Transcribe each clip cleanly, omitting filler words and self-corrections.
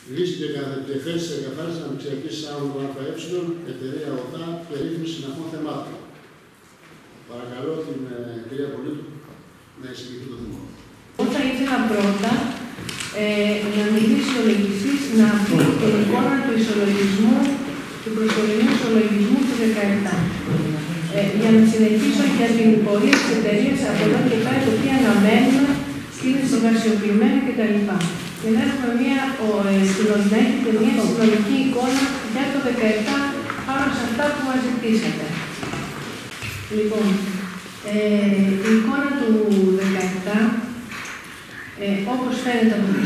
Λύση και θέση εγκαθάριση αναπτυξιακή εισάγοντο ΑΕ, εταιρεία ΟΤΑ και ρύθμιση συναφών θεμάτων. Παρακαλώ την κυρία Πολίτου να εισηγηθεί το θέμα. Θα ήθελα πρώτα να μιλήσει ο λογιστής να πει την εικόνα του ισολογισμού, του προσωρινού ισολογισμού του 17. Για να συνεχίσω για την πορεία της εταιρείας από εδώ και πέρα, το οποίο αναμένουμε στην συμβασιοποιημένη κτλ. Και να έχουμε μια συνολική εικόνα για το 17 πάνω σε αυτά που μας ζητήσατε. Λοιπόν, η εικόνα του 17, όπως φαίνεται από το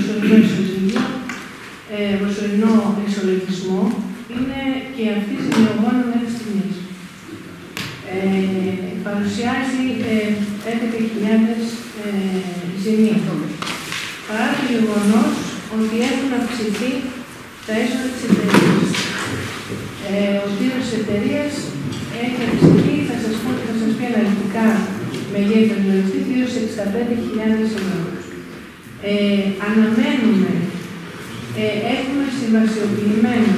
προσωρινό ισολογισμό, είναι και αυτή σημειωμένη μέχρι στιγμής. Παρουσιάζει 11.000 ζημία. Παρά το γεγονός ότι έχουν αυξηθεί τα έσοδα της εταιρείας. Ο τίτλος της εταιρείας έχει αυξηθεί, θα σας πει αναλυτικά μεγέθη του λογιστή, γύρω σε 65.000 ευρώ. Αναμένουμε, έχουμε συμβασιοποιημένα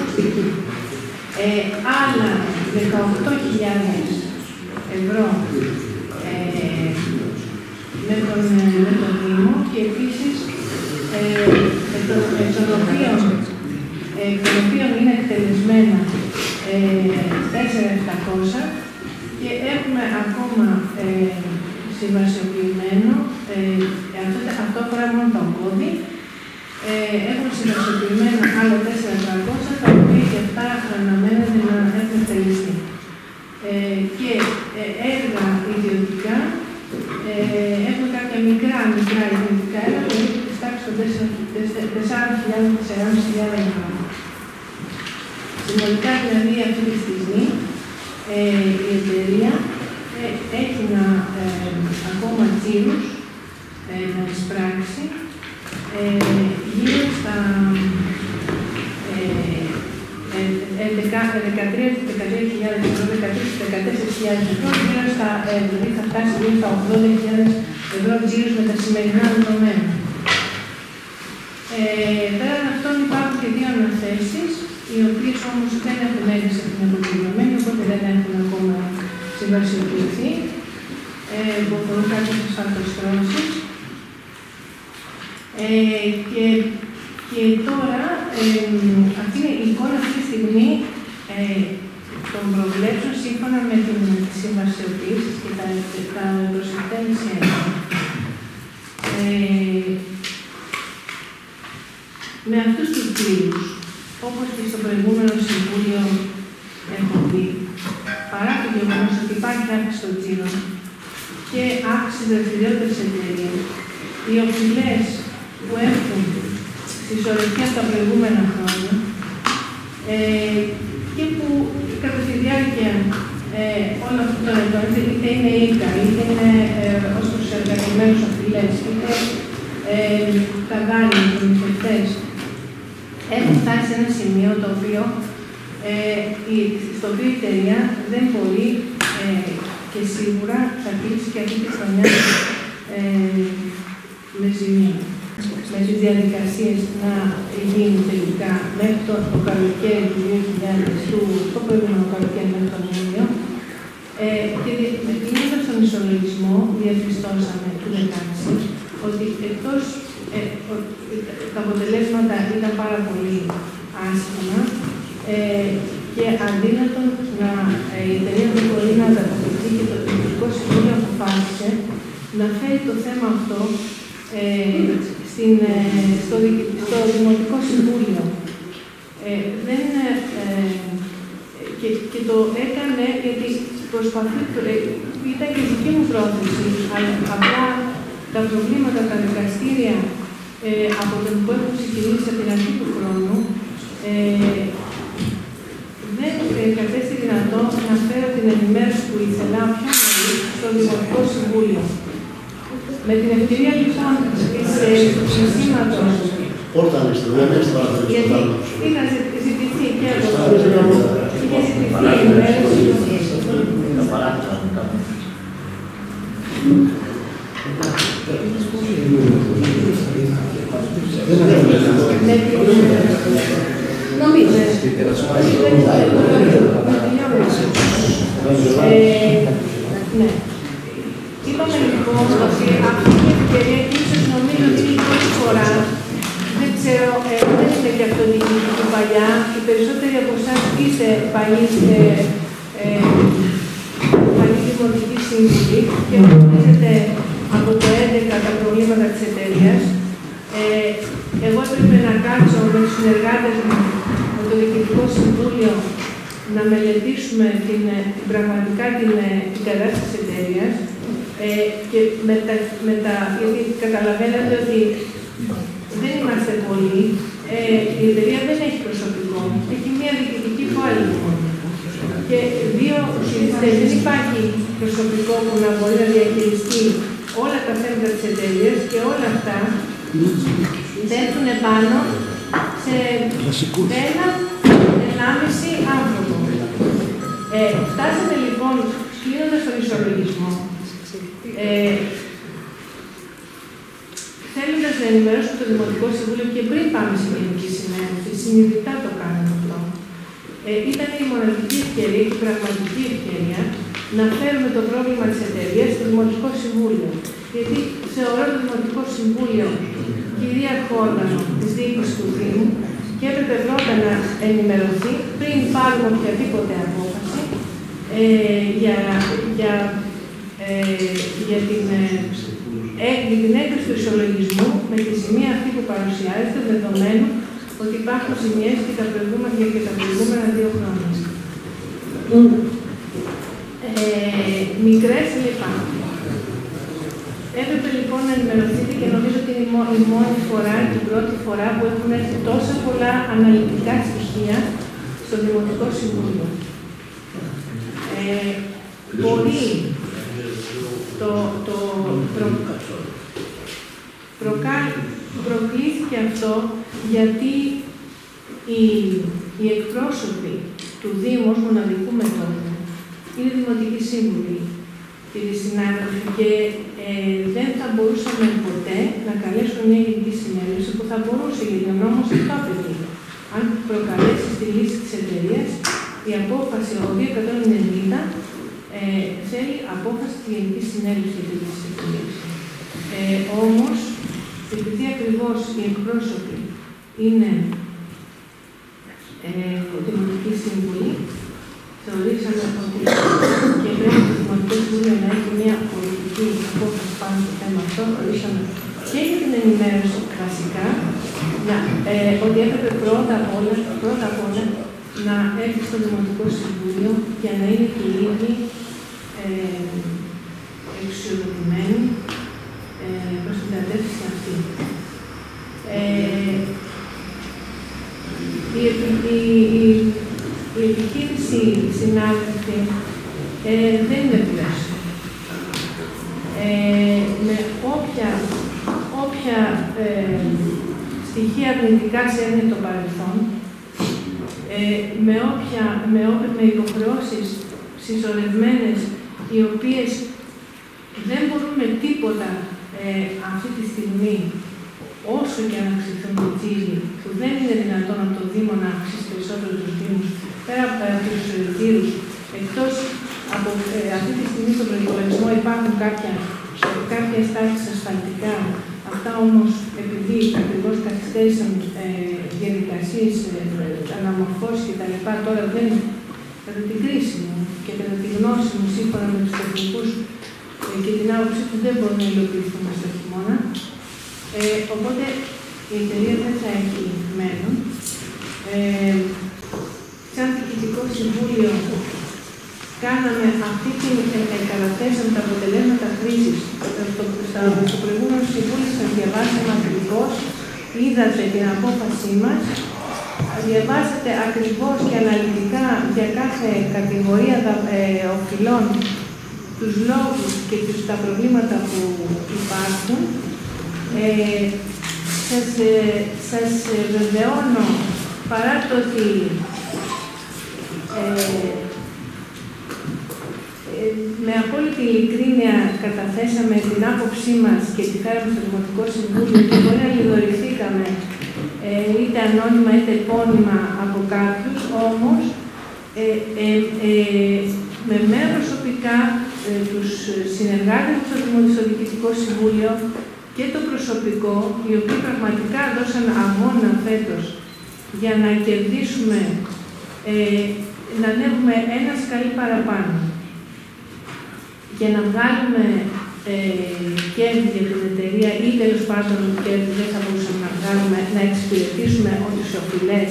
άλλα 18.000 ευρώ με τον Δήμο και επίσης εκ των οποίων είναι εκτελεσμένα 4.700 και έχουμε ακόμα συμβασιοποιημένο, αυτό αφορά μόνο το ογκώδη, έχουμε συμβασιοποιημένο άλλο 4.300, τα οποία και αυτά αναμένεται να έχουν εκτελεστεί. Και έργα ιδιωτικά, έχουμε κάποια μικρά ιδιωτικά έργα, που είναι της τάξης των 4.000-4.500 ευρώ. Συνολικά δηλαδή αυτή τη στιγμή η εταιρεία έχει ακόμα τζίρους να εισπράξει γύρω στα 13.000 ευρώ, 14.000 ευρώ, δηλαδή θα φτάσει γύρω στα 80.000 ευρώ τζίρους με τα σημερινά δεδομένα. Πέραν αυτών υπάρχουν και δύο αναθέσεις, οι οποίες όμως δεν έχουν ένταση από την αποκεντρωμένη, οπότε δεν έχουν ακόμα συμβασιοποιηθεί, που αφορούν κάποιες ασφαλτοστρώσεις. Και τώρα, αυτή είναι η εικόνα αυτή τη στιγμή των προβλέψεων σύμφωνα με την συμβασιοποίηση και τα προσεχτές έργα. Με αυτούς τους κλήρους, όπως και στο προηγούμενο Συμβούλιο έχω πει, παρά το γεγονός ότι υπάρχει αύξηση των τζίρων και αύξηση δραστηριότητας της εταιρείας, οι οφειλές που έχουν συσσωρευτεί από τα προηγούμενα χρόνια και που κατά τη διάρκεια όλο αυτό το ετών, είτε είναι ΙΚΑ, είτε είναι ως προς τους εργαζομένους οφειλές, είτε τα δάνεια, οι προμηθευτές, έχουν φτάσει σε ένα σημείο το οποίο στο οποίο η εταιρεία δεν μπορεί και σίγουρα θα κλείσει και αυτή τη χρονιά με ζημία. Με τις διαδικασίες να γίνουν τελικά μέχρι το καλοκαίρι του 2000, το προηγούμενο καλοκαίρι μέχρι τον Ιούνιο, και κλείνοντας τον ισολογισμό, διαπιστώσαμε του 2016 ότι εκτός τα αποτελέσματα ήταν πάρα πολύ άσχημα και αδύνατον να η εταιρεία δεν μπορεί να ανταποκριθεί και το Διοικητικό Συμβούλιο αποφάσισε να φέρει το θέμα αυτό στο Δημοτικό Συμβούλιο. Και το έκανε γιατί ήταν και δική μου πρόθεση, αλλά απλά τα προβλήματα, τα δικαστήρια από τον που έχουν ξεκινήσει από την αρχή του χρόνου, δεν κατέστη δυνατό να φέρω την ενημέρωση που ήθελα πιο νωρίς στο Δημοτικό Συμβούλιο. Με την ευκαιρία λοιπόν της συστήματος. Πόρτα λίστε, δεν έχεις παραθέσει. Γιατί είχα ζητηθεί και από το είχε ζητηθεί η ενημέρωση. Δεν Νομίζω. Ναι. Είπαμε λοιπόν ότι αυτή η ευκαιρία και ίσως νομίζω ότι είναι η πρώτη φορά, δεν ξέρω, δεν είμαι και αυτοδιοικητική παλιά, οι περισσότεροι από εσάς είστε παλιοί δημοτικοί σύμβουλοι και γνωρίζετε από το 2011 τα προβλήματα της εταιρείας. Εγώ έπρεπε να κάτσω με τους συνεργάτες μου, με το Διοικητικό Συμβούλιο, να μελετήσουμε πραγματικά την κατάσταση της εταιρείας και γιατί καταλαβαίνετε ότι δεν είμαστε πολλοί, η εταιρεία δεν έχει προσωπικό, έχει μία διοικητική φάλη και δεν υπάρχει προσωπικό που να μπορεί να διαχειριστεί όλα τα θέματα της εταιρείας και όλα αυτά δέχουν πάνω σε ένα-ενάμιση άνθρωπο. Φτάσαμε λοιπόν, κλείνοντας τον ισολογισμό, θέλοντας να ενημερώσουμε το Δημοτικό Συμβούλιο και πριν πάμε στη Γενική Συνέλευση, συνειδητά το κάναμε αυτό. Ήταν η μοναδική ευκαιρία και η πραγματική ευκαιρία να φέρουμε το πρόβλημα της εταιρείας στο Δημοτικό Συμβούλιο. Γιατί θεωρώ το Δημοτικό Συμβούλιο κυρίαρχο όργανο της διοίκησης του Δήμου και έπρεπε πρώτα να ενημερωθεί πριν πάρουμε οποιαδήποτε απόφαση για την έγκριση του ισολογισμού με τη ζημία αυτή που παρουσιάζεται, δεδομένου ότι υπάρχουν ζημιές και τα προηγούμενα 2 χρόνια. Μικρές λοιπόν. Έπρεπε λοιπόν να ενημερωθείτε και νομίζω ότι είναι η μόνη φορά, την πρώτη φορά που έχουν έρθει τόσα πολλά αναλυτικά στοιχεία στο Δημοτικό Συμβούλιο. Μπορεί προκλήθηκε αυτό γιατί οι εκπρόσωποι του Δήμου ως μοναδικού μετώπου είναι δημοτικοί σύμβουλοι, κύριοι συνάδελφοι, και δεν θα μπορούσαμε ποτέ να καλέσουμε μια γενική συνέλευση που θα μπορούσε, γιατί ο νόμος αυτό απαιτεί. Αν προκαλέσει στη λύση της εταιρείας, η απόφαση, ο 290, θέλει απόφαση της Γενικής Συνέλευσης για τη λύση της εταιρείας. Όμως, επειδή ακριβώς οι εκπρόσωποι είναι δημοτικοί σύμβουλοι, θεωρήσαμε ότι και πρέπει το Δημοτικό Συμβούλιο να έχει μια πολιτική απόφαση πάνω στο θέμα αυτό. Θεωρήσαμε και για την ενημέρωση βασικά, ότι έπρεπε πρώτα απ' όλα να έρθει στο Δημοτικό Συμβούλιο για να είναι και οι ίδιοι εξουσιοδοτημένοι προς την κατεύθυνση αυτή. Η επιχείρηση, συνάδελφοι, δεν είναι πλαίσιο. Με όποια στοιχεία αρνητικά σέρνει το παρελθόν, με υποχρεώσεις συσσωρευμένες, οι οποίες δεν μπορούν με τίποτα αυτή τη στιγμή, όσο και αν αυξηθούν οι τζίροι, που δεν είναι δυνατόν από το Δήμο να αυξήσει περισσότερο τους Δήμους, πέρα από τους ετήρους, εκτός από αυτή τη στιγμή στον προϋπολογισμό υπάρχουν κάποιες τάξεις ασφαλτικά. Αυτά όμως, επειδή ακριβώς καθυστέρησαν διαδικασίες, αναμορφώσεις κτλ., τώρα δεν, κατά την κρίση μου και κατά τη γνώση μου, σύμφωνα με τους τεχνικούς και την άποψή του, δεν μπορούν να υλοποιηθούν στο χειμώνα. Οπότε η εταιρεία δεν θα έχει μέλλον. Σαν Διοικητικό Συμβούλιο, καταθέσαμε τα αποτελέσματα χρήσης. Στο προηγούμενο Συμβούλιο σας διαβάσαμε ακριβώς, είδατε την απόφασή μας, διαβάσατε ακριβώς και αναλυτικά για κάθε κατηγορία οφειλών τους λόγους και τα προβλήματα που υπάρχουν. Σας βεβαιώνω, παρά το ότι με απόλυτη ειλικρίνεια καταθέσαμε την άποψή μας και τη φέραμε στο Δημοτικό Συμβούλιο και μπορεί να λιδωρηθήκαμε είτε ανώνυμα είτε επώνυμα από κάποιους, όμως με μένα προσωπικά, τους συνεργάτες στο Διοικητικό Συμβούλιο και το προσωπικό, οι οποίοι πραγματικά δώσαν αγώνα φέτος για να κερδίσουμε, να ανέβουμε ένα σκαλί παραπάνω, για να βγάλουμε κέρδη για την εταιρεία ή τέλος πάντων κέρδη δεν θα μπορούσαμε να βγάλουμε, να εξυπηρετήσουμε τις οφειλές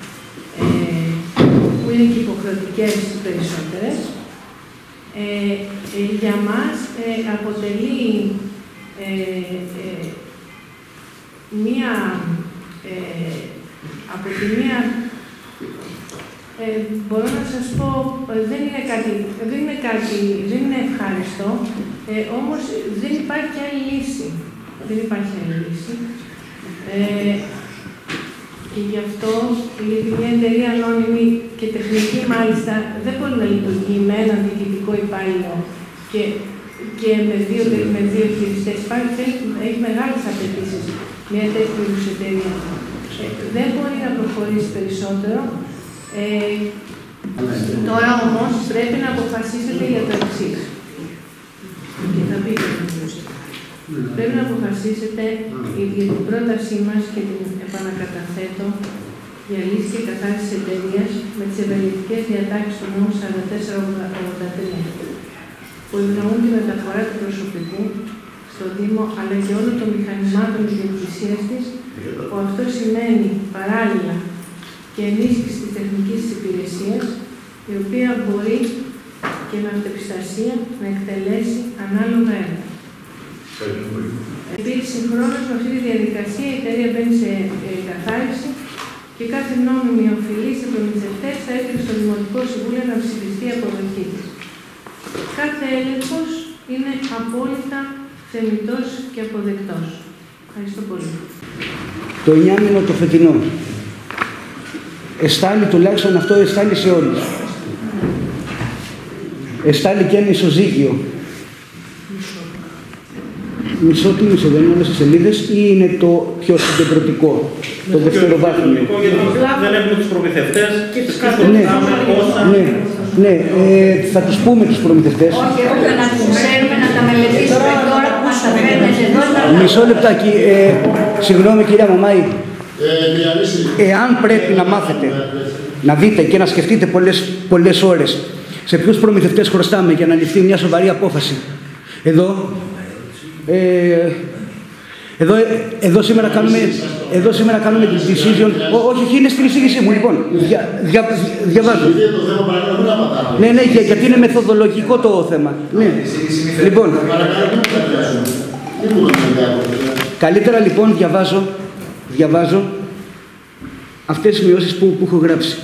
που είναι και υποχρεωτικές περισσότερες. Για μας αποτελεί μία, από τη μία, μπορώ να σας πω, δεν είναι ευχάριστο, όμως δεν υπάρχει άλλη λύση. Δεν υπάρχει άλλη λύση. Και γι' αυτό, γιατί μια εταιρεία ανώνυμη και τεχνική μάλιστα δεν μπορεί να λειτουργεί με έναν διοικητικό υπάλληλο και με δύο χειριστές. Έχει μεγάλες απαιτήσεις μια τέτοιου είδους εταιρεία. Δεν μπορεί να προχωρήσει περισσότερο. Τώρα όμως πρέπει να αποφασίσετε για το εξής. Και θα πείτε. Πρέπει να αποφασίσετε για την πρότασή μας και την επανακαταθέτω για λύση και καθάριση εταιρείας με τις ευεργετικές διατάξεις του νόμου 4483, που ευνοούν τη μεταφορά του προσωπικού στο Δήμο αλλά και όλων των μηχανημάτων της διοκτησίας της, που αυτό σημαίνει παράλληλα και ενίσχυση της τεχνικής της υπηρεσίας, η οποία μπορεί και με αυτοεπιστασία να εκτελέσει ανάλογα έργα. Επίσης, συγχρόνως με αυτή τη διαδικασία, η εταιρεία μπαίνει σε καθάριση και κάθε νόμιμη οφειλή σε προμηθευτές θα έρθει στο Δημοτικό Συμβούλιο να ψηφιστεί η αποδοχή της. Κάθε έλεγχος είναι απόλυτα θεμιτός και αποδεκτός. Ευχαριστώ πολύ. Το 9μηνο το φετινό. Εστάλει τουλάχιστον αυτό, εστάλει σε όλους. Εστάλει και ένα ισοζύγιο. Μισό δεν είναι όλες τις σελίδες ή είναι το πιο συγκεντρωτικό, το δευτεροβάθμιο. Δεν έχουμε τους προμηθευτές και τους Ναι, θα τους πούμε τους προμηθευτές. Όχι, να τους ξέρουμε, να τα μελετήσουμε τώρα που μας τα φέρνετε εδώ. Μισό λεπτάκι, συγγνώμη κυρία Μαμάη. Εάν πρέπει να μάθετε, να δείτε και να σκεφτείτε πολλές ώρες σε ποιους προμηθευτές χρωστάμε για να ληφθεί μια σοβαρή απόφαση. Εδώ σήμερα κάνουμε τη decision. Όχι, είναι στην εισήγησή μου. Λοιπόν, διαβάζω. Ναι, γιατί είναι μεθοδολογικό το θέμα. Ναι. Λοιπόν, καλύτερα λοιπόν διαβάζω αυτές τις σημειώσεις που έχω γράψει.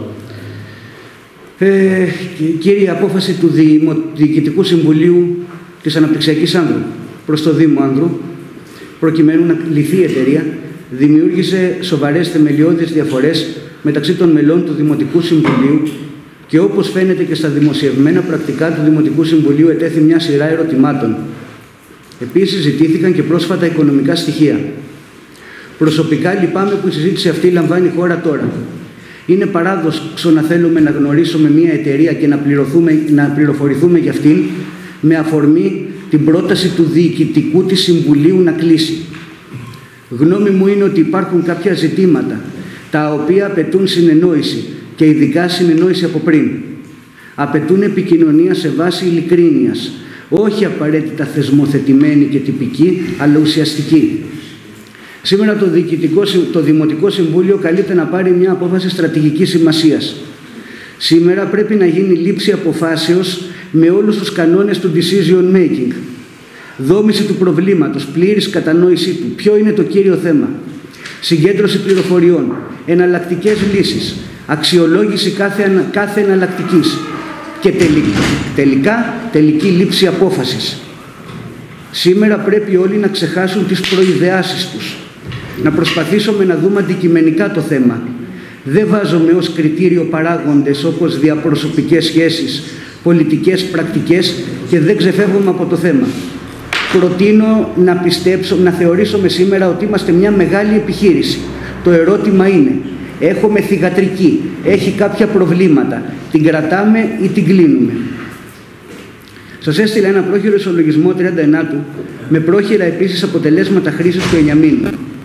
Κύριε, απόφαση του Διοικητικού Συμβουλίου της Αναπτυξιακής Άνδρου προς το Δήμο Άνδρου, προκειμένου να λυθεί η εταιρεία, δημιούργησε σοβαρές θεμελιώδεις διαφορές μεταξύ των μελών του Δημοτικού Συμβουλίου και, όπως φαίνεται και στα δημοσιευμένα πρακτικά του Δημοτικού Συμβουλίου, ετέθη μια σειρά ερωτημάτων. Επίσης, ζητήθηκαν και πρόσφατα οικονομικά στοιχεία. Προσωπικά λυπάμαι που η συζήτηση αυτή λαμβάνει χώρα τώρα. Είναι παράδοξο να θέλουμε να γνωρίσουμε μια εταιρεία και να πληροφορηθούμε για αυτήν με αφορμή την πρόταση του Διοικητικού της Συμβουλίου να κλείσει. Γνώμη μου είναι ότι υπάρχουν κάποια ζητήματα τα οποία απαιτούν συνεννόηση και ειδικά συνεννόηση από πριν. Απαιτούν επικοινωνία σε βάση ειλικρίνειας, όχι απαραίτητα θεσμοθετημένη και τυπική, αλλά ουσιαστική. Σήμερα το Δημοτικό Συμβούλιο καλείται να πάρει μια απόφαση στρατηγικής σημασίας. Σήμερα πρέπει να γίνει λήψη αποφάσεως με όλους τους κανόνες του decision making. Δόμηση του προβλήματος, πλήρης κατανόησή του. Ποιο είναι το κύριο θέμα. Συγκέντρωση πληροφοριών, εναλλακτικές λύσεις, αξιολόγηση κάθε εναλλακτικής και τελική λήψη απόφασης. Σήμερα πρέπει όλοι να ξεχάσουν τις προειδεάσεις τους. Να προσπαθήσουμε να δούμε αντικειμενικά το θέμα. Δεν βάζουμε ως κριτήριο παράγοντες όπως διαπροσωπικές σχέσεις, πολιτικές πρακτικές και δεν ξεφεύγουμε από το θέμα. Προτείνω να θεωρήσουμε σήμερα ότι είμαστε μια μεγάλη επιχείρηση. Το ερώτημα είναι, έχουμε θυγατρική, έχει κάποια προβλήματα, την κρατάμε ή την κλείνουμε? Σας έστειλα ένα πρόχειρο ισολογισμό 39 με πρόχειρα επίσης αποτελέσματα χρήσης του ενιαμήνου.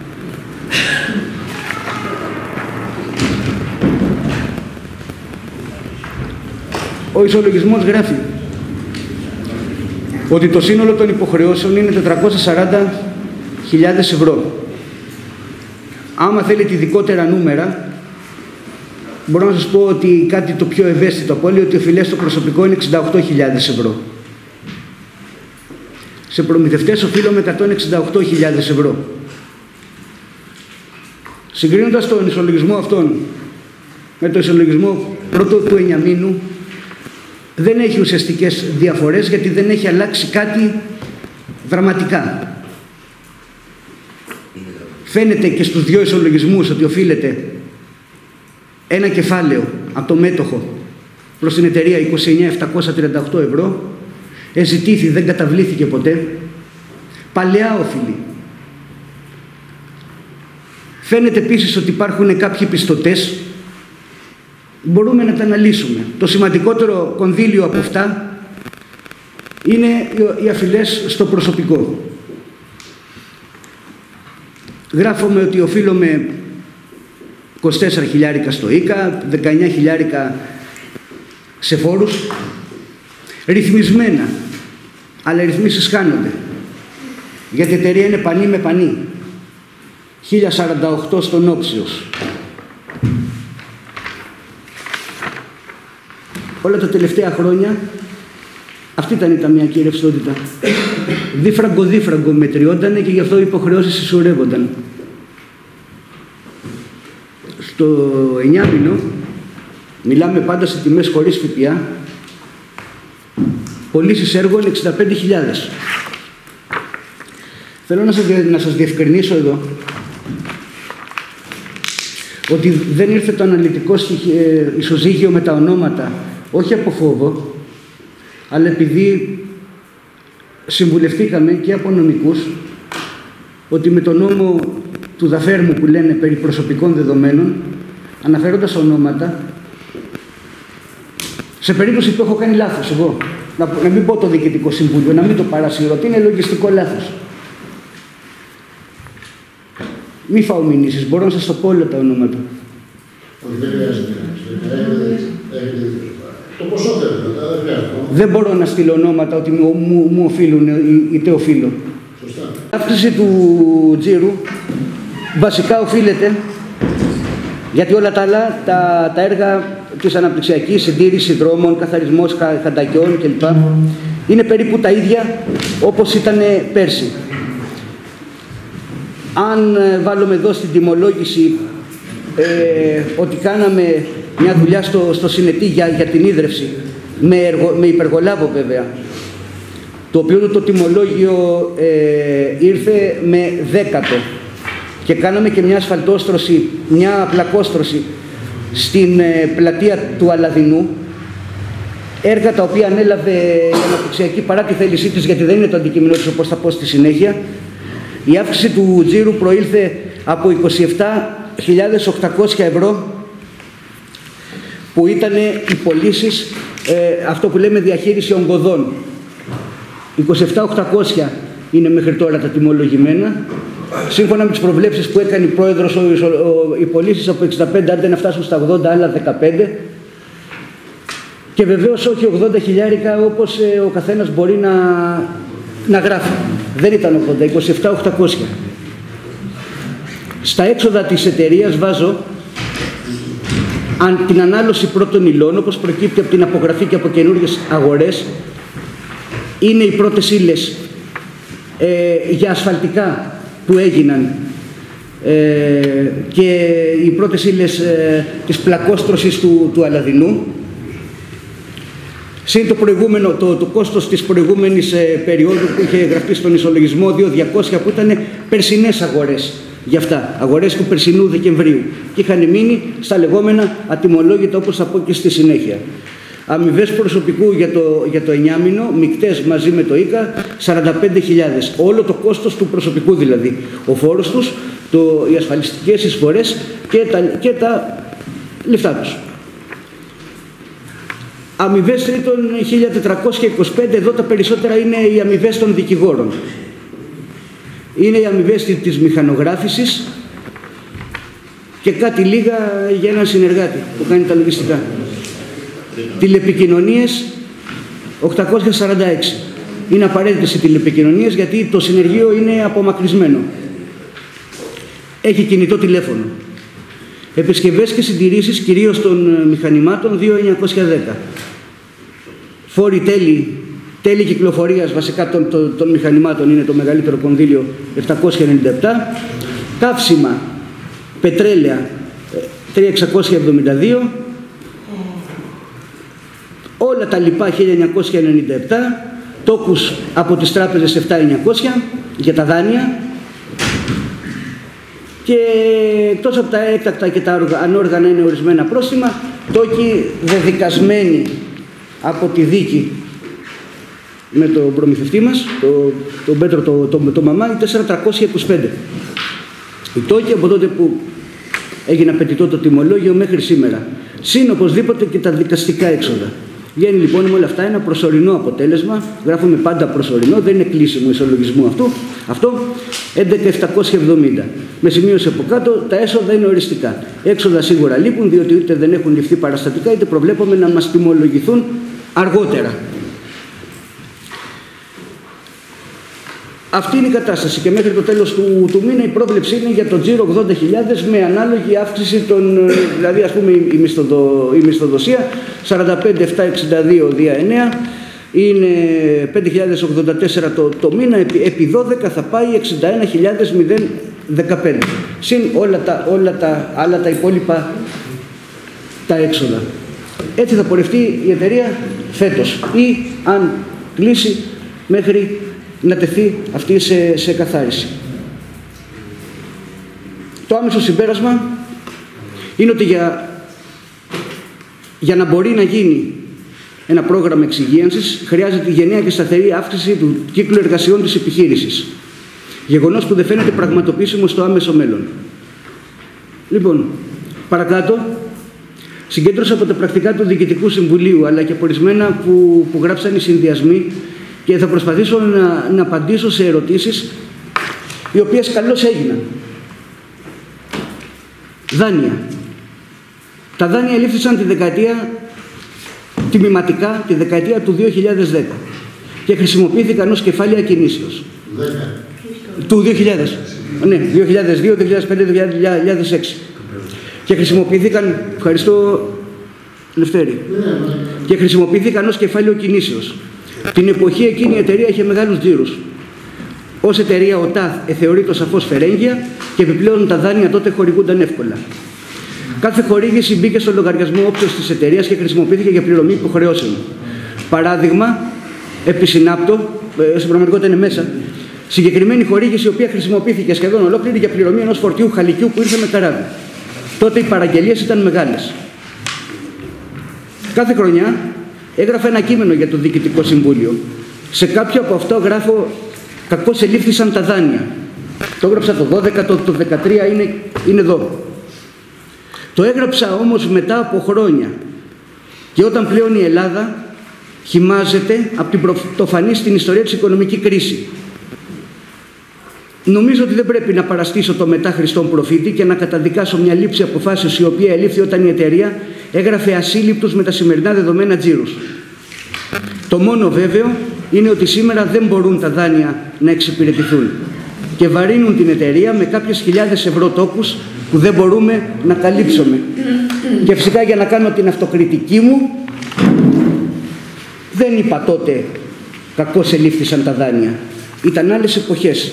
Ο ισολογισμός γράφει ότι το σύνολο των υποχρεώσεων είναι 440.000 ευρώ. Άμα θέλετε ειδικότερα νούμερα, μπορώ να σας πω ότι κάτι το πιο ευαίσθητο από όλοι, ότι οφειλές στο προσωπικό είναι 68.000 ευρώ. Σε προμηθευτές οφείλουμε 168.000 ευρώ. Συγκρίνοντας τον ισολογισμό αυτόν με το ισολογισμό πρώτο του ενιαμήνου, δεν έχει ουσιαστικές διαφορές, γιατί δεν έχει αλλάξει κάτι δραματικά. Φαίνεται και στους δύο ισολογισμούς ότι οφείλεται ένα κεφάλαιο από το μέτοχο προς την εταιρεία 29.738 ευρώ, εζητήθη, δεν καταβλήθηκε ποτέ, παλαιά όφιλη. Φαίνεται επίσης ότι υπάρχουν κάποιοι πιστωτές, μπορούμε να τα αναλύσουμε. Το σημαντικότερο κονδύλιο από αυτά είναι οι αφιλές στο προσωπικό. Γράφουμε ότι οφείλουμε 24.000 στο ΙΚΑ, 19.000 σε φόρους, ρυθμισμένα, αλλά οι ρυθμίσεις χάνονται, γιατί η εταιρεία είναι πανί με πανί. 1048 στον όψιος. Όλα τα τελευταία χρόνια αυτή ήταν η ταμειακή ρευστότητα. Δίφραγκο-δίφραγκο μετριότανε και γι' αυτό οι υποχρεώσεις συσσωρεύονταν. Στο 9 μήνο, μιλάμε πάντα σε τιμές χωρίς ΦΠΑ, πωλήσεις έργων 65.000. Θέλω να σας διευκρινίσω εδώ ότι δεν ήρθε το αναλυτικό ισοζύγιο με τα ονόματα, όχι από φόβο, αλλά επειδή συμβουλευτήκαμε και από νομικούς ότι με τον νόμο του Δαφέρμου που λένε περί προσωπικών δεδομένων, αναφέροντας ονόματα, σε περίπτωση που έχω κάνει λάθος εγώ, να μην πω το Διοικητικό Συμβούλιο, να μην το παρασύρω, ότι είναι λογιστικό λάθος. Μη φάω μηνύσεις, μπορώ να σας το πω όλα τα ονόματα. Όχι, δεν χρειάζεται. Το ποσό θέλετε, δεν χρειάζεται. Δεν μπορώ να στείλω ονόματα ότι μου οφείλουν είτε οφείλω. Σωστά. Η αύξηση του τζίρου βασικά οφείλεται, γιατί όλα τα άλλα, τα έργα της αναπτυξιακής, συντήρηση δρόμων, καθαρισμός χαντακιών κλπ. Είναι περίπου τα ίδια όπως ήταν πέρσι. Αν βάλουμε εδώ στην τιμολόγηση ότι κάναμε μια δουλειά στο Συνετή για την ίδρυυση, με υπεργολάβο βέβαια, το οποίο το τιμολόγιο ήρθε με 10ο, και κάναμε και μια ασφαλτόστρωση, μια πλακόστρωση στην πλατεία του Αλαδινού, έργα τα οποία ανέλαβε η αναπτυξιακή παρά τη θέλησή της, γιατί δεν είναι το αντικείμενο της, όπως θα πω στη συνέχεια. Η αύξηση του τζίρου προήλθε από 27.800 ευρώ, που ήταν οι πωλήσεις, αυτό που λέμε διαχείριση ογκωδών. 27.800 είναι μέχρι τώρα τα τιμολογημένα. Σύμφωνα με τις προβλέψεις που έκανε η Πρόεδρος, οι πωλήσεις από 65 άντε να φτάσουν στα 80, άλλα 15. Και βεβαίως όχι 80 χιλιάρικα όπως ο καθένας μπορεί να γράφει. Δεν ήταν 80, 27.800. Στα έξοδα της εταιρείας βάζω την ανάλωση πρώτων υλών, όπως προκύπτει από την απογραφή και από καινούργιες αγορές. Είναι οι πρώτες ύλες για ασφαλτικά που έγιναν και οι πρώτες ύλες της πλακόστρωσης του Αλαδινού. Συν το προηγούμενο, το κόστος της προηγούμενης περίοδου που είχε γραφτεί στον ισολογισμό 2.200, που ήταν περσινές αγορές για αυτά, αγορές του περσινού Δεκεμβρίου, και είχαν μείνει στα λεγόμενα ατιμολόγητα, όπως θα πω και στη συνέχεια. Αμοιβές προσωπικού για το 9μηνο, μεικτές μαζί με το ΙΚΑ, 45.000. Όλο το κόστος του προσωπικού δηλαδή. Ο φόρος τους, οι ασφαλιστικές εισφορές και τα λεφτά τους. Αμοιβές τρίτων 1.425, εδώ τα περισσότερα είναι οι αμοιβές των δικηγόρων. Είναι οι αμοιβές της μηχανογράφησης και κάτι λίγα για έναν συνεργάτη που κάνει τα λογιστικά. Τηλεπικοινωνίες 846. Είναι απαραίτητες οι τηλεπικοινωνίες γιατί το συνεργείο είναι απομακρυσμένο. Έχει κινητό τηλέφωνο. Επισκευές και συντηρήσεις κυρίως των μηχανημάτων 2.910. Φόροι τέλη κυκλοφορίας βασικά των μηχανημάτων είναι το μεγαλύτερο κονδύλιο 797. Καύσιμα, πετρέλαια 3.672. Όλα τα λοιπά 1.997. Τόκους από τις τράπεζες 7.900 για τα δάνεια. Και εκτός από τα έκτακτα και τα ανόργανα είναι ορισμένα πρόστιμα, τόκοι δεδικασμένοι από τη δίκη με τον προμηθευτή μας, τον Πέτρο το Μαμά, 4.325. Οι τόκοι από τότε που έγινε απαιτητό το τιμολόγιο μέχρι σήμερα. Συν οπωσδήποτε και τα δικαστικά έξοδα. Βγαίνει λοιπόν με όλα αυτά ένα προσωρινό αποτέλεσμα, γράφουμε πάντα προσωρινό, δεν είναι κλείσιμο ισολογισμού αυτό, 11.770. Με σημείωση από κάτω, τα έσοδα είναι οριστικά. Έξοδα σίγουρα λείπουν, διότι είτε δεν έχουν ληφθεί παραστατικά, είτε προβλέπουμε να μας τιμολογηθούν αργότερα. Αυτή είναι η κατάσταση και μέχρι το τέλος του μήνα η πρόβλεψη είναι για το τζίρο 80.000 με ανάλογη αύξηση δηλαδή ας πούμε η μισθοδοσία 45.762 δια 9 είναι 5.084 το μήνα, επί 12 θα πάει 61.015 συν όλα τα υπόλοιπα τα έξοδα. Έτσι θα πορευτεί η εταιρεία φέτος ή αν κλείσει μέχρι να τεθεί αυτή σε καθάριση. Το άμεσο συμπέρασμα είναι ότι για να μπορεί να γίνει ένα πρόγραμμα εξυγίανσης χρειάζεται γενναία και σταθερή αύξηση του κύκλου εργασιών της επιχείρησης. Γεγονός που δεν φαίνεται πραγματοποιήσιμο στο άμεσο μέλλον. Λοιπόν, παρακάτω, συγκέντρωσα από τα πρακτικά του Διοικητικού Συμβουλίου αλλά και από ορισμένα που γράψαν οι συνδυασμοί και θα προσπαθήσω να απαντήσω σε ερωτήσεις οι οποίες καλώς έγιναν. Δάνεια. Τα δάνεια λήφθησαν τιμηματικά τη δεκαετία του 2010 και χρησιμοποιήθηκαν ως κεφάλαια κινήσεως. Του 2000. Ναι, 2002, 2005, 2006. Και χρησιμοποιήθηκαν, ευχαριστώ Λευτέρη, και χρησιμοποιήθηκαν ως κεφάλαιο κινήσεως. Την εποχή εκείνη η εταιρεία είχε μεγάλους τζίρους. Ως εταιρεία ο ΤΑΘ θεωρείται σαφώς φερέγγια και επιπλέον τα δάνεια τότε χορηγούνταν εύκολα. Κάθε χορήγηση μπήκε στο λογαριασμό όψεως της εταιρείας και χρησιμοποιήθηκε για πληρωμή υποχρεώσεων. Παράδειγμα, επισυνάπτω, στην πραγματικότητα είναι μέσα, συγκεκριμένη χορήγηση η οποία χρησιμοποιήθηκε σχεδόν ολόκληρη για πληρωμή ενός φορτίου χαλικιού που ήρθε με καράβι. Τότε οι παραγγελίες ήταν μεγάλες. Κάθε χρονιά έγραφα ένα κείμενο για το Διοικητικό Συμβούλιο. Σε κάποιο από αυτό γράφω «Κακώς ελήφθησαν τα δάνεια». Το έγραψα το 12, το 13 είναι εδώ. Το έγραψα όμως μετά από χρόνια και όταν πλέον η Ελλάδα χυμάζεται από την πρωτοφανή στην ιστορία της οικονομική κρίση. Νομίζω ότι δεν πρέπει να παραστήσω το μετά Χριστόν προφήτη και να καταδικάσω μια λήψη αποφάσεως η οποία ελήφθη όταν η εταιρεία έγραφε ασύλληπτους με τα σημερινά δεδομένα τζίρους. Το μόνο βέβαιο είναι ότι σήμερα δεν μπορούν τα δάνεια να εξυπηρετηθούν και βαρύνουν την εταιρεία με κάποιες χιλιάδες ευρώ τόκους που δεν μπορούμε να καλύψουμε. Και φυσικά για να κάνω την αυτοκριτική μου, δεν είπα τότε κακώς ελήφθησαν τα δάνεια. Ήταν άλλες εποχές.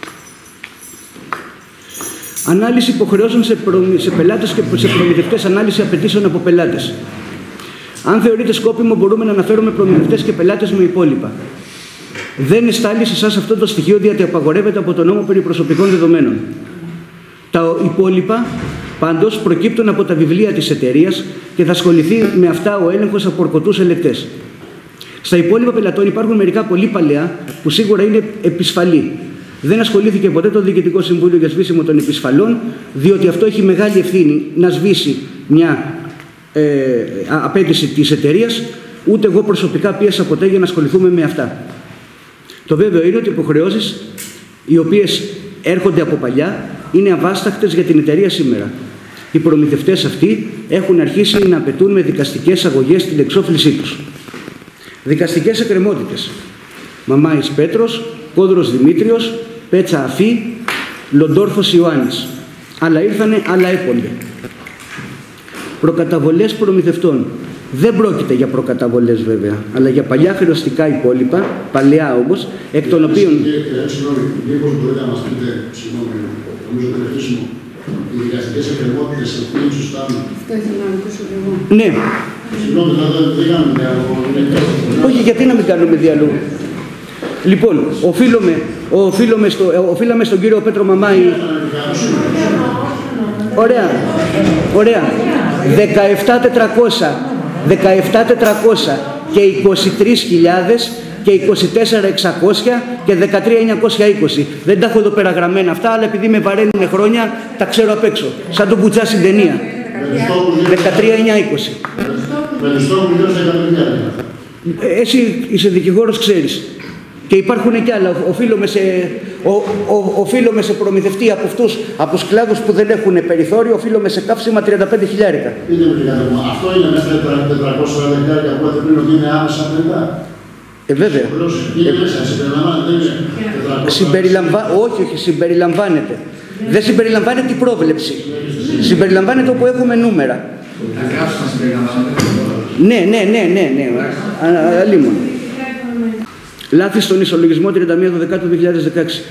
Ανάλυση υποχρεώσεων σε πελάτες και σε προμηθευτές, ανάλυση απαιτήσεων από πελάτες. Αν θεωρείτε σκόπιμο, μπορούμε να αναφέρουμε προμηθευτές και πελάτες με υπόλοιπα. Δεν εστάλει σε εσάς αυτό το στοιχείο, διότι απαγορεύεται από τον νόμο περί προσωπικών δεδομένων. Τα υπόλοιπα Πάντως, προκύπτουν από τα βιβλία της εταιρείας και θα ασχοληθεί με αυτά ο έλεγχος από ορκωτούς ελεκτές. Στα υπόλοιπα πελατών υπάρχουν μερικά πολύ παλαιά που σίγουρα είναι επισφαλή. Δεν ασχολήθηκε ποτέ το Διοικητικό Συμβούλιο για σβήσιμο των επισφαλών, διότι αυτό έχει μεγάλη ευθύνη να σβήσει μια απέτηση της εταιρείας, ούτε εγώ προσωπικά πίεσα ποτέ για να ασχοληθούμε με αυτά. Το βέβαιο είναι ότι οι υποχρεώσεις οι οποίες έρχονται από παλιά είναι αβάσταχτες για την εταιρεία σήμερα. Οι προμηθευτές αυτοί έχουν αρχίσει να απαιτούν με δικαστικές αγωγές την εξόφλησή τους. Δικαστικές εκκρεμότητες. Μαμάης Πέτρος, Κόδρος Δημήτριος, Πέτσα Αφή, Λοντόρφος Ιωάννης. Άλλα ήρθανε, άλλα έπονται. Προκαταβολές προμηθευτών. Δεν πρόκειται για προκαταβολές βέβαια, αλλά για παλιά χρεωστικά υπόλοιπα, παλαιά όμως, εκ των οποίων... Συγγνώμη, μήπως μπορείτε να μας πείτε, συγγνώμη, νομίζω ότι είναι χρήσιμο, οι δικαστικές εκκρεμότητες σε ποιοι τους φτάνουν. Αυτό ήθελα να ρωτήσω και εγώ. Ναι. Συγγνώμη, δεν κάνουμε διάλογο. Όχι, γιατί να μην κάνουμε διάλογο. Λοιπόν, οφείλαμε στον κύριο Πέτρο Μαμάη. Ωραία, ωραία. 17.400 και 23.000 και 24.600 και 13.920. Δεν τα έχω εδώ πέρα γραμμένα αυτά, αλλά επειδή με βαραίνουν χρόνια, τα ξέρω απ' έξω. Σαν τον Μπουτσά στην ταινία. 13.920. Εσύ είσαι δικηγόρος, ξέρεις. Και υπάρχουν και άλλα. Οφείλουμε σε προμηθευτή από αυτούς, από τους κλάδους που δεν έχουν περιθώριο, οφείλουμε σε καύσιμα 35.000. Αυτό είναι μέσα στα 440.000 που είπατε πριν ότι είναι άμεσα μετά. Βέβαια. Όχι, συμπεριλαμβάνεται. Δεν συμπεριλαμβάνεται η πρόβλεψη. Συμπεριλαμβάνεται όπου έχουμε νούμερα. Ναι. Αλλήμον. Λάθη στον ισολογισμό 31 Δεκάτου 2016.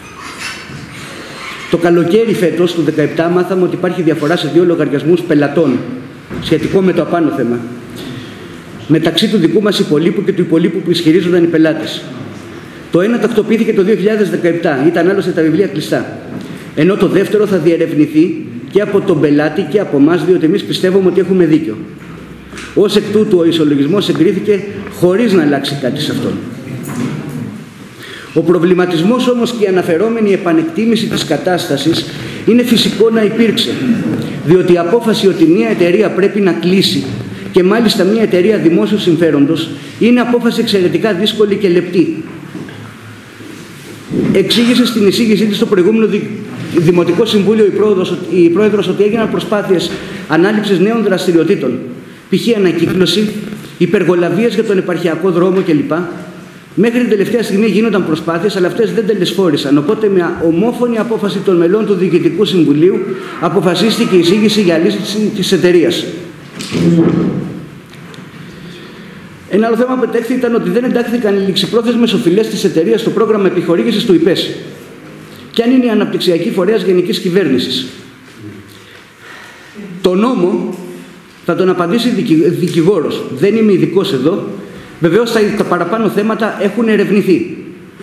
Το καλοκαίρι φέτος, του 2017, μάθαμε ότι υπάρχει διαφορά σε 2 λογαριασμούς πελατών, σχετικό με το απάνω θέμα, μεταξύ του δικού μας υπολείπου και του υπολείπου που ισχυρίζονταν οι πελάτες. Το ένα τακτοποιήθηκε το 2017, ήταν άλλωστε τα βιβλία κλειστά, ενώ το δεύτερο θα διερευνηθεί και από τον πελάτη και από εμάς, διότι εμείς πιστεύουμε ότι έχουμε δίκιο. Ως εκ τούτου, ο ισολογισμός εγκρίθηκε χωρίς να αλλάξει κάτι σε αυτόν. Ο προβληματισμός όμως και η αναφερόμενη επανεκτίμηση της κατάστασης είναι φυσικό να υπήρξε, διότι η απόφαση ότι μια εταιρεία πρέπει να κλείσει και μάλιστα μια εταιρεία δημόσιου συμφέροντος είναι απόφαση εξαιρετικά δύσκολη και λεπτή. Εξήγησε στην εισήγησή της στο προηγούμενο Δημοτικό Συμβούλιο η Πρόεδρος ότι έγιναν προσπάθειες ανάληψης νέων δραστηριοτήτων, π.χ. ανακύκλωση, υπεργολαβίες για τον επαρχιακό δρόμο κλπ. Μέχρι την τελευταία στιγμή γίνονταν προσπάθειες, αλλά αυτές δεν τελεσφόρησαν. Οπότε, με ομόφωνη απόφαση των μελών του Διοικητικού Συμβουλίου, αποφασίστηκε η εισήγηση για λύση της εταιρείας. Ένα άλλο θέμα που ετέχθη ήταν ότι δεν εντάχθηκαν οι ληξιπρόθεσμες οφειλές της εταιρείας στο πρόγραμμα επιχορήγησης του ΙΠΕΣ. Και αν είναι η αναπτυξιακή φορέας γενικής κυβέρνησης. Το νόμο θα τον απαντήσει δικηγόρος. Δεν είμαι ειδικός εδώ. Βεβαίως τα παραπάνω θέματα έχουν ερευνηθεί.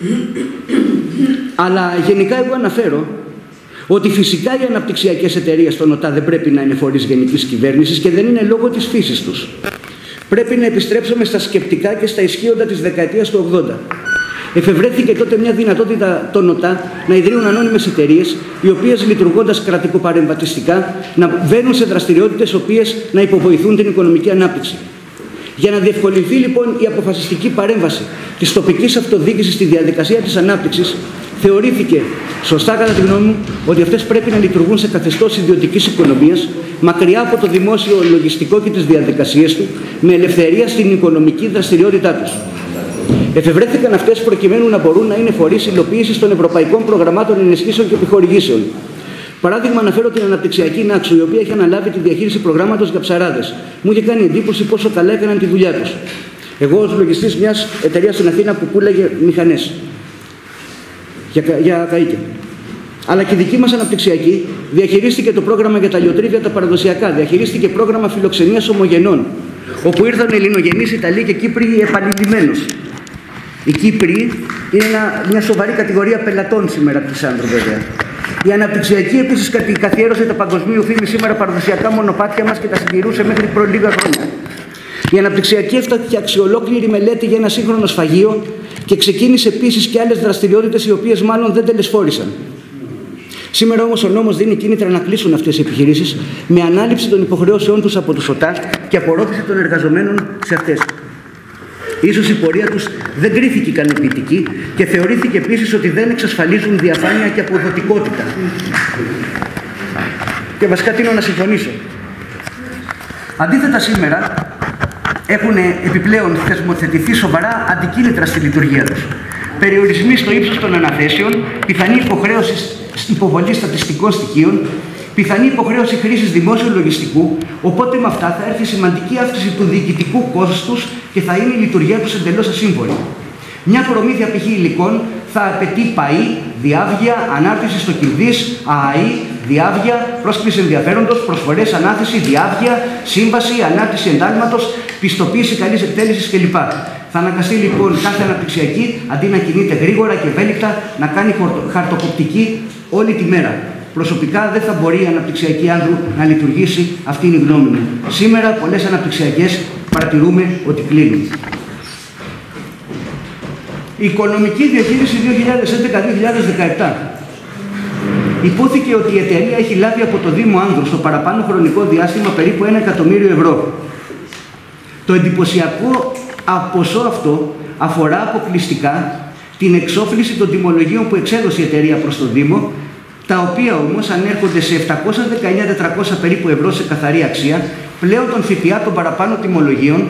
Αλλά γενικά εγώ αναφέρω ότι φυσικά οι αναπτυξιακές εταιρείες στον ΟΤΑ δεν πρέπει να είναι φορείς γενικής κυβέρνησης και δεν είναι λόγω της φύσης τους. Πρέπει να επιστρέψουμε στα σκεπτικά και στα ισχύοντα της δεκαετίας του 80. Εφευρέθηκε τότε μια δυνατότητα των ΟΤΑ να ιδρύουν ανώνυμες εταιρείες, οι οποίες λειτουργώντας κρατικοπαρεμβατιστικά να βαίνουν σε δραστηριότητες οποίες να υποβοηθούν την οικονομική ανάπτυξη. Για να διευκολυνθεί λοιπόν η αποφασιστική παρέμβαση της τοπικής αυτοδιοίκησης στη διαδικασία της ανάπτυξης, θεωρήθηκε σωστά κατά τη γνώμη μου ότι αυτές πρέπει να λειτουργούν σε καθεστώς ιδιωτικής οικονομίας, μακριά από το δημόσιο λογιστικό και τις διαδικασίες του, με ελευθερία στην οικονομική δραστηριότητά τους. Εφευρέθηκαν αυτές προκειμένου να μπορούν να είναι φορείς υλοποίησης των ευρωπαϊκών προγραμμάτων ενισχύσεων και επιχορηγήσεων. Παράδειγμα, αναφέρω την αναπτυξιακή Νάξου, η οποία έχει αναλάβει τη διαχείριση προγράμματος για ψαράδες. Μου είχε κάνει εντύπωση πόσο καλά έκαναν τη δουλειά τους. Εγώ, ως λογιστής μιας εταιρείας στην Αθήνα που πουλάγε μηχανές για καΐκια. Αλλά και η δική μας αναπτυξιακή διαχειρίστηκε το πρόγραμμα για τα λιοτρίβια τα παραδοσιακά, διαχειρίστηκε πρόγραμμα φιλοξενίας ομογενών, όπου ήρθαν Ελληνογενείς, Ιταλοί και Κύπροι επανειλημμένως. Οι Κύπροι είναι μια σοβαρή κατηγορία πελατών σήμερα από τη Σάντρο, βέβαια. Η αναπτυξιακή επίσης καθιέρωσε τα παγκοσμίου φήμη σήμερα παραδοσιακά μονοπάτια μας και τα συντηρούσε μέχρι προ λίγα χρόνια. Η αναπτυξιακή έφτιαξε ολόκληρη μελέτη για ένα σύγχρονο σφαγείο και ξεκίνησε επίσης και άλλες δραστηριότητες οι οποίες μάλλον δεν τελεσφόρησαν. Σήμερα όμως ο νόμος δίνει κίνητρα να κλείσουν αυτές οι επιχειρήσεις με ανάληψη των υποχρεώσεών τους από τους ΟΤΑ και απορρόφηση των εργαζομένων σε αυτές. Ίσως η πορεία τους δεν κρίθηκε ικανοποιητική και θεωρήθηκε επίσης ότι δεν εξασφαλίζουν διαφάνεια και αποδοτικότητα. Και βασικά τείνω να συμφωνήσω. Αντίθετα σήμερα έχουν επιπλέον θεσμοθετηθεί σοβαρά αντικίνητρα στη λειτουργία τους. Περιορισμοί στο ύψος των αναθέσεων, πιθανή υποχρέωση υποβολής στατιστικών στοιχείων, πιθανή υποχρέωση χρήσης δημόσιου λογιστικού, οπότε με αυτά θα έρθει σημαντική αύξηση του διοικητικού κόστους και θα είναι η λειτουργία τους εντελώς ασύμβολη. Μια προμήθεια π.χ. υλικών θα απαιτεί ΠΑΗ, διάβγεια, ανάρτηση στο κινδύς, ΑΑΗ, διάβγεια, πρόσκληση ενδιαφέροντος, προσφορές, ανάθεση, διάβγεια, σύμβαση, ανάρτηση εντάλματος, πιστοποίηση καλής εκτέλεσης κλπ. Θα αναγκαστεί λοιπόν κάθε αναπτυξιακή, αντί να κινείται γρήγορα και ευέλικτα, να κάνει χαρτοκοπτική όλη τη μέρα. Προσωπικά δεν θα μπορεί η αναπτυξιακή Άνδρου να λειτουργήσει, αυτή είναι η γνώμη μου. Σήμερα πολλές αναπτυξιακές παρατηρούμε ότι κλείνουν. Η οικονομική διαχείριση 2011-2017. Υπόθηκε ότι η εταιρεία έχει λάβει από το Δήμο Άνδρου στο παραπάνω χρονικό διάστημα περίπου 1 εκατομμύριο ευρώ. Το εντυπωσιακό ποσό αυτό αφορά αποκλειστικά την εξόφληση των τιμολογίων που εξέδωσε η εταιρεία προς το Δήμο, τα οποία όμως ανέρχονται σε 719.400 περίπου ευρώ σε καθαρή αξία, πλέον των ΦΠΑ των παραπάνω τιμολογίων,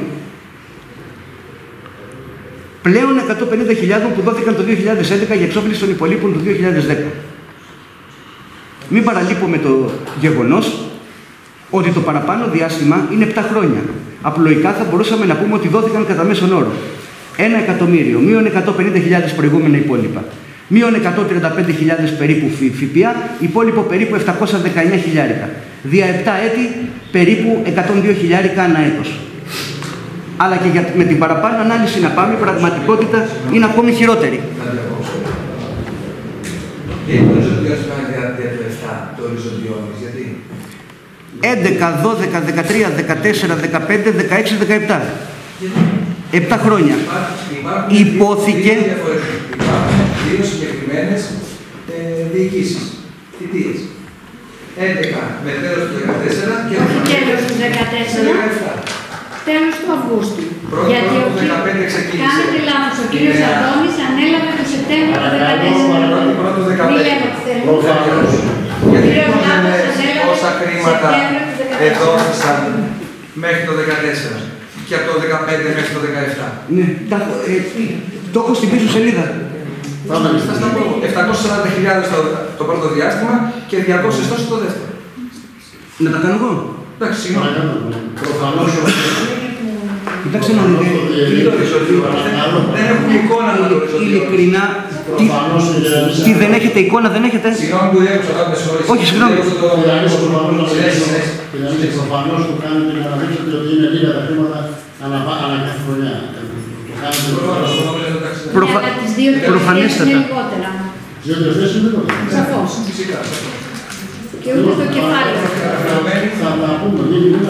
πλέον 150.000 που δόθηκαν το 2011 για εξόφληση των υπολείπων του 2010. Μην παραλείπουμε το γεγονός ότι το παραπάνω διάστημα είναι 7 χρόνια. Απλοϊκά θα μπορούσαμε να πούμε ότι δόθηκαν κατά μέσον όρο 1 εκατομμύριο, μείον 150.000 προηγούμενα υπόλοιπα, μείον 135.000 περίπου ΦΠΑ, υπόλοιπο περίπου 719.000. Δια 7 έτη περίπου 102.000 ανά έτος. Αλλά και με την παραπάνω ανάλυση να πάμε, η πραγματικότητα είναι ακόμη χειρότερη. Και το οριζοντιός κάνει διάρκεια του 7, το οριζοντιόμις, γιατί? 11, 12, 13, 14, 15, 16, 17. 7 χρόνια. Υπόθηκε... Υπάρχουν δύο συγκεκριμένες διοικήσεις, θητείες. 11 με τέλος του 14 και τέλος του 17. Τέλος του Αυγούστου. Γιατί ο κάνετε λάθος, ο κύριος Αντώνης ανέλαβε το Σεπτέμβριο του 2014. Μη λέμε τις τελευταίες. Γιατί όσα χρήματα εδόθησαν μέχρι το 2014 και από το 2015 μέχρι το 2017. Ναι, το έχω στην πίσω σελίδα. 740.000 το πρώτο διάστημα και 200 τόσο το δεύτερο. Να τα κάνω εγώ. Εντάξει, συγγνώμη. Προφανώς Κοιτάξτε να δείτε. Δεν έχουμε εικόνα να το οριζοντιόμις. Ειλικρινά, τι δεν έχετε εικόνα, δεν έχετε. Συγγνώμη που διέκοψα κάτι με συγχωρείς. Όχι, συγγνώμη. Προφανώς του κάνετε να αναδείξετε ότι είναι λίγα τα χρήματα ανά κάθε χρονιά. Αλλά τις δύο τελευταίες είναι λιγότερα. Δύο τελευταίες είναι λιγότερα. Σαφώς. Και ούτε το κεφάλαιο. Θα τα πούμε.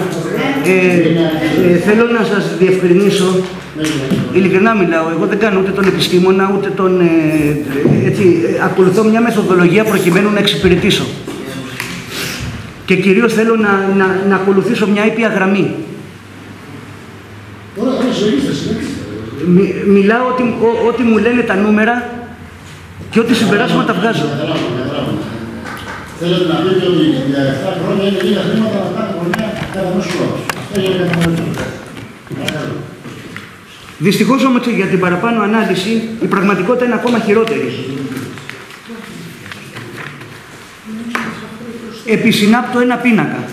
Θέλω να σας διευκρινίσω, ειλικρινά μιλάω, εγώ δεν κάνω ούτε τον επιστήμονα, ούτε τον... ακολουθώ μια μεθοδολογία προκειμένου να εξυπηρετήσω. Και κυρίως θέλω να ακολουθήσω μια ήπια γραμμή. Μιλάω ότι μου λένε τα νούμερα και ό,τι συμπεράσματα βγάζω. Θέλετε να πείτε ότι για 7 χρόνια είναι λίγα χρήματα να κάθε χρονιά κατά μέσο όρο. Αυτό είναι κατανοητό. Δυστυχώς όμως για την παραπάνω ανάλυση η πραγματικότητα είναι ακόμα χειρότερη. Επισυνάπτω ένα πίνακα.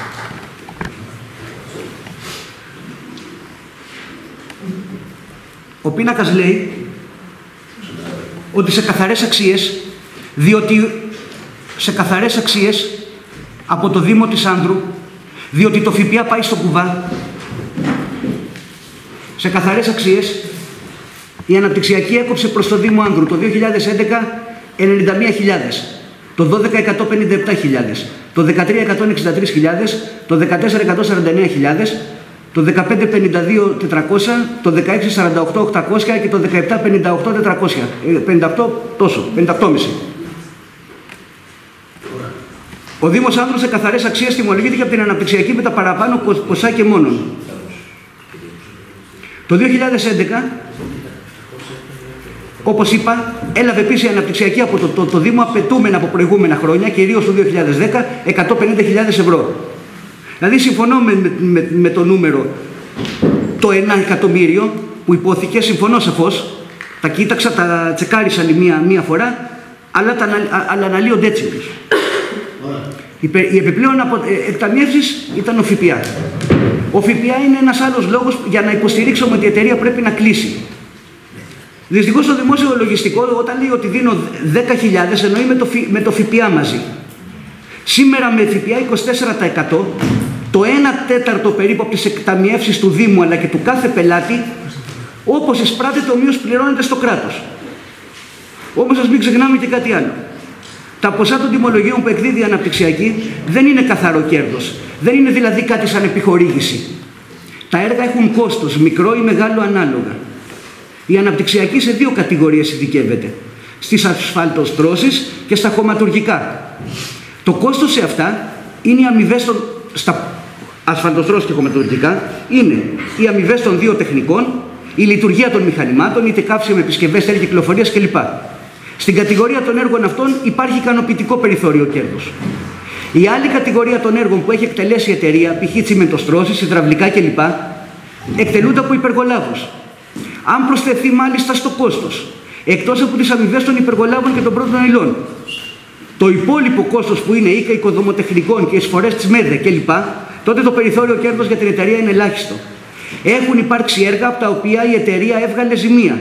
Ο πίνακας λέει ότι σε καθαρές αξίες, διότι σε καθαρές αξίες από το Δήμο της Άνδρου, διότι το ΦΠΑ πάει στο κουβά, σε καθαρές αξίες η αναπτυξιακή έκοψε προς το Δήμο Άνδρου το 2011 91.000. το 12 157.000, το 13 163.000, το 14 149.000, το 15 52.400, το 16 48.800 και το 17 58.400. 58 τόσο, 58,5. Ο Δήμος Άνδρου σε καθαρές αξίες τιμολογήθηκε από την αναπτυξιακή με τα παραπάνω ποσά και μόνον. Το 2011, όπως είπα, έλαβε επίσης η αναπτυξιακή από το Δήμο απαιτούμενα από προηγούμενα χρόνια, κυρίως το 2010, 150.000 ευρώ. Δηλαδή συμφωνώ με το νούμερο, το 1 εκατομμύριο που υπόθηκε, συμφωνώ σαφώς, τα κοίταξα, τα τσεκάρισα μία φορά, αλλά αναλύονται έτσι. Οι επιπλέον εκταμιεύσεις ήταν ο ΦΠΑ. Ο ΦΠΑ είναι ένας άλλος λόγος για να υποστηρίξουμε ότι η εταιρεία πρέπει να κλείσει. Δυστυχώς στο δημόσιο λογιστικό, όταν λέει ότι δίνω 10.000, εννοεί με το ΦΠΑ μαζί. Σήμερα με ΦΠΑ 24%, το 1/4 περίπου από τις εκταμιεύσεις του Δήμου αλλά και του κάθε πελάτη, όπως εισπράττεται ομοίως πληρώνεται στο κράτος. Όμως ας μην ξεχνάμε και κάτι άλλο. Τα ποσά των τιμολογίων που εκδίδει η αναπτυξιακή δεν είναι καθαρό κέρδος. Δεν είναι δηλαδή κάτι σαν επιχορήγηση. Τα έργα έχουν κόστος, μικρό ή μεγάλο ανάλογα. Η αναπτυξιακή σε δύο κατηγορίες ειδικεύεται. Στις ασφαλτοστρώσεις και στα χωματουργικά. Το κόστος σε αυτά είναι οι αμοιβές στα ασφαλτοστρώσεις και χωματουργικά, είναι οι αμοιβές των δύο τεχνικών, η λειτουργία των μηχανημάτων, είτε καύσιμα, επισκευές, τέλη κυκλοφορίας κλπ. Στην κατηγορία των έργων αυτών υπάρχει ικανοποιητικό περιθώριο κέρδους. Η άλλη κατηγορία των έργων που έχει εκτελέσει η εταιρεία, π.χ. τσιμεντοστρώσεις, υδραυλικά κλπ., εκτελούνται από υπεργολάβους. Αν προσθεθεί μάλιστα στο κόστος, εκτός από τις αμοιβές των υπεργολάβων και των πρώτων υλών, το υπόλοιπο κόστος που είναι οίκα οικοδομοτεχνικών και εισφορές της ΜΕΔΕ κλπ., τότε το περιθώριο κέρδος για την εταιρεία είναι ελάχιστο. Έχουν υπάρξει έργα από τα οποία η εταιρεία έβγαλε ζημία.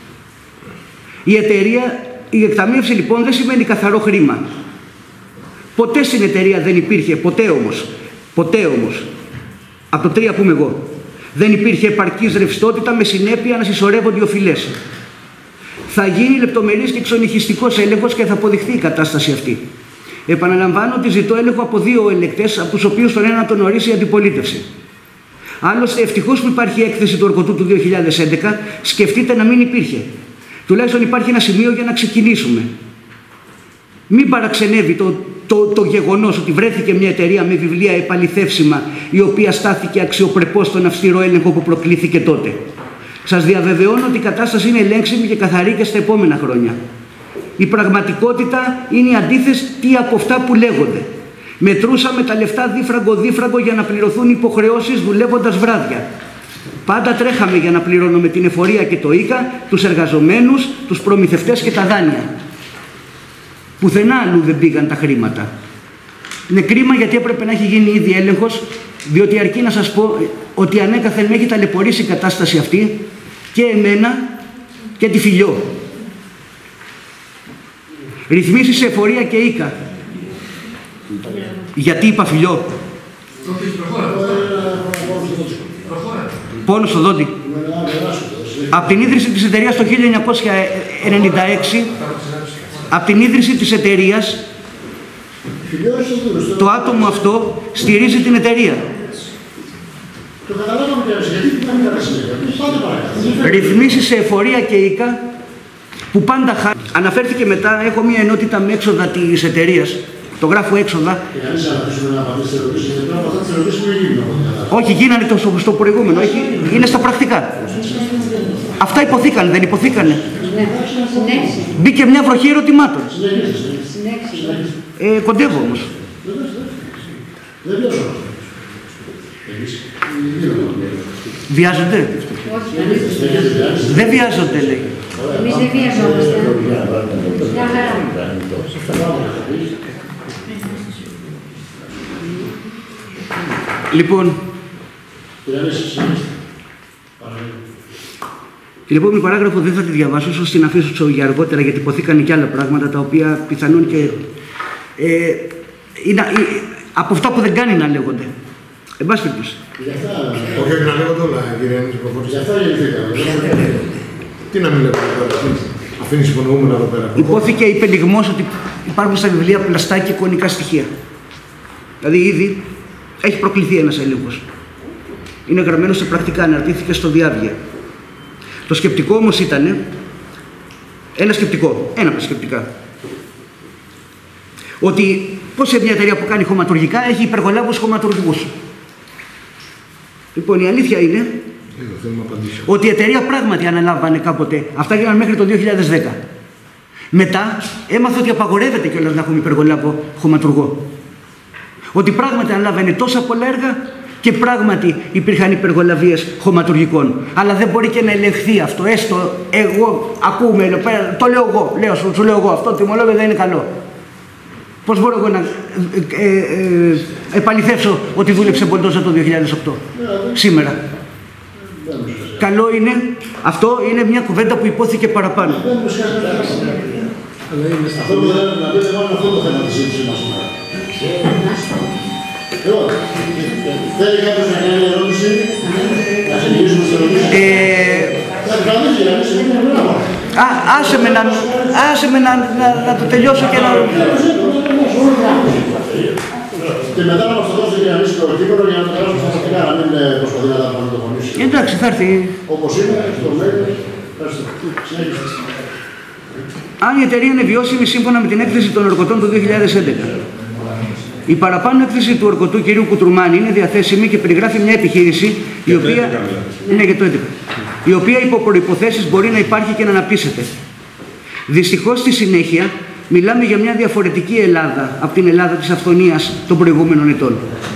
Η εκταμείευση λοιπόν δεν σημαίνει καθαρό χρήμα. Ποτέ στην εταιρεία δεν υπήρχε, ποτέ όμως, από το 3 πούμε εγώ, δεν υπήρχε επαρκής ρευστότητα με συνέπεια να συσσωρεύονται οι οφειλές. Θα γίνει λεπτομερής και εξονυχιστικός έλεγχος και θα αποδειχθεί η κατάσταση αυτή. Επαναλαμβάνω ότι ζητώ έλεγχο από 2 ελεκτές, από τους οποίους τον ένα τον ορίσει η αντιπολίτευση. Άλλωστε, ευτυχώς που υπάρχει έκθεση του ορκωτού του 2011, σκεφτείτε να μην υπήρχε. Τουλάχιστον υπάρχει ένα σημείο για να ξεκινήσουμε. Μην παραξενεύει το γεγονός ότι βρέθηκε μια εταιρεία με βιβλία επαληθεύσιμα, η οποία στάθηκε αξιοπρεπώς στον αυστηρό έλεγχο που προκλήθηκε τότε. Σας διαβεβαιώνω ότι η κατάσταση είναι ελέγξιμη και καθαρή και στα επόμενα χρόνια. Η πραγματικότητα είναι η αντίθεση από αυτά που λέγονται. Μετρούσαμε τα λεφτά δίφραγκο για να πληρωθούν υποχρεώσεις δουλεύοντας βράδια. Πάντα τρέχαμε για να πληρώνουμε την εφορία και το ΙΚΑ, τους εργαζομένους, τους προμηθευτές και τα δάνεια. Πουθενά αλλού δεν πήγαν τα χρήματα. Είναι κρίμα γιατί έπρεπε να έχει γίνει ήδη έλεγχος, διότι αρκεί να σας πω ότι ανέκαθεν με έχει ταλαιπωρήσει η κατάσταση αυτή και εμένα και τη Φιλιό. Ρυθμίσεις σε εφορία και ΙΚΑ. Γιατί είπα Φιλιό? Πόνο στο δόντι. Από την ίδρυση της εταιρείας το 1996, από την ίδρυση της εταιρείας, το άτομο αυτό στηρίζει την εταιρεία. Ρυθμίσεις σε εφορία και ΙΚΑ που πάντα αναφέρθηκε μετά, έχω μια ενότητα με έξοδα της εταιρείας. Το γράφω έξοδα. Όχι, γίνανε στο προηγούμενο. Είναι στα πρακτικά. Αυτά υποθήκανε, δεν υποθήκανε? Μπήκε μια βροχή ερωτημάτων. Κοντεύω όμως. Βιάζονται? Δεν βιάζονται, λέει. Εμείς δεν βιαζόμαστε. Μια χαρά. Λοιπόν, την επόμενη παράγραφο δεν θα τη διαβάσω, ίσως την αφήσω για αργότερα, γιατί υποθήκανε και άλλα πράγματα τα οποία πιθανόν και είναι από αυτά που δεν κάνει να λέγονται. Εν πάση περιπτώσει. Όχι, να λέγονται όλα, κύριε Νίκο. Γι' αυτό γεννηθήκαμε. Τι να μην λέγονται τώρα. Αφήνει υπονοούμενα εδώ πέρα. Υπόθηκε υπενιγμός ότι υπάρχουν στα βιβλία πλαστά και εικονικά στοιχεία. Δηλαδή ήδη έχει προκληθεί ένας έλεγχος. Είναι γραμμένο σε πρακτικά, αναρτήθηκε στο διάβγεια. Το σκεπτικό όμως ήταν, ένα από τα σκεπτικά, ότι πώς σε μια εταιρεία που κάνει χωματουργικά έχει υπεργολάβους χωματουργικούς. Λοιπόν, η αλήθεια είναι ότι η εταιρεία πράγματι αναλάμβανε κάποτε, αυτά γίνανε μέχρι το 2010. Μετά έμαθε ότι απαγορεύεται κιόλας να έχουμε υπεργολάβο χωματουργό. Ότι πράγματι αναλάμβανε τόσα πολλά έργα και πράγματι υπήρχαν υπεργολαβίες χωματουργικών. Αλλά δεν μπορεί και να ελεγχθεί αυτό. Έστω εγώ, ακούμε, το λέω εγώ, σου λέω εγώ, αυτό το τιμολόγιο δεν είναι καλό. Πώς μπορώ εγώ να επαληθεύσω ότι δούλεψε μπολντόζα το 2008, σήμερα? Καλό είναι, αυτό είναι μια κουβέντα που υπόθηκε παραπάνω. Αυτό που θέλω να πείτε εγώ είναι αυτό το θέμα της σύντησης μας σήμερα. Θέλει κάποιος να κάνει ερώτηση, να συνεχίσουμε στις ερωτήσεις? Άσε με να το τελειώσω και να... Και μετά να μας το δώσετε για να μίσει το κείμενο για να το περάσουμε στα πρακτικά, να μην προσπαθεί να τα πρωτοφωνήσει. Εντάξει, θα έρθει. Όπως είναι, στο μέλλον. Ευχαριστώ. Συνέχιστε. Αν η εταιρεία είναι βιώσιμη σύμφωνα με την έκθεση των ορκωτών του 2011. Η παραπάνω έκθεση του ορκωτού κ. Κουτρουμάνη είναι διαθέσιμη και περιγράφει μια επιχείρηση η οποία... Είναι για το 11. Η οποία υπό προϋποθέσεις μπορεί να υπάρχει και να αναπτύσσεται. Δυστυχώς στη συνέχεια μιλάμε για μια διαφορετική Ελλάδα από την Ελλάδα της αυθονίας των προηγούμενων ετών.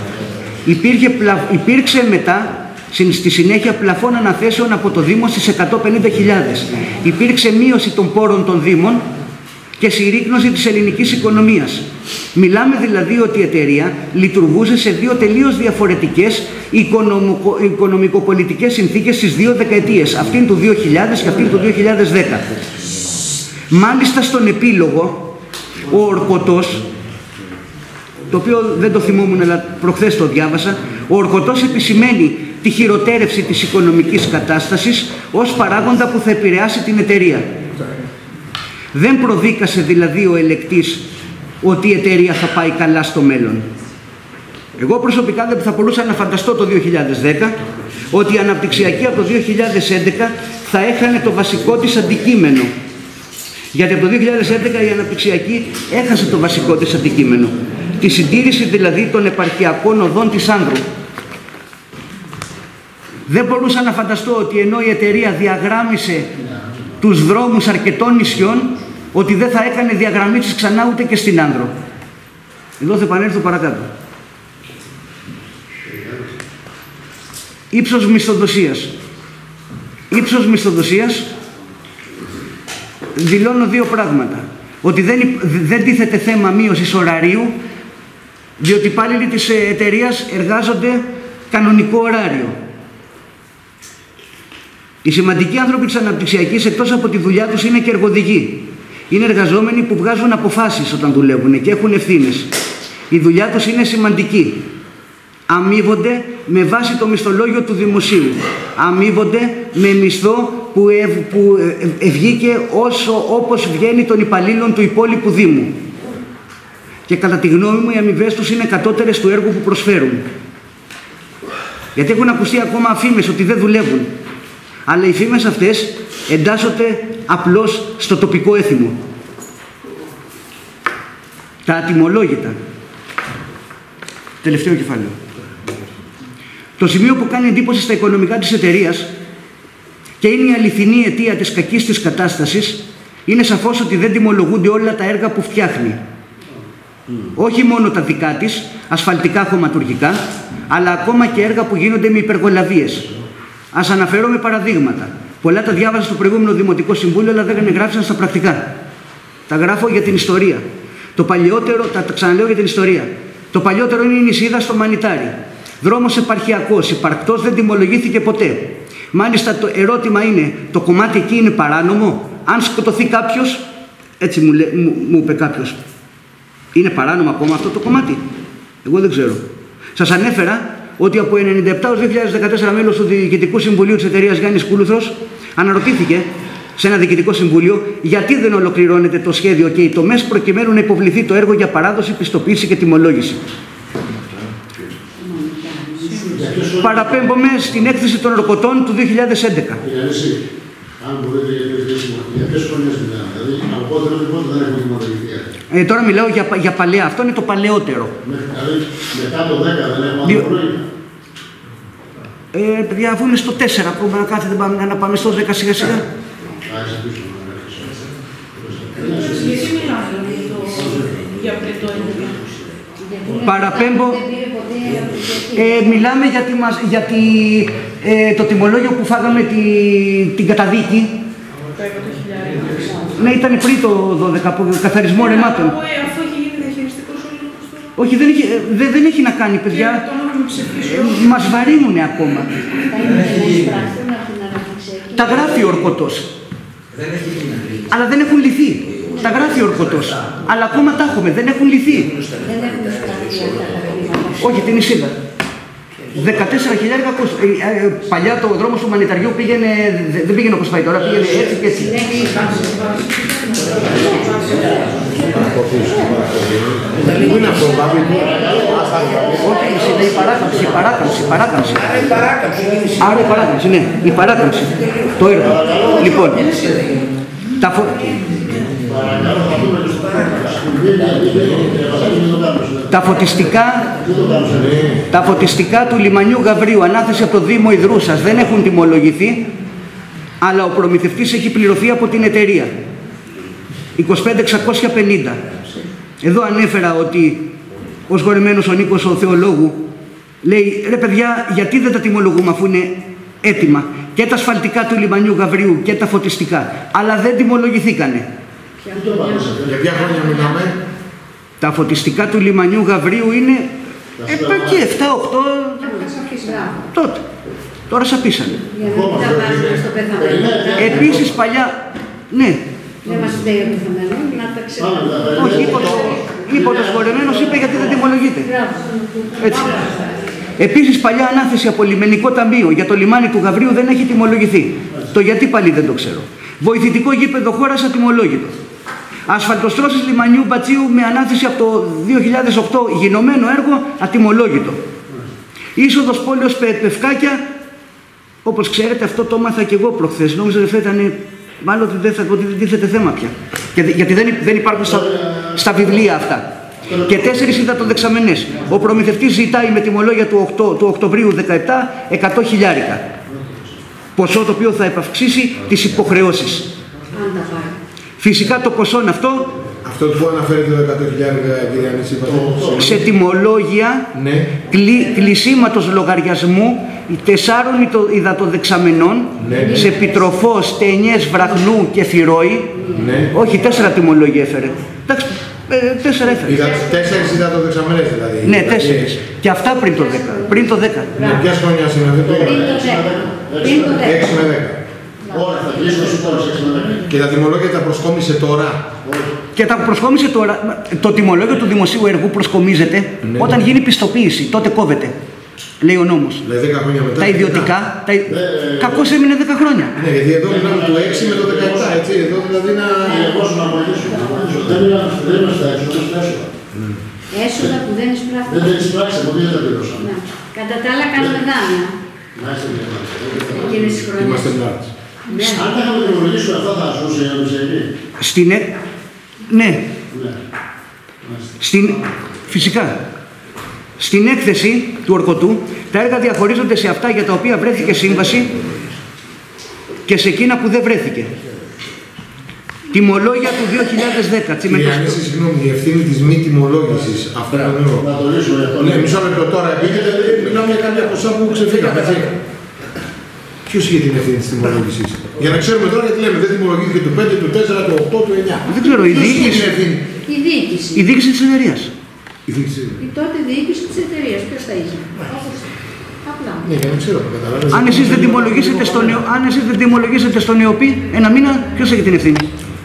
Υπήρξε μετά, στη συνέχεια, πλαφόν αναθέσεων από το Δήμο στις 150.000. Υπήρξε μείωση των πόρων των Δήμων και συρρίκνωση της ελληνικής οικονομίας. Μιλάμε δηλαδή ότι η εταιρεία λειτουργούσε σε δύο τελείως διαφορετικές οικονομικοπολιτικές συνθήκες στις δύο δεκαετίες, αυτήν του 2000 και αυτήν του 2010. Μάλιστα στον επίλογο, ο ορκωτός, το οποίο δεν το θυμόμουν αλλά προχθές το διάβασα, ο ορκωτός επισημαίνει τη χειροτέρευση της οικονομικής κατάστασης ως παράγοντα που θα επηρεάσει την εταιρεία. Δεν προδίκασε δηλαδή ο ελεκτής ότι η εταιρεία θα πάει καλά στο μέλλον. Εγώ προσωπικά δεν θα μπορούσα να φανταστώ το 2010 ότι η αναπτυξιακή από το 2011 θα έχανε το βασικό της αντικείμενο. Γιατί από το 2011 η αναπτυξιακή έχασε το βασικό της αντικείμενο. Τη συντήρηση δηλαδή των επαρχιακών οδών της Άνδρου. Δεν μπορούσα να φανταστώ ότι ενώ η εταιρεία διαγράμμισε τους δρόμους αρκετών νησιών, ότι δεν θα έκανε διαγραμμίσεις ξανά ούτε και στην Άνδρο. Εδώ θα επανέλθω παρακάτω. Ύψος μισθοδοσίας. Ύψος μισθοδοσίας δηλώνω δύο πράγματα. Ότι δεν τίθεται θέμα μείωσης ωραρίου, διότι οι υπάλληλοι της εταιρείας εργάζονται κανονικό ωράριο. Οι σημαντικοί άνθρωποι της αναπτυξιακής, εκτός από τη δουλειά τους, είναι και εργοδηγοί. Είναι εργαζόμενοι που βγάζουν αποφάσεις όταν δουλεύουν και έχουν ευθύνες. Η δουλειά τους είναι σημαντική. Αμείβονται με βάση το μισθολόγιο του δημοσίου. Αμείβονται με μισθό που βγήκε όπως βγαίνει των υπαλλήλων του υπόλοιπου Δήμου. Και κατά τη γνώμη μου οι αμοιβές τους είναι κατώτερες του έργου που προσφέρουν. Γιατί έχουν ακουστεί ακόμα φήμες ότι δεν δουλεύουν. Αλλά οι φήμες αυτές εντάσσονται απλώς στο τοπικό έθιμο. Τα ατιμολόγητα. Τελευταίο κεφάλαιο. Το σημείο που κάνει εντύπωση στα οικονομικά της εταιρείας και είναι η αληθινή αιτία της κακής της κατάστασης είναι σαφώς ότι δεν τιμολογούνται όλα τα έργα που φτιάχνει. Όχι μόνο τα δικά της, ασφαλτικά χωματουργικά, αλλά ακόμα και έργα που γίνονται με υπεργολαβίες. Ας αναφέρω με παραδείγματα. Πολλά τα διάβασα στο προηγούμενο Δημοτικό Συμβούλιο, αλλά δεν γράψαν στα πρακτικά. Τα γράφω για την ιστορία. Το παλιότερο, τα ξαναλέω για την ιστορία. Το παλιότερο είναι η νησίδα στο Μανιτάρι. Δρόμος επαρχιακός, υπαρκτός, δεν τιμολογήθηκε ποτέ. Μάλιστα το ερώτημα είναι, το κομμάτι εκεί είναι παράνομο? Αν σκοτωθεί κάποιος, έτσι μου είπε κάποιος, είναι παράνομο ακόμα αυτό το κομμάτι? Εγώ δεν ξέρω. Σας ανέφερα ότι από 1997 ως 2014 μέλος του Διοικητικού Συμβουλίου της εταιρείας Γιάννης Κούλουθρος αναρωτήθηκε σε ένα διοικητικό συμβούλιο, γιατί δεν ολοκληρώνεται το σχέδιο και οι τομές προκειμένου να υποβληθεί το έργο για παράδοση, πιστοποίηση και τιμολόγηση. Παραπέμπομαι στην έκθεση των ορκωτών του 2011. Αν μπορείτε για ποιες χρονιές μιλάμε, δηλαδή από πότε δεν έχουμε τιμολογηθεί. Τώρα μιλάω για παλαιά, αυτό είναι το παλαιότερο. Δηλαδή μετά το 10 δεν έχουμε άλλο πρόβλημα. Παιδιά, αφού είναι στο 4 ακόμα, κάθεται να πάμε στο 10 σιγά σιγά. Γιατί μιλάμε για πετό ενεργειακό? Παραπέμπω, μιλάμε για το τιμολόγιο που φάγαμε την καταδίκη. Ναι, ήταν πριν το 12, από καθαρισμό ρεμάτων. Αφού έχει γίνει διαχειριστικός όλος το... Όχι, δεν έχει να κάνει, παιδιά. Μας βαρύνουνε ακόμα. Τα γράφει ο ορκωτός. Αλλά δεν έχουν λυθεί. Τα γράφει ο ορκωτός. Αλλά ακόμα τα έχουμε, δεν έχουν λυθεί. Όχι, την Ισίδα. 14.000 παλιά το δρόμος του Μανιταριού πήγαινε, δεν πήγαινε όπως πάει τώρα, πήγαινε έτσι και έτσι. Πού είναι αυτό, Βάβη? Όχι, είναι η παράκαμψη. Άρα η παράκαμψη, ναι, η παράκαμψη. Το έργο. Λοιπόν, τα φωτιστικά του λιμανιού Γαβρίου, ανάθεση από το Δήμο Ιδρούσας, δεν έχουν τιμολογηθεί, αλλά ο προμηθευτής έχει πληρωθεί από την εταιρεία. 25.650. Εδώ ανέφερα ότι ως γορεμένος ο Νίκος ο Θεολόγου λέει, ρε παιδιά, γιατί δεν τα τιμολογούμε αφού είναι έτοιμα, και τα ασφαλτικά του λιμανιού Γαβρίου και τα φωτιστικά, αλλά δεν τιμολογηθήκανε. Για ποια χρόνια μιλάμε? Τα φωτιστικά του λιμανιού Γαβρίου είναι εκεί 7-8 τότε. Τώρα σαπίσανε. Επίσης παλιά, ναι. Δεν μας λέει ο πεθαμένος, να τα ξέρουμε. Όχι, είπε ο δοσχολεμένος, είπε γιατί δεν τιμολογείται. Έτσι. Επίσης παλιά ανάθεση από λιμενικό ταμείο για το λιμάνι του Γαβρίου δεν έχει τιμολογηθεί. Το γιατί πάλι δεν το ξέρω. Βοηθητικό γήπεδο χώρας ατιμολόγητο. Ασφαλτοστρώσεις λιμανιού Μπατσίου με ανάθεση από το 2008 γινωμένο έργο ατιμολόγητο. Είσοδος πόλεως Πευκάκια, όπως ξέρετε αυτό το έμαθα και εγώ προχθές. Νόμιζα ότι ήταν μάλλον ότι δεν τίθεται θέμα πια. Γιατί δεν υπάρχουν στα βιβλία αυτά. Και 4 υδατοδεξαμενές. Ο προμηθευτής ζητάει με τιμολόγια του Οκτωβρίου 17 100.000. Ποσό το οποίο θα επαυξήσει τις υποχρεώσεις. Φυσικά το ποσό αυτό... Αυτό που αναφέρεται το 100.000, κύριε Ανησίπατε. Σε τιμολόγια ναι. Κλεισίματος λογαριασμού 4 υδατοδεξαμενών ναι. Σε πιτροφός, ταινιές, βραχνού και φυρόη. Ναι. Όχι, 4 τιμολόγια έφερε. Εντάξει, 4 έφερε. 4 υδατοδεξαμενές δηλαδή. Ναι, 4. Και αυτά πριν το 10. Πριν το 10. Ναι, ποιας χρονιάς είναι αυτό? Πριν το 10. 6 με 10. Και τα τιμολόγια τα προσκόμισε τώρα? Και τα προσκόμισε τώρα. Το τιμολόγιο του δημοσίου έργου προσκομίζεται ναι. Όταν γίνει πιστοποίηση. Τότε κόβεται. Λέει ο νόμος. Δηλαδή 10 χρόνια μετά. Τα ιδιωτικά. Κακώς έμεινε 10 χρόνια. Ναι, γιατί εδώ μιλάμε του 6 με το 17. Έτσι, εδώ δηλαδή να. Δεν είμαστε έσοδα. Έσοδα που δεν εισπράχθηκαν. Δεν εισπράξαμε, ποτέ δεν τα πληρώσαμε. Κατά τα άλλα κάνουμε δάνεια. Εκείνες τις χρονιές. Είμαστε πλάτες. Αν τα είχαμε δημιουργήσει αυτά θα ζούσε η Ανουσιακή. Ναι. Φυσικά. Στην έκθεση του ορκωτού, τα έργα διαχωρίζονται σε αυτά για τα οποία βρέθηκε σύμβαση και σε εκείνα που δεν βρέθηκε. Τιμολόγια του 2010. Κύριε Ανήση, συγγνώμη, η ευθύνη της μη τιμολόγησης αυτού του έργου. Να το λύσουμε. Ναι, μισό λεπτό τώρα. Μιλάμε για κάποια ποσά που ξεφύγαμε. Ποιος είχε την ευθύνη της τιμολόγησης? Για να ξέρουμε τώρα γιατί λέμε δεν τιμολογήθηκε του 5, του 4, του 8, του 9. Δεν ξέρω, η διοίκηση. Η διοίκηση της εταιρείας. Η τότε διοίκηση της εταιρείας. Ποιος θα είχε? Απλά. Ναι, για να ξέρω, καταλάβετε. Αν εσείς δεν τιμολογήσετε στον ΕΟΠΗ ένα μήνα, ποιος έχει την ευθύνη?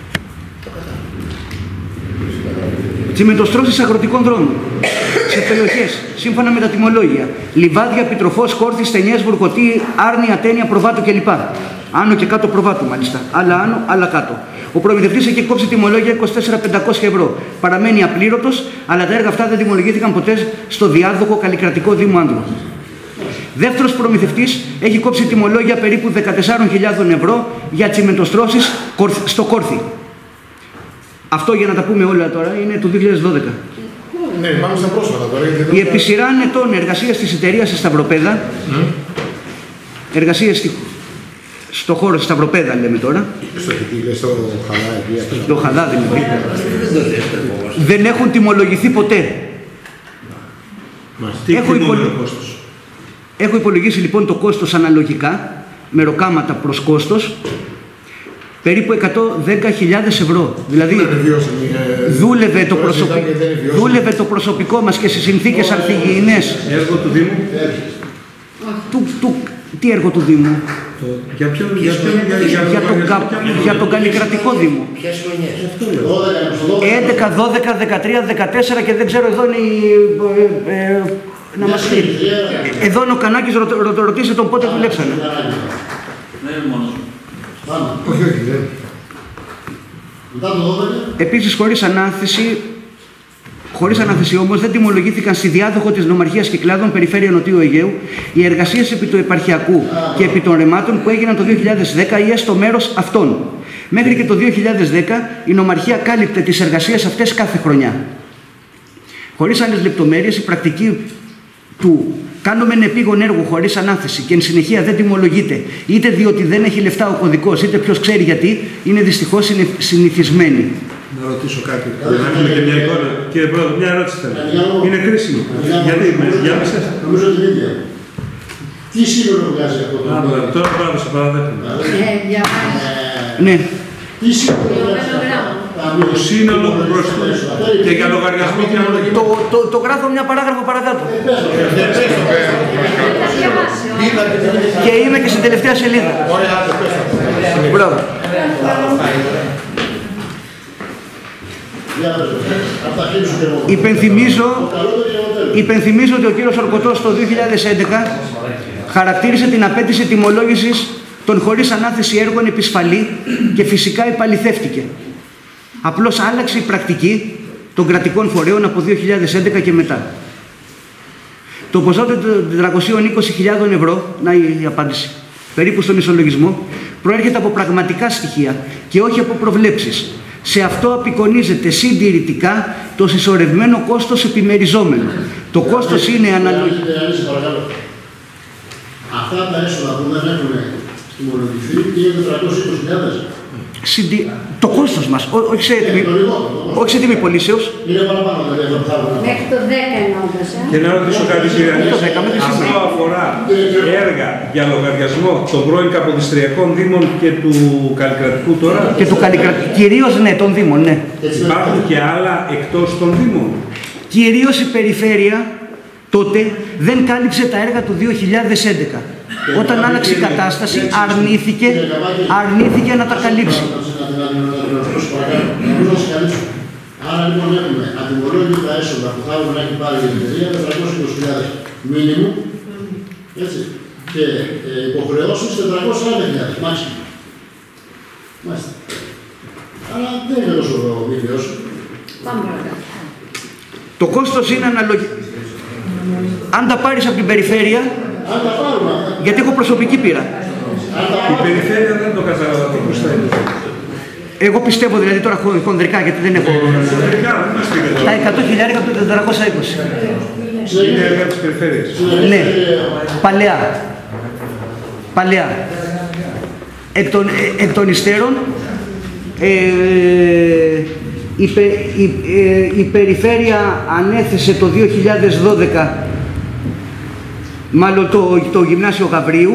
Τσιμεντοστρώσεις αγροτικών δρόμων σε περιοχές σύμφωνα με τα τιμολόγια. Λιβάδια, Πιτροφός, Κόρθης, Ταινιές, Βουρκωτή, Άρνη, Ατένια, Προβάτο κλπ. Άνω και κάτω προβάτου μάλιστα. Άλλα άνω, άλλα κάτω. Ο προμηθευτής έχει κόψει τιμολόγια 24.500 ευρώ. Παραμένει απλήρωτος, αλλά τα έργα αυτά δεν τιμολογήθηκαν ποτέ στο διάδοχο καλλικρατικό Δήμο Άνδρου. Δεύτερος προμηθευτής έχει κόψει τιμολόγια περίπου 14.000 ευρώ για τσιμεντοστρώσεις στο Κόρθι. Αυτό, για να τα πούμε όλα τώρα, είναι του 2012. Ναι, πάμε στα πρόσφατα τώρα. Η επί σειρά ετών εργασίας της εταιρείας στη Σταυροπέδα, εργασίες στο χώρο της Σταυροπέδα λέμε τώρα, στο Χαδά δηλαδή, δεν έχουν τιμολογηθεί ποτέ. Έχω υπολογίσει λοιπόν το κόστος αναλογικά, με ροκάματα προς κόστος, περίπου 110.000 ευρώ. Δηλαδή δούλευε το προσωπικό μας και σε συνθήκες ανθυγιεινές. Έργο του Δήμου. Τι έργο του Δήμου? Για τον καλλικρατικό Δήμο. Ποιες χρονιές? 11, 12, 13, 14 και δεν ξέρω, εδώ είναι να μας πει. Εδώ είναι ο Κανάκης, ρωτήστε τον πότε δουλέψανε. Δεν είναι μόνος. Όχι, μετά το 12. Επίσης, χωρίς ανάθεση όμως, δεν τιμολογήθηκαν στη διάδοχο της Νομαρχίας Κυκλάδων, Περιφέρεια Νοτιού Αιγαίου, οι εργασίες επί του επαρχιακού και επί των ρεμάτων που έγιναν το 2010 ή έστω μέρος αυτών. Μέχρι και το 2010 η Νομαρχία κάλυπτε τις εργασίες αυτές κάθε χρονιά. Χωρίς άλλες λεπτομέρειες, η πρακτική του κάνουμε ένα επίγον έργο χωρίς ανάθεση και εν συνεχεία δεν τιμολογείται, είτε διότι δεν έχει λεφτά ο κωδικός, είτε ποιος ξέρει γιατί, είναι δυστυχώς συνηθισμένη. Να ρωτήσω κάτι, να έχουμε και μια εικόνα. Κύριε Πρόεδρε, μια ερώτηση θέλω. Είναι κρίσιμο. Γιατί, για μισές. Νομίζω την ίδια. Τι σύνολο βγάζει αυτό το πράγμα? Τώρα πράγμα σε παραδέχομαι. Ναι. Τι σύνολο βγάζει? Το σύνολο του προσθέτω. Και για λογαριασμό και αναλογικό. Το γράφω μια παράγραφο παρακάτω. Και είμαι και στην τελευταία σελίδα. Μπράβο. Υπενθυμίζω ότι ο κύριος Ορκωτός το 2011 χαρακτήρισε την απέτηση τιμολόγησης των χωρίς ανάθεση έργων επισφαλή και φυσικά επαληθεύτηκε. Απλώς άλλαξε η πρακτική των κρατικών φορέων από 2011 και μετά. Το ποσό των 420.000 ευρώ, να η απάντηση, περίπου στον ισολογισμό, προέρχεται από πραγματικά στοιχεία και όχι από προβλέψεις. Σε αυτό απεικονίζεται συντηρητικά το συσσωρευμένο κόστος επιμεριζόμενο. Το κόστος είναι αναλογικό. Αυτά τα έσοδα που δεν έχουν τιμολογηθεί είναι 420.000. Το κόστος μας, όχι σε τιμή πωλήσεως. Είναι παραπάνω, μέχρι το 10 ενώντας. Και να ρωτήσω κάτι, κύριε Ανίση. Αυτό αφορά έργα για λογαριασμό των πρώην Καποδιστριακών Δήμων και του Καλλικρατικού τώρα. Και του Καλλικρατικού, κυρίως ναι, των Δήμων, ναι. Υπάρχουν και άλλα εκτός των Δήμων? Κυρίως η περιφέρεια τότε δεν κάλυψε τα έργα του 2011. Όταν άλλαξε η κατάσταση, αρνήθηκε να τα καλύψει. Άρα λοιπόν έχουμε ατιμολόγητα έσοδα που θα να έχει πάρει η εταιρεία 420.000 μήνυμου, έτσι, και υποχρεώσεις 440.000 μάξιμου. Μάλιστα. Άρα δεν είναι τόσο μήνυος. Πάμε παρακάτω. Το κόστος είναι αναλογικό. Αν τα πάρεις από την περιφέρεια, γιατί έχω προσωπική πείρα. Η περιφέρεια δεν το κατάλαβα, τι προσθέτει. Εγώ πιστεύω δηλαδή τώρα χονδρικά, γιατί δεν έχω... Τα 100.000 από το 420. Είναι έργα της περιφέρειας. Ναι, παλαιά. Εκ των υστέρων, η περιφέρεια ανέθεσε το 2012, μάλλον το Γυμνάσιο Γαβρίου,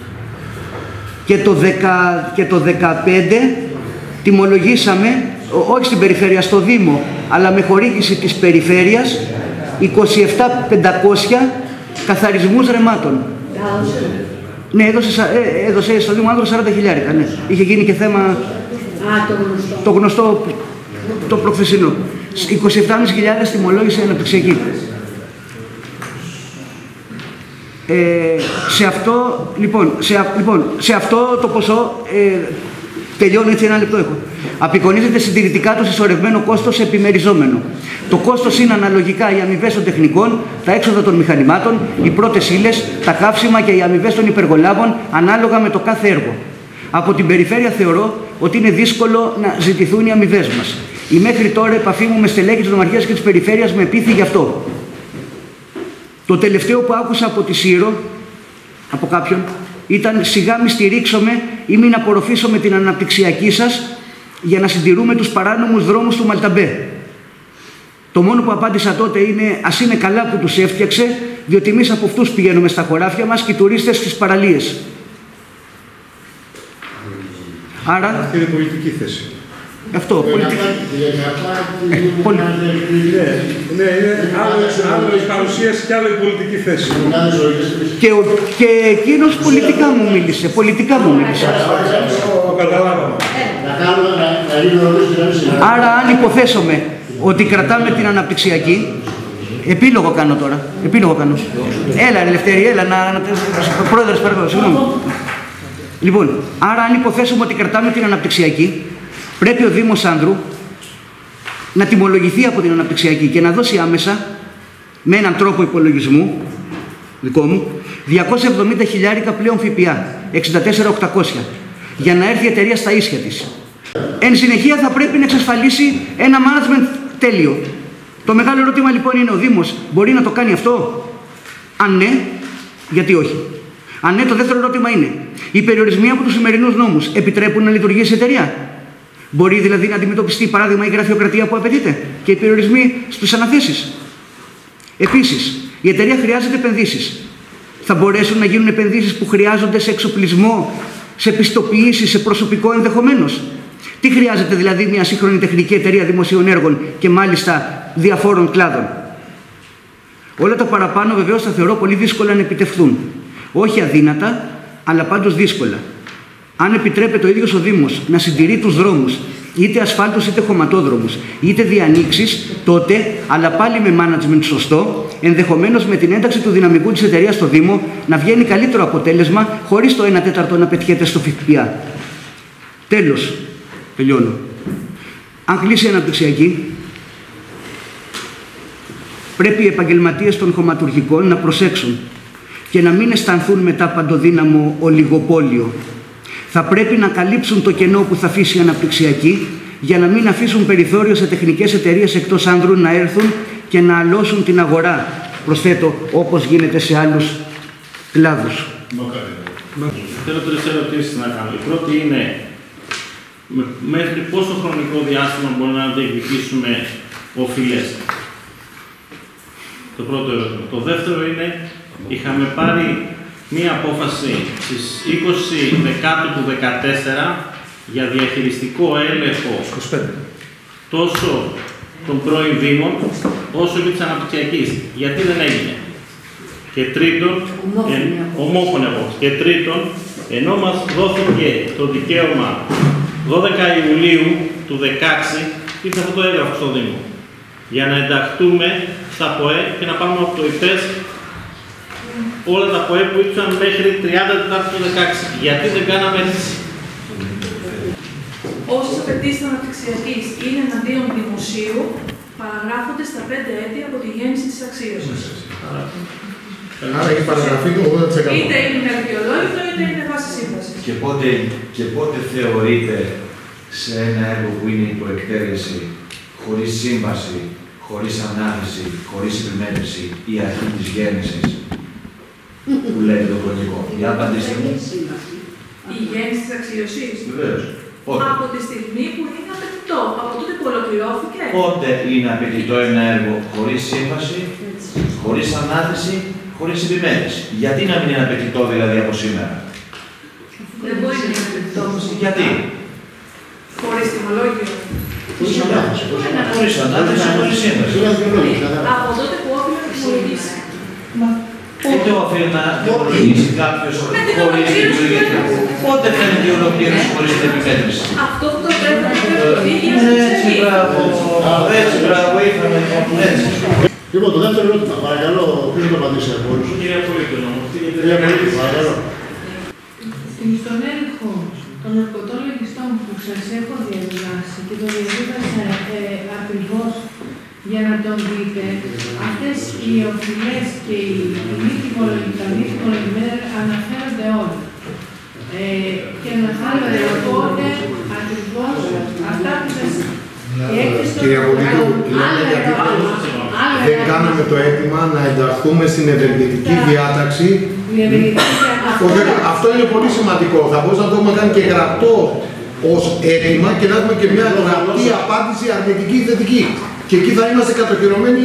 και το 2015 τιμολογήσαμε, όχι στην περιφέρεια, στο Δήμο, αλλά με χορήγηση της περιφέρειας, 27.500 καθαρισμούς ρεμάτων. Ναι, έδωσε στο Δήμο Άνδρου 40.000. Ναι. Είχε γίνει και θέμα το γνωστό, το προχθεσινό. 27.500 τιμολόγηση αναπτυξιακή. σε αυτό το ποσό, τελειώνω έτσι, ένα λεπτό έχω, απεικονίζεται συντηρητικά το συσσωρευμένο κόστος επιμεριζόμενο. Το κόστος είναι αναλογικά οι αμοιβές των τεχνικών, τα έξοδα των μηχανημάτων, οι πρώτες ύλες, τα καύσιμα και οι αμοιβές των υπεργολάβων ανάλογα με το κάθε έργο. Από την περιφέρεια θεωρώ ότι είναι δύσκολο να ζητηθούν οι αμοιβές μας. Η μέχρι τώρα επαφή μου με στελέχη της Νομαρχίας και της Περιφέρειας με πείθει γι' αυτό. Το τελευταίο που άκουσα από τη Σύρο, από κάποιον, ήταν σιγά μη στηρίξομαι ή μην απορροφήσουμε την αναπτυξιακή σας για να συντηρούμε τους παράνομους δρόμους του Μαλταμπέ. Το μόνο που απάντησα τότε είναι ας είναι καλά που τους έφτιαξε, διότι εμείς από αυτούς πηγαίνουμε στα χωράφια μας και οι τουρίστες στις παραλίες. Άρα... Αυτή είναι η πολιτική θέση. Αυτό, πολιτική. Ναι, άλλο η παρουσίαση και άλλο η πολιτική θέση. Και εκείνος πολιτικά μου μίλησε. Άρα αν υποθέσουμε ότι κρατάμε την αναπτυξιακή, επίλογο κάνω τώρα. Έλα Ελευθερία, έλα πρόεδρος παρακαλώ, συγγνώμη. Λοιπόν, άρα αν υποθέσουμε ότι κρατάμε την αναπτυξιακή, πρέπει ο Δήμος Άνδρου να τιμολογηθεί από την αναπτυξιακή και να δώσει άμεσα, με έναν τρόπο υπολογισμού, δικό μου, 270 χιλιάρικα πλέον ΦΠΑ, 64.800, για να έρθει η εταιρεία στα ίσια της. Εν συνεχεία θα πρέπει να εξασφαλίσει ένα management τέλειο. Το μεγάλο ερώτημα λοιπόν είναι, ο Δήμος μπορεί να το κάνει αυτό? Αν ναι, γιατί όχι? Αν ναι, το δεύτερο ερώτημα είναι, οι περιορισμοί από τους σημερινούς νόμους επιτρέπουν να λειτουργήσει η εταιρεία? Μπορεί δηλαδή να αντιμετωπιστεί, παράδειγμα, η γραφειοκρατία που απαιτείται και οι περιορισμοί στις αναθέσεις? Επίσης, η εταιρεία χρειάζεται επενδύσεις. Θα μπορέσουν να γίνουν επενδύσεις που χρειάζονται σε εξοπλισμό, σε πιστοποιήσεις, σε προσωπικό ενδεχομένως? Τι χρειάζεται δηλαδή μια σύγχρονη τεχνική εταιρεία δημοσίων έργων και μάλιστα διαφόρων κλάδων? Όλα τα παραπάνω βεβαίως θα θεωρώ πολύ δύσκολα να επιτευχθούν. Όχι αδύνατα, αλλά πάντως δύσκολα. Αν επιτρέπεται ο ίδιος ο Δήμος να συντηρεί τους δρόμους, είτε ασφάλτους είτε χωματόδρομους, είτε διανοίξεις, τότε, αλλά πάλι με management σωστό, ενδεχομένως με την ένταξη του δυναμικού της εταιρείας στο Δήμο, να βγαίνει καλύτερο αποτέλεσμα, χωρίς το 1/4 να πετυχαίνει στο ΦΠΑ. Τέλος, τελειώνω. Αν κλείσει η αναπτυξιακή, πρέπει οι επαγγελματίες των χωματουργικών να προσέξουν και να μην αισθανθούν μετά παντοδύναμο ολιγοπόλιο. Θα πρέπει να καλύψουν το κενό που θα αφήσει η αναπτυξιακή για να μην αφήσουν περιθώριο σε τεχνικές εταιρείες εκτός Άνδρου να έρθουν και να αλώσουν την αγορά. Προσθέτω, όπως γίνεται σε άλλους κλάδους. Θέλω τρεις ερωτήσεις να κάνω. Η πρώτη είναι, μέχρι πόσο χρονικό διάστημα μπορούμε να διεκδικήσουμε οφειλές? Το πρώτο ερώτημα. Το δεύτερο είναι, είχαμε πάρει μία απόφαση στις 20 Δεκάτου του 2014 για διαχειριστικό έλεγχο 25. τόσο των πρώην Δήμων όσο και της αναπτυξιακής. Γιατί δεν έγινε? Και τρίτον, ομόφωνη απόφαση. Και τρίτον, ενώ μας δόθηκε το δικαίωμα 12 Ιουλίου του 2016, ήρθε αυτό το έγγραφο στο Δήμο, για να ενταχθούμε στα ΠΟΕ και να πάμε από το ΙΠΕΣ όλα τα ΠΟΕ που ήρθαν μέχρι 30 Τετάρτου του 2016. Γιατί δεν κάναμε έτσι? Όσες απαιτήσεις αναπτυξιακής είναι εναντίον δημοσίου, παραγράφονται στα 5 έτη από τη γέννηση της αξίωσης. Άρα έχει παραγραφεί το 80%. Είτε είναι αδικαιολόγητο, είτε είναι βάση σύμβαση. Και πότε θεωρείται σε ένα έργο που είναι υπό εκτέλεση, χωρίς σύμβαση, χωρίς ανάλυση, χωρίς επιμέτρηση, η αρχή της γέννησης, που λέει το χρονικό? Για απαντήστε μου. Η γέννηση της αξίωσης. Βεβαίως. Πότε? Από τη στιγμή που είναι απαιτητό, από τότε που ολοκληρώθηκε. Πότε είναι απαιτητό ένα έργο χωρίς σύμβαση, χωρίς ανάλυση, χωρίς επιμέτρηση? Γιατί να μην είναι απαιτητό δηλαδή από σήμερα? Δεν μπορεί να είναι απαιτητό όμως. Γιατί? Χωρίς τιμολόγιο. Χωρίς ανάλυση, χωρίς σύμβαση. Από τότε που όφιλε να τιμολογήσει. Πότε οφείλει να δημιουργήσει κάποιος χωρίς την επιμέτρηση? Πότε φαίνεται η ολοκλήρωση χωρίς την επιμέτρηση? Αυτό που το πρέπει να είναι το ίδιο. Έτσι, μπράβο, ήρθαμε, έτσι. Λοιπόν, το δεύτερο ερώτημα, παρακαλώ, ποιος το απαντήσει από όλους. Κυρία Πολίτη, Κυρία Πολίτη, παρακαλώ. Στον έλεγχο των ορκωτών λογιστών που σας έχω διαβάσει και το διαβίβασα ακριβώς για να τον δείτε, αυτές οι οφειλές και τα μη τιμολογημένα αναφέρονται όλα. Και αναφέρονται οπότε ακριβώς αυτά που σας Κυρία Πολίτου, δεν κάναμε το αίτημα να ενταχθούμε στην ευεργετική διάταξη. Αυτό είναι πολύ σημαντικό. Θα μπορούσαμε να το έχουμε κάνει και γραπτό ως αίτημα και να έχουμε και μια γραπτή απάντηση αρνητική ή θετική. Και εκεί θα είμαστε κατοχυρωμένοι.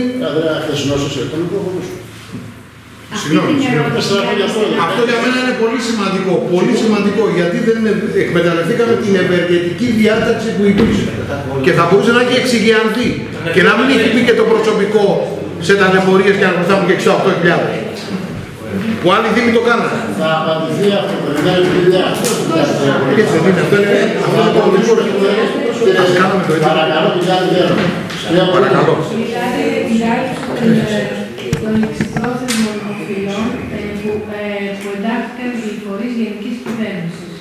Συγγνώμη. Αυτό για μένα είναι πολύ σημαντικό. Πολύ σημαντικό, γιατί δεν εκμεταλλευτήκαμε την ευεργετική διάταξη που υπήρξε. Και θα μπορούσε να έχει εξηγιανθεί. Και να μην έχει πει και το προσωπικό σε ταλαιπωρίες και να χρωστάμε και 68.000. Που άλλοι δήμοι το κάνανε. Θα απαντηθεί αυτό το μεγάλο παιδιά. Έτσι δεν είναι. Αυτό είναι το δικό σας. Κάναμε το έτσι. Παρακαλώ, Παρακαλώ. Των εξυπρόθεσμων οφειλών που εντάχθηκαν οι φορείς γενικής κυβέρνησης.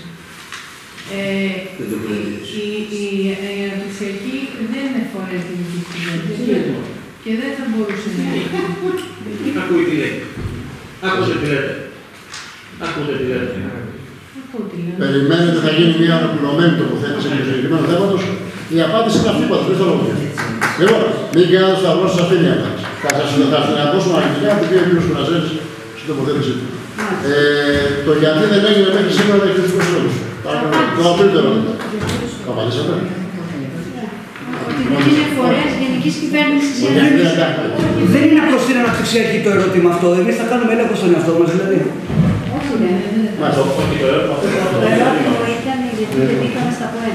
Η αναπτυξιακή δεν είναι φορές γενικής κυβέρνησης και δεν θα μπορούσε να είναι. Ακούει τι λέει. Άκουσε τι λέτε. Ακούτε τι λέτε. Περιμένετε θα γίνει μια ολοκληρωμένη τοποθέτηση του συγκεκριμένου θέματος. Η απάντηση είναι αυτή που θα το πω. Λοιπόν, μην κάνετε στο σταυρό σας αφήνει απάντηση. Θα σας ακούσουμε αρχικά από την κύριο Κουραζέλης στην τοποθέτησή του. Το γιατί δεν έγινε μέχρι σήμερα ο εκκλησικός λόγος. Το τρίτο ερώτημα. Το απαντήσατε. Ότι δεν είναι φορές γενικής κυβέρνησης. Δεν είναι απλώς στην αναπτυξιακή το ερώτημα αυτό. Εμείς θα κάνουμε έλεγχο στον εαυτό μας, δηλαδή. Όχι, δεν είναι. Το ερώτημα ήταν γιατί είχαμε στα ΠΟΕ.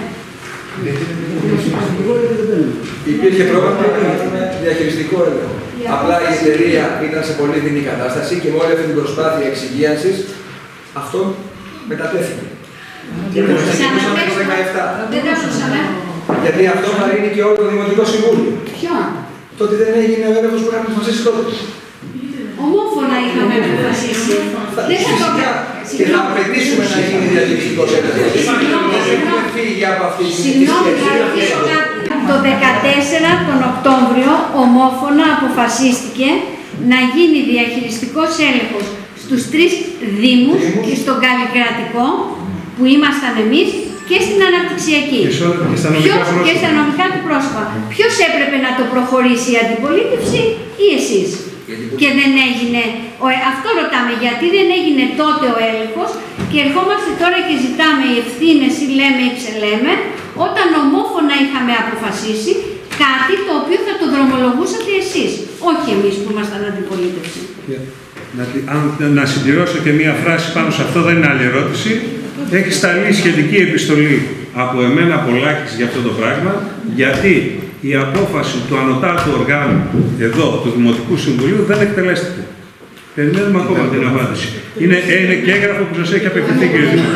Υπήρχε πρόγραμμα με διαχειριστικό έλεγχο. Απλά η εταιρεία ήταν σε πολύ δεινή κατάσταση και με όλη αυτή την προσπάθεια εξυγίανσης αυτό μετατέθηκε. Και το ξεκινήσαμε το 2017. Δεν τα ακούσαμε. Γιατί αυτό θα είναι και όλο το Δημοτικό Συμβούλιο. Ποιο? Το ότι δεν έγινε ο έλεγχος που είχαμε αποφασίσει τότε. Ομόφωνα είχαμε αποφασίσει. Δεν θα το και θα απαιτήσουμε να γίνει διαχειριστικός έλεγχος. Συγγνώμη, θα ρωτήσω κάτι. Το 2014 τον Οκτώβριο ομόφωνα αποφασίστηκε να γίνει διαχειριστικός έλεγχος στους 3 δήμους και στον καλλικρατικό που ήμασταν εμείς και στην αναπτυξιακή και στα νομικά του πρόσωπα. Ποιος έπρεπε να το προχωρήσει, η αντιπολίτευση ή εσείς? Και δεν έγινε, αυτό ρωτάμε, γιατί δεν έγινε τότε ο έλεγχος και ερχόμαστε τώρα και ζητάμε οι ευθύνες ή λέμε ή ξελέμε, όταν ομόφωνα είχαμε αποφασίσει κάτι το οποίο θα το δρομολογούσατε εσείς, όχι εμείς που ήμασταν αντιπολίτευση. Να συμπληρώσω και μία φράση πάνω σε αυτό, δεν είναι άλλη ερώτηση. Έχει σταλεί σχετική επιστολή από εμένα Πολάκης για αυτό το πράγμα, γιατί η απόφαση του ανωτάτου οργάνου εδώ, του Δημοτικού Συμβουλίου, δεν εκτελέστηκε. Περιμένουμε ακόμα την απάντηση. Είναι και έγγραφο που σας έχει απευθυνθεί, κύριε Δήμαρχε.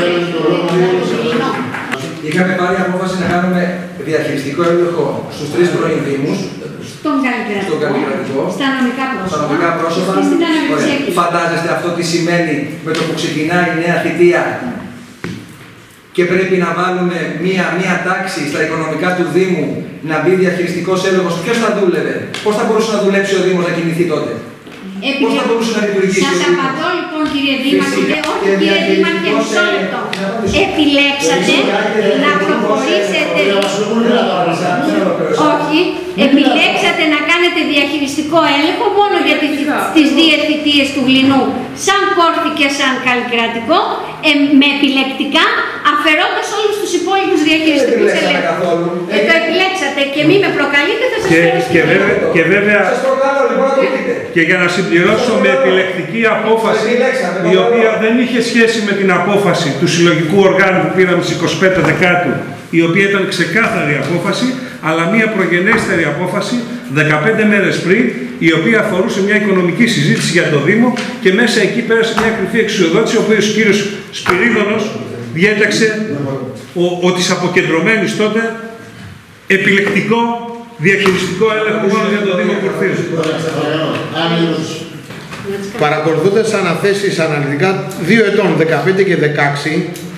Είχαμε πάρει απόφαση να κάνουμε διαχειριστικό έλεγχο στους 3 πρώην δήμους. Στον καλλικρατικό, στα νομικά πρόσωπα και στην αναπτυξιακή. Φαντάζεστε αυτό τι σημαίνει με το που ξεκινάει η νέα θητεία και πρέπει να βάλουμε μία τάξη στα οικονομικά του Δήμου να μπει διαχειριστικός έλεγχος. Ποιος θα δούλευε, πώς θα μπορούσε να δουλέψει ο Δήμος να κινηθεί τότε? Πώς θα μπορούσε να λειτουργήσει ο Δήμος? Σας απαντώ λοιπόν κύριε Δήμαρχε, όχι κύριε Δήμαρχε, μισό λεπτό. Επιλέξατε να προχωρήσετε, όχι, επιλέξατε να κάνετε διαχειριστικό έλεγχο μόνο για τις 2 θητείες του Γλυνού, σαν κόρτη και σαν καλλικρατικό, με επιλεκτικά, αφαιρώντας όλους τους υπόλοιπους διαχειριστικούς ελέγχους. Το επιλέξατε και μη με προκαλείτε, θα σας φέρω στην και βέβαια, και για να συμπληρώσω με επιλεκτική απόφαση, η οποία δεν είχε σχέση με την απόφαση του συλλογικού οργάνου που πήραμε στις 25 Δεκάτου, η οποία ήταν ξεκάθαρη απόφαση, αλλά μια προγενέστερη απόφαση 15 μέρες πριν, η οποία αφορούσε μια οικονομική συζήτηση για το Δήμο και μέσα εκεί πέρασε μια κρυφή εξουσιοδότηση, ο οποίος ο κύριος Σπυρίδωνος διέταξε ο της αποκεντρωμένης τότε επιλεκτικό διαχειριστικό έλεγχο μόνο για το Δήμο Κορθίων. Παρακολουθώντας τις αναθέσεις αναλυτικά 2 ετών, 15 και 16,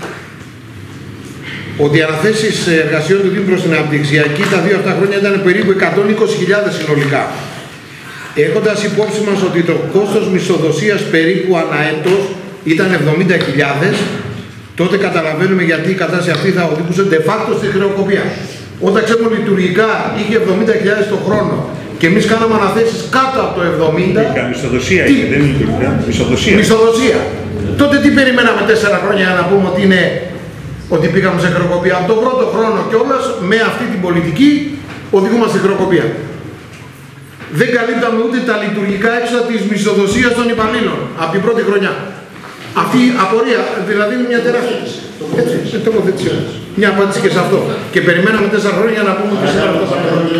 ότι οι αναθέσεις εργασιών του Δήμου προς την αναπτυξιακή τα 2 αυτά χρόνια ήταν περίπου 120.000 συνολικά. Έχοντας υπόψη μας ότι το κόστος μισθοδοσίας περίπου ανά έτος ήταν 70.000, τότε καταλαβαίνουμε γιατί η κατάσταση αυτή θα οδηγούσε de facto στη χρεοκοπία. Όταν ξέρουμε λειτουργικά είχε 70.000 το χρόνο και εμείς κάναμε αναθέσεις κάτω από το 70. Μισθοδοσία είχε, δεν είναι λειτουργικά. Μισθοδοσία. Τότε τι περιμέναμε 4 χρόνια για να πούμε ότι πήγαμε σε χρεοκοπία? Από τον πρώτο χρόνο κιόλας με αυτή την πολιτική οδηγούμαστε στη χρεοκοπία. Δεν καλύπταμε ούτε τα λειτουργικά έξοδα της μισθοδοσίας των υπαλλήλων από την πρώτη χρονιά. Αυτή η απορία δηλαδή είναι μια τεράστια τοποθέτηση. Μια απάντηση και σε αυτό. Και περιμέναμε 4 χρόνια για να πούμε ότι σήμερα αυτό θα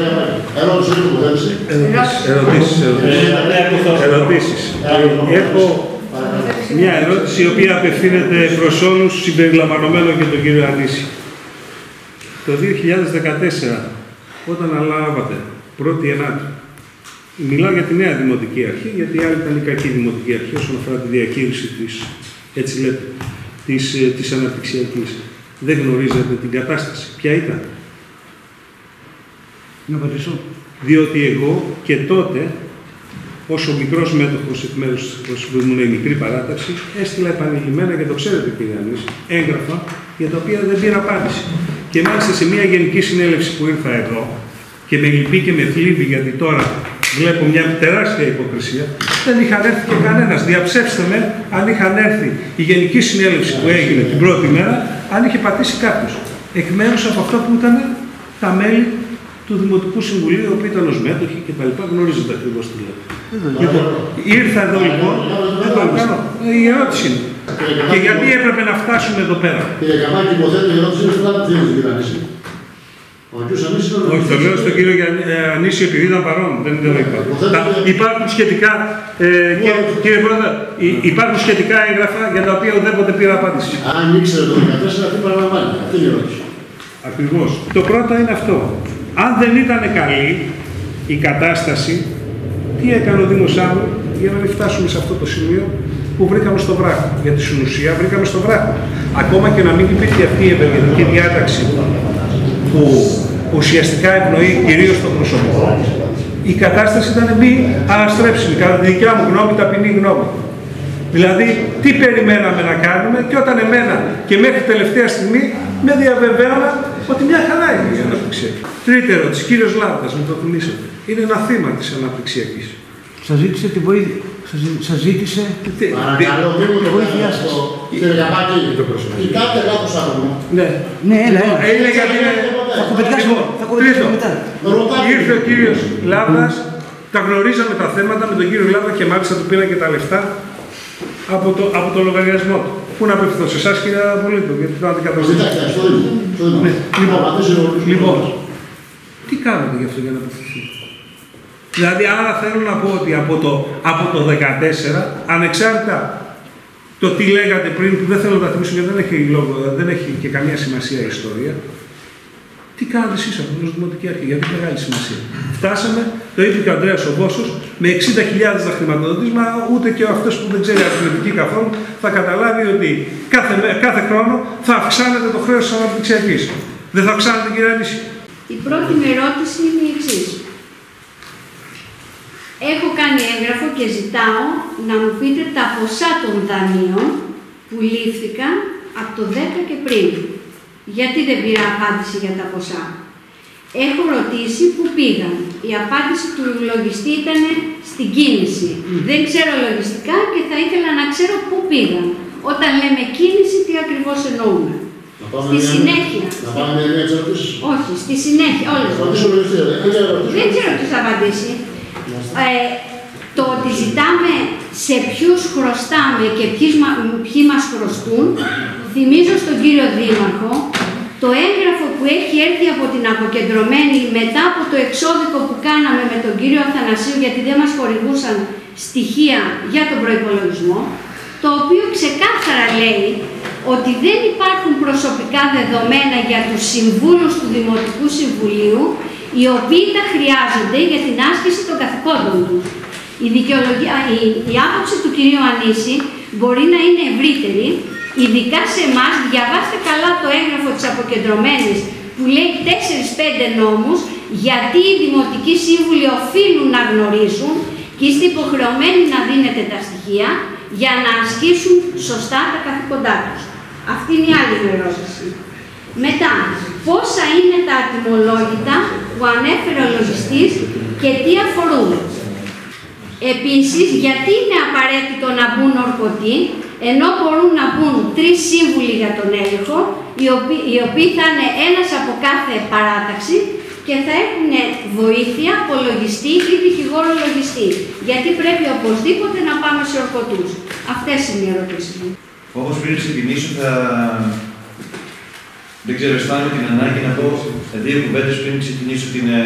Ερωτήσεις. Έχω μια ερώτηση η οποία απευθύνεται προς όλους, συμπεριλαμβανομένων και τον κύριο Ανίση. Το 2014, όταν αναλάβατε, 1η Ενάτου, μιλάω για τη νέα Δημοτική Αρχή, γιατί η άλλη ήταν η κακή Δημοτική Αρχή όσον αφορά τη διαχείριση της, έτσι λέτε, της αναπτυξιακής. Δεν γνωρίζετε την κατάσταση. Ποια ήταν? Να απαντήσω. Διότι εγώ και τότε, όσο μικρός μέτοχος εκ μέρους που ήμουν η μικρή παράταξη, έστειλα επανειλημμένα, και το ξέρετε κύριε Ανίση, έγγραφα για τα οποία δεν πήρα απάντηση. Και μάλιστα σε μια γενική συνέλευση που ήρθα εδώ, και με λυπεί και με θλίβει, γιατί τώρα βλέπω μια τεράστια υποκρισία, δεν είχαν έρθει και κανένας. Διαψεύστε με αν είχαν έρθει η γενική συνέλευση που έγινε την πρώτη μέρα, αν είχε πατήσει κάποιος. Εκ μέρους από αυτό που ήταν τα μέλη του Δημοτικού Συμβουλίου, οι οποίοι ήταν ως μέτοχοι κτλ. Γνωρίζετε ακριβώς τι λέω. Λοιπόν, ήρθα εδώ λοιπόν. Δεν το κάνω. Η ερώτηση είναι. Και γιατί έπρεπε να φτάσουμε εδώ πέρα? Κύριε Καμάκη, υποθέτω η ερώτηση είναι στον Ανίση. Όχι, το λέω στον κύριο Ανίση επειδή ήταν παρόν, δεν το είπα. Υπάρχουν σχετικά, κύριε Πρόεδρε, υπάρχουν σχετικά έγγραφα για τα οποία ουδέποτε πήρα απάντηση. Αν ήξερε το 2014, τι παραλαμβάνει? Αυτή είναι η ερώτηση. Ακριβώς. Το πρώτο είναι αυτό. Αν δεν ήταν καλή η κατάσταση, τι έκανε ο Δήμος Άμμου για να μην φτάσουμε σε αυτό το σημείο που βρήκαμε στο βράχο? Γιατί στην ουσία βρήκαμε στο βράχο. Ακόμα και να μην υπήρχε αυτή η ευεργετική διάταξη που ουσιαστικά ευνοεί κυρίως το προσωπικό, η κατάσταση ήταν μη αναστρέψιμη, κατά τη δικιά μου γνώμη, ταπεινή γνώμη. Δηλαδή, τι περιμέναμε να κάνουμε, και όταν εμένα και μέχρι τελευταία στιγμή με διαβεβαίωνα ότι μια χαρά είναι η αναπτυξιακή. Τρίτη ερώτηση, κύριος Λάβδας, μου το θυμήσατε. Είναι ένα θύμα της αναπτυξιακής. Σας ζήτησε τη βοήθεια. Σας ζήτησε παρακαλώ, τη βοήθειά σας. Κύριε Καμάκη, κοιτάτε λάθος άτομο. Ναι, έλα. Είναι γιατί θα κουβεντιάσουμε μετά. Ήρθε ο κύριος Λάβδας, τα γνωρίζαμε τα θέματα με τον κύριο Λάβδα και μάλιστα του πήρα και τα λεφτά από το λογαριασμό του. Πού να απευθυνθώ, σε εσάς κύριε Πολίτο, γιατί το αντικαταστήσω. Λοιπόν, τι κάνετε γι' αυτό για να απευθυνθεί? Δηλαδή, άρα θέλω να πω ότι από το 2014, ανεξάρτητα το τι λέγατε πριν, που δεν θέλω να τα θυμίσω γιατί δεν έχει και καμία σημασία η ιστορία, τι κάνετε εσείς από την Δημοτική Αρχή? Γιατί έχει μεγάλη σημασία. Φτάσαμε, το είπε και ο Ανδρέας ο Βόσος, με 60.000 να χρηματοδοτήσει, μα ούτε και αυτός που δεν ξέρει αριθμητική καθόλου θα καταλάβει ότι κάθε χρόνο θα αυξάνεται το χρέος της αναπτυξιακής. Δεν θα αυξάνεται, κύριε Ανίση? Η πρώτη μου ερώτηση είναι η εξής. Έχω κάνει έγγραφο και ζητάω να μου πείτε τα ποσά των δανείων που λήφθηκαν από το 10 και πριν. Γιατί δεν πήρα απάντηση για τα ποσά? Έχω ρωτήσει πού πήγαν. Η απάντηση του λογιστή ήταν στην κίνηση. Δεν ξέρω λογιστικά και θα ήθελα να ξέρω πού πήγαν. Όταν λέμε κίνηση, τι ακριβώς εννοούμε? Στη συνέχεια. Να πάμε με μια εξαρτήση. Όχι, στη συνέχεια. Όλες. Δεν ξέρω τι θα απαντήσει. Το ότι ζητάμε σε ποιους χρωστάμε και ποιοι μας χρωστούν, θυμίζω στον κύριο Δήμαρχο το έγγραφο που έχει έρθει από την αποκεντρωμένη μετά από το εξώδικο που κάναμε με τον κύριο Αθανασίου, γιατί δεν μας χορηγούσαν στοιχεία για τον προϋπολογισμό, το οποίο ξεκάθαρα λέει ότι δεν υπάρχουν προσωπικά δεδομένα για τους συμβούλους του Δημοτικού Συμβουλίου οι οποίοι τα χρειάζονται για την άσκηση των καθηκόντων τους. Η άποψη του κυρίου Ανίση μπορεί να είναι ευρύτερη, ειδικά σε εμάς. Διαβάστε καλά το έγγραφο της αποκεντρωμένης που λέει 4-5 νόμους, γιατί οι δημοτικοί σύμβουλοι οφείλουν να γνωρίσουν και είστε υποχρεωμένοι να δίνετε τα στοιχεία για να ασκήσουν σωστά τα καθήκοντά τους. Αυτή είναι η άλλη μου ερώτηση. Μετά, πόσα είναι τα ατιμολόγητα που ανέφερε ο λογιστής και τι αφορούν. Επίσης, γιατί είναι απαραίτητο να μπουν ορκωτοί, ενώ μπορούν να μπουν 3 σύμβουλοι για τον έλεγχο, οι οποίοι θα είναι ένας από κάθε παράταξη και θα έχουν βοήθεια από λογιστή ή δικηγόρο λογιστή. Γιατί πρέπει οπωσδήποτε να πάμε σε ορκωτούς. Αυτές είναι οι ερωτήσεις μου. Όπως πριν ξεκινήσω, δεν ξέρω, αισθάνομαι την ανάγκη να πω 2 κουβέντες πριν ξεκινήσω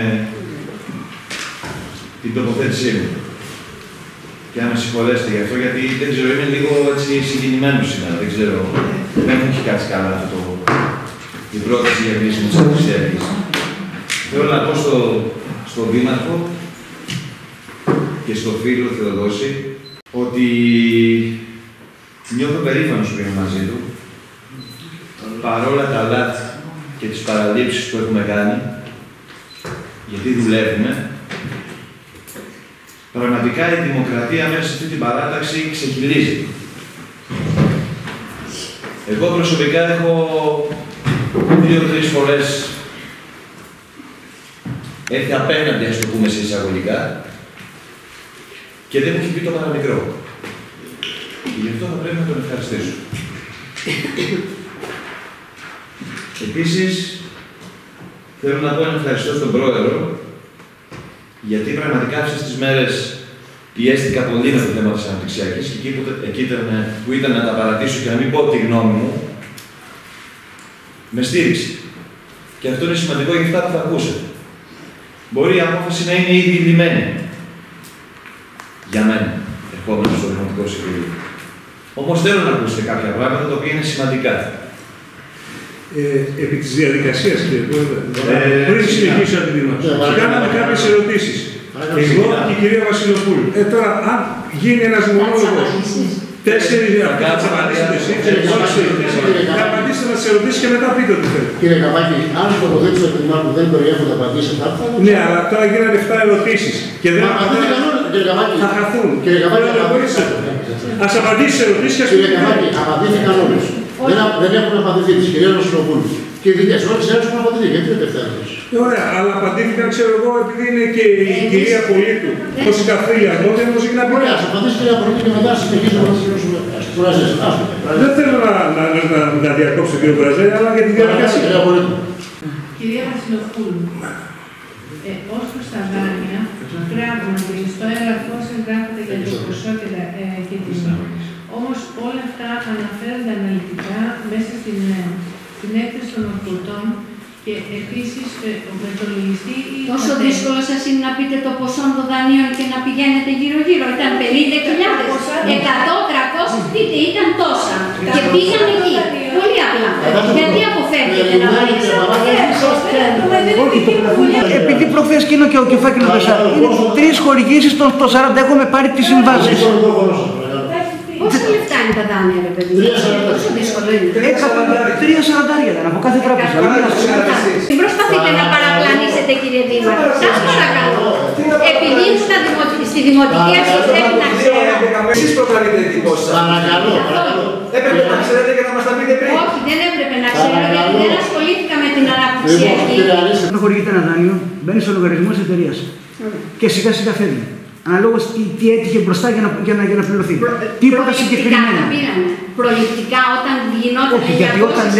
την τοποθέτησή μου. Και αν με συγχωρέσετε γι' αυτό, γιατί δεν ξέρω, είμαι λίγο έτσι συγκινημένος σήμερα. Δεν ξέρω, δεν μου έχει κάτσει καλά αυτό η πρόταση για κλείσιμο της Αναπτυξιακής. Θέλω να πω στον Δήμαρχο και στο φίλο Θεοδόση ότι νιώθω περήφανος που είμαι μαζί του, παρόλα τα λάθη και τις παραλήψεις που έχουμε κάνει, γιατί δουλεύουμε. Πραγματικά η δημοκρατία μέσα σε αυτή την παράταξη ξεκυλίζει. Εγώ προσωπικά έχω 2-3 φορές έρθει απέναντι, ας το πούμε σε εισαγωγικά, και δεν μου έχει πει το παραμικρό. Και γι' αυτό θα πρέπει να τον ευχαριστήσω. Επίσης, θέλω να πω ένα ευχαριστώ στον Πρόεδρο, γιατί πραγματικά αυτές τις μέρες πιέστηκα πολύ με το θέμα της Αναπτυξιακής και εκεί που ήταν να τα παρατήσω και να μην πω τη γνώμη μου, με στήριξε. Και αυτό είναι σημαντικό για αυτά που θα ακούσετε. Μπορεί η απόφαση να είναι ήδη λυμμένη για μένα, ερχόμενο στο Δημοτικό Συμβούλιο. Όμως θέλω να ακούσετε κάποια πράγματα τα οποία είναι σημαντικά. Επί της διαδικασίας, κύριε Πρόεδρε, πριν συνεχίσω την δήμαρξη, κάναμε κάποιες ερωτήσεις. Εγώ και η κυρία Βασιλοπούλου. Τώρα, αν γίνει ένας μονόλογος, 4 αυτά θα απαντήσετε εσείς, θα απαντήσετε να τις ερωτήσεις και μετά πείτε ό,τι θέλετε. Κύριε Καβάκη, αν το αποδείξετε ότι που δεν περιέχονται απαντήσεις, θα έρθουν. Ναι, αλλά τώρα γίνανε 7 ερωτήσεις και δεν θα χαθούν. Κύριε Καβάκη, ας απαντήσεις τις ερωτήσεις και ας Κύριε Καβάκη, απαντήθηκαν όλες. Δεν έχουν απαντηθεί τις κυρίες Βασιλοπούλου. Και οι δικές όλες οι άλλες έχουν απαντηθεί. Γιατί δεν πεθαίνουν. Ωραία, αλλά απαντήθηκαν, ξέρω εγώ, επειδή είναι και η κυρία Πολίτου. Πώς η καθήλια εδώ, δεν μου ζητά πει. Ωραία, ας απαντήσει η κυρία Πολίτου και μετά συνεχίζουμε να συζητήσουμε. Δεν θέλω να διακόψω, κύριο Βραζέλη, αλλά για τη διαδικασία. Κυρία Βασιλοπούλου, ως προς τα δάνεια, πράγματι στο έγγραφό σας γράφεται για το ποσό και την όμως όλα αυτά αναφέρονται αναλυτικά μέσα στην έκθεση των ορκωτών και επίσης με τον λογιστή. Τόσο δύσκολο σας είναι να πείτε το ποσό των δανείων και να πηγαίνετε γύρω-γύρω. Ήταν 50.000, 100, 300, πείτε, ήταν τόσα. Και πήγαν εκεί. Πολύ απλά. Γιατί αποφεύγετε να βάλετε. Επειδή προχθές κοινό και ο Κεφάκης Μπεσάρ, είναι 3 χορηγήσεις των 40 έχουμε πάρει τις συμβάσεις. Πόσα λεφτά είναι τα δάνεια, ρε παιδί? Πόσο δύσκολο είναι? 3,40 ήταν από κάθε τράπεζα. Μην προσπαθείτε να παραπλανήσετε, κύριε Δήμαρχε. Σας παρακαλώ. Επειδή στη δημοτική αρχή πρέπει να ξέρω. Εσείς προκαλείτε εντυπώσεις. Παρακαλώ. Έπρεπε να ξέρετε και να μας τα πείτε πριν. Όχι, δεν έπρεπε να ξέρω, γιατί δεν ασχολήθηκα με την αναπτυξιακή. Αν χορηγείται ένα δάνειο, μπαίνει στο λογαριασμό της εταιρείας. Και σιγά σιγά φεύγει. Αναλόγως τι έτυχε μπροστά για να πληρωθεί. Τίποτα συγκεκριμένα. Προληπτικά όταν γινόταν. Όχι, γιατί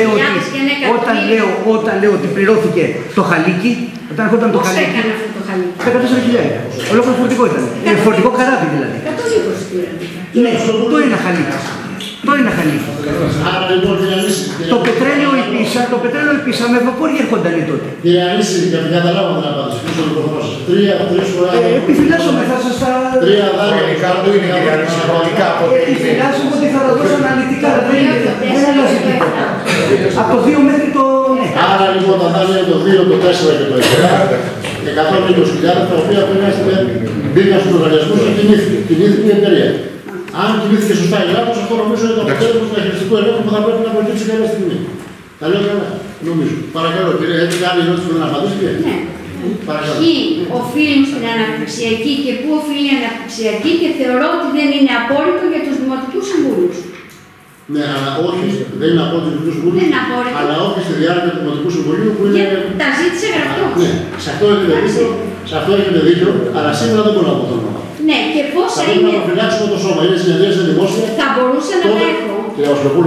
όταν λέω ότι πληρώθηκε το χαλίκι, όταν έρχονταν το χαλίκι. Πώς έκανε αυτό το χαλίκι? 14.000. Ολόκληρο φορτικό ήταν. Φορτικό καράβι δηλαδή. 120 πήρατε. Ναι, το είναι χαλίκι. Το είναι χαλίκι. Το πετρέλαιο υπήσα με βαπόρια έρχονταν τότε. Κύριε Ανίση, για να καταλάβω την απάντηση, πού στο μικρόφωνο σας. 3 φορές. Επιφυλάσσομαι, θα σας τα... 3 δάνεια κάτω είναι κύριε Ανίση, χρονικά από ό,τι είναι. Επιφυλάσσομαι ότι θα τα δώσω αναλυτικά, δεν αλλάζει τίποτα. Από το 2 μέχρι το... Άρα λοιπόν τα δάνεια το 2, το 4 και το 6. 120.000 τα οποία μπήκαν στους λογαριασμούς και κινήθηκε η εταιρεία. Αν κινήθηκε σωστά η Ελλάδος, αυτό νομίζω είναι το αποτέλεσμα του διαχειριστικού ελέγχου που θα πρέπει να προκύψει κάποια στιγμή. Τα λέω καλά, νομίζω. Παρακαλώ, κύριε, έχετε άλλη ερώτηση που δεν απαντήσετε? Ναι. Ποιοι οφείλουν στην αναπτυξιακή και πού οφείλει η αναπτυξιακή και θεωρώ ότι δεν είναι απόρριτο για τους δημοτικούς συμβούλους. Ναι, αλλά όχι, δεν είναι απόρριτο για τους δημοτικούς συμβούλους, αλλά όχι στη διάρκεια του Δημοτικού Συμβουλίου που είναι. Τα ζήτησε γραπτό. Ναι, σε αυτό έχετε δίκιο, αλλά σήμερα δεν μπορώ να πω το όνομα. Ναι, και πόσα είναι. Θα πρέπει να προφυλάξουμε το σώμα, είναι συνεδρίες δημόσια. Θα μπορούσα να τα έχω. Κυρία Βασιλοπούλου,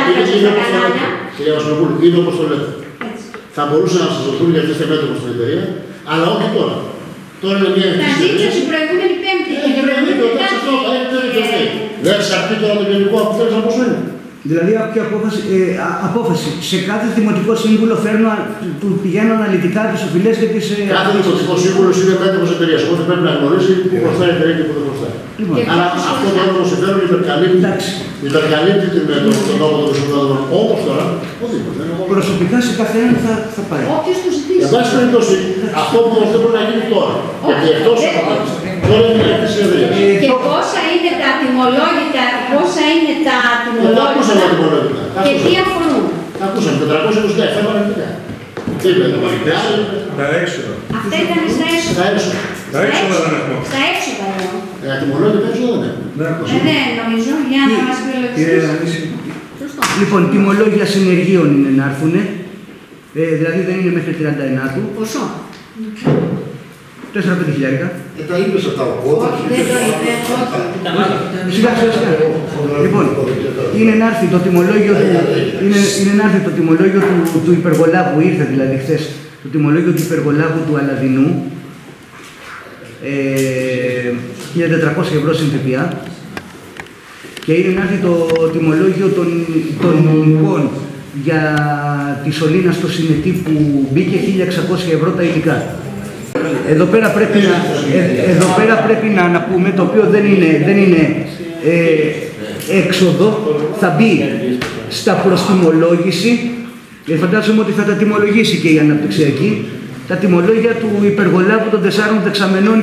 είναι όπως το λέτε. Θα μπορούσε να σας δοθούν για αυτές τις μέτωπες στην εταιρεία, αλλά όχι τώρα. Τώρα είναι μια τα ζήτησα την προηγούμενη Πέμπτη. Δεν εξαρτεί τώρα το γενικό αποτέλεσμα πόσο είναι. Δηλαδή, απόφαση σε κάθε δημοτικό σύμβουλο του πηγαίνουν αναλυτικά τις οφειλές και τις. Κάθε δημοτικό σύμβουλο είναι μέτωπος εταιρείας. Οπότε πρέπει να γνωρίζει πού χρωστάει η εταιρεία και πού δεν χρωστάει. Αλλά αυτό το όνομα συμφέρον υπερκαλύπτει τον νόμο των προσωπικών. Όπως τώρα, ο Δήμος. Προσωπικά σε κάθε ένα θα πάει. Όποιος του ζητήσει. Εν πάση περιπτώσει, αυτό που δεν μπορεί να γίνει τώρα. Γιατί εκτός από τώρα είναι η έκθεση συνεδρίας. Και πόσα είναι τα τιμολόγητα, και τι αφορούν. Τα ακούσαμε, 427, φεύγανε τελικά. Τι είπε, τα έξοδα. Αυτά ήταν στα έξοδα. Τα έξοδα δεν έχουμε. Στα έξοδα λέω. Τιμολόγητα έξοδα δεν έχουμε. Δεν νομίζω, για να μας βιολογήσεις. Λοιπόν, τιμολόγια συνεργείων είναι να έρθουν, δηλαδή δεν είναι μέχρι 39. Ποσό. 4-5 χιλιάρικα. Τα είπες αυτά ο κόδας. Δεν το είπε, Σιγά. Λοιπόν, είναι να έρθει το τιμολόγιο του υπεργολάβου, ήρθε δηλαδή χθες, το τιμολόγιο του υπεργολάβου του Αλαδινού, 1.400 ευρώ συν ΦΠΑ, και είναι να έρθει το τιμολόγιο των νομικών για τη σωλήνα στο Συνετή που μπήκε 1.600 ευρώ τα υλικά. Εδώ πέρα πρέπει να πούμε, το οποίο δεν είναι έξοδο, θα μπει στα προστιμολόγηση, φαντάζομαι ότι θα τα τιμολογήσει και η αναπτυξιακή, τα τιμολόγια του υπεργολάβου των 4 δεξαμενών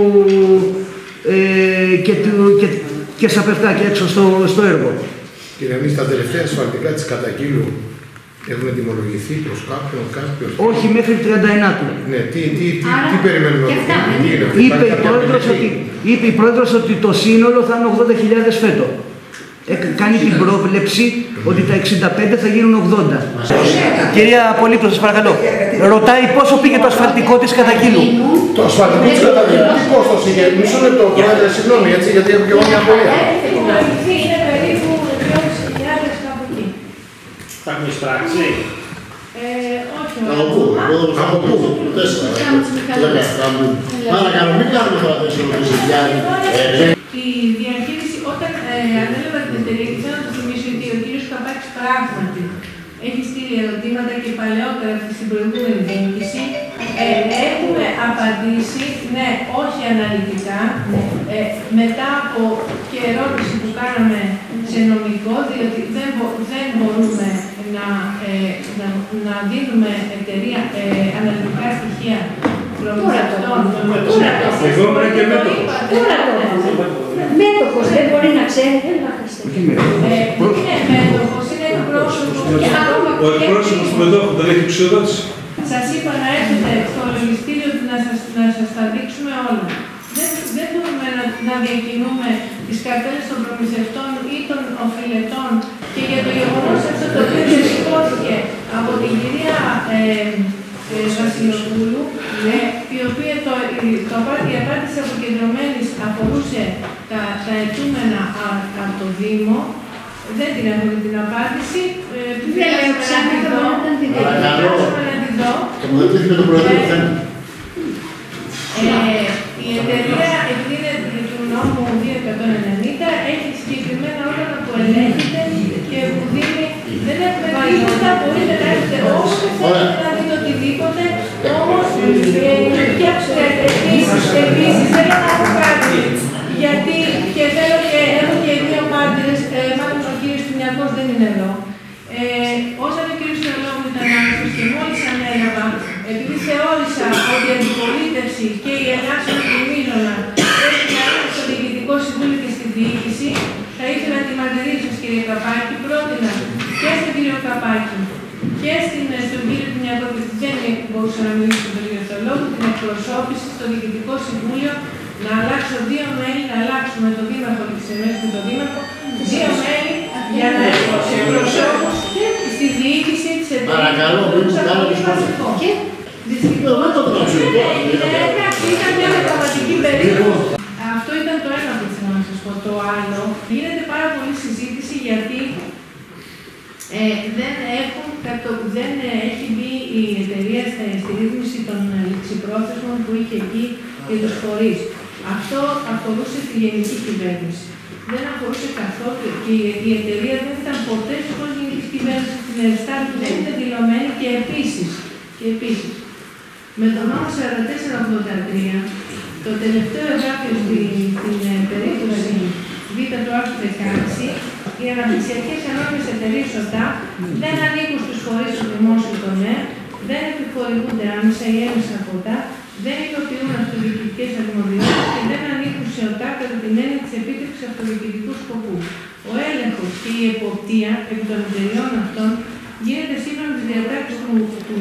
και στα πεφτάκια έξω στο έργο. Κύριε, εμείς τα τελευταία ασφαλτικά της Κατακύλου έχουν τιμολογηθεί προς κάποιον. Όχι, μέχρι 39 του. Ναι, τι περιμένουμε να δούμε. Είπε η πρόεδρος ότι το σύνολο θα είναι 80.000 φέτο. Κάνει την πρόβλεψη ότι τα 65 θα γίνουν 80. Κυρία Πολίτρου, σας παρακαλώ. Ρωτάει πόσο πήγε το ασφαλτικό της Κατακύλου. Το ασφαλτικό της Κατακύλου, τι κόστος είχε. Μισό λεπτό, πρόεδρε, συγγνώμη, έτσι, γιατί έχω και εγώ μια απορία. Είναι περίπου 2.500 κάπου εκεί. Θα έχουμε εισπράξει. Όχι. Από πού, παρακαλώ, μην κάνουμε τώρα τέτοιες ερωτήσεις. Η διαχείριση, όταν ανέλαβα την εταιρεία, και θέλω να το θυμίσω ότι ο κύριος Καπάκης πράγματι έχει στείλει ερωτήματα και παλαιότερα στην προηγούμενη διοίκηση. Έχουμε απαντήσει, ναι, όχι αναλυτικά, μετά από και ερώτηση που κάναμε σε νομικό, διότι δεν μπορούμε να δίνουμε εταιρεία αναλυτικά στοιχεία προμηθευτών. Εγώ ήμουν και μέτοχος. Μέτοχος δεν μπορεί να ξέρει, δεν θα είναι μέτοχος, είναι εκπρόσωπος. Ο εκπρόσωπος του μετόχου δεν έχει εξοδότηση. Σας είπα να έρθετε στο λογιστήριο να σας τα δείξουμε όλα. Δεν μπορούμε να διακινούμε τις καρτέλες των προμηθευτών ή των οφειλετών, και για το γεγονός αυτό το οποίο σηκώθηκε από την κυρία Βασιλοπούλου, η οποία η απάντηση αποκεντρωμένης αφορούσε τα αιτούμενα από το Δήμο. Δεν την έχω την απάντηση. Δεν λέω ψάχνω να την δω. Το Προεδρείο θέμα. Η εταιρεία, επειδή είναι του νόμου 290, έχει συγκεκριμένα όργανα που ελέγχεται και που δίνει. Δεν έχουμε τίποτα, μπορείτε να έρθετε όσο θέλετε να δείτε οτιδήποτε, όμως επίσης θέλω να πω κάτι, γιατί και θέλω και έχω και δύο μάρτυρες, μάλλον ο κύριος Τουνιακός δεν είναι εδώ. Όταν ο κύριος Τουνιακός ήταν άνθρωπος και μόλις ανέλαβα, επειδή θεώρησα ότι αντιπολίτευση και η ελάχιστη του μείζωνα πρέπει να είναι στο Διοικητικό Συμβούλιο και στη Διοίκηση. Θα ήθελα να τη μαρτυρήσω σας, κύριε Καπάκη, πρότεινα και στον κύριο Καπάκη και στον κύριο Τινιακόπουλο, δεν μπορούσα να μιλήσω στον κύριο Αυτολόγου, την εκπροσώπηση στο Διοικητικό Συμβούλιο να αλλάξω 2 μέλη, να αλλάξουμε τον Δήμαρχο και τις εμέσεις με τον Δήμαρχο, 2 μέλη για να έχω εκπροσώπους στη διοίκηση της εταιρείας. Παρακαλώ, μην μου κάνετε σχόλια. Ήταν μια μεταβατική περίοδο. Αυτό ήταν το ένα που ήθελα να σας πω. Το άλλο, γίνεται πάρα πολύ συζήτηση γιατί δεν έχει μπει η εταιρεία στη ρύθμιση των ληξιπρόθεσμων που είχε εκεί και τους φορείς. Αυτό αφορούσε τη γενική κυβέρνηση. Δεν αφορούσε καθόλου και η εταιρεία δεν ήταν ποτέ στους γενικής κυβέρνησης στην Ελστάρ που δεν ήταν δηλωμένη και επίσης. Με το νόμο 4483, το τελευταίο εδάφιο στην περίπτωση Β του άρθρου 16, οι αναπτυξιακές ανώνυμες εταιρείες ΟΤΑ δεν ανήκουν στους φορείς του δημόσιου τομέα, δεν επιχορηγούνται άμεσα ή έμεσα από ΟΤΑ, δεν υλοποιούν αυτοδιοικητικές αρμοδιότητες και δεν ανήκουν σε ΟΤΑ κατά την έννοια της επίτευξης αυτοδιοικητικού σκοπού. Ο έλεγχος και η εποπτεία επί των εταιρεών αυτών γίνεται σύμφωνα με τις διατάξεις του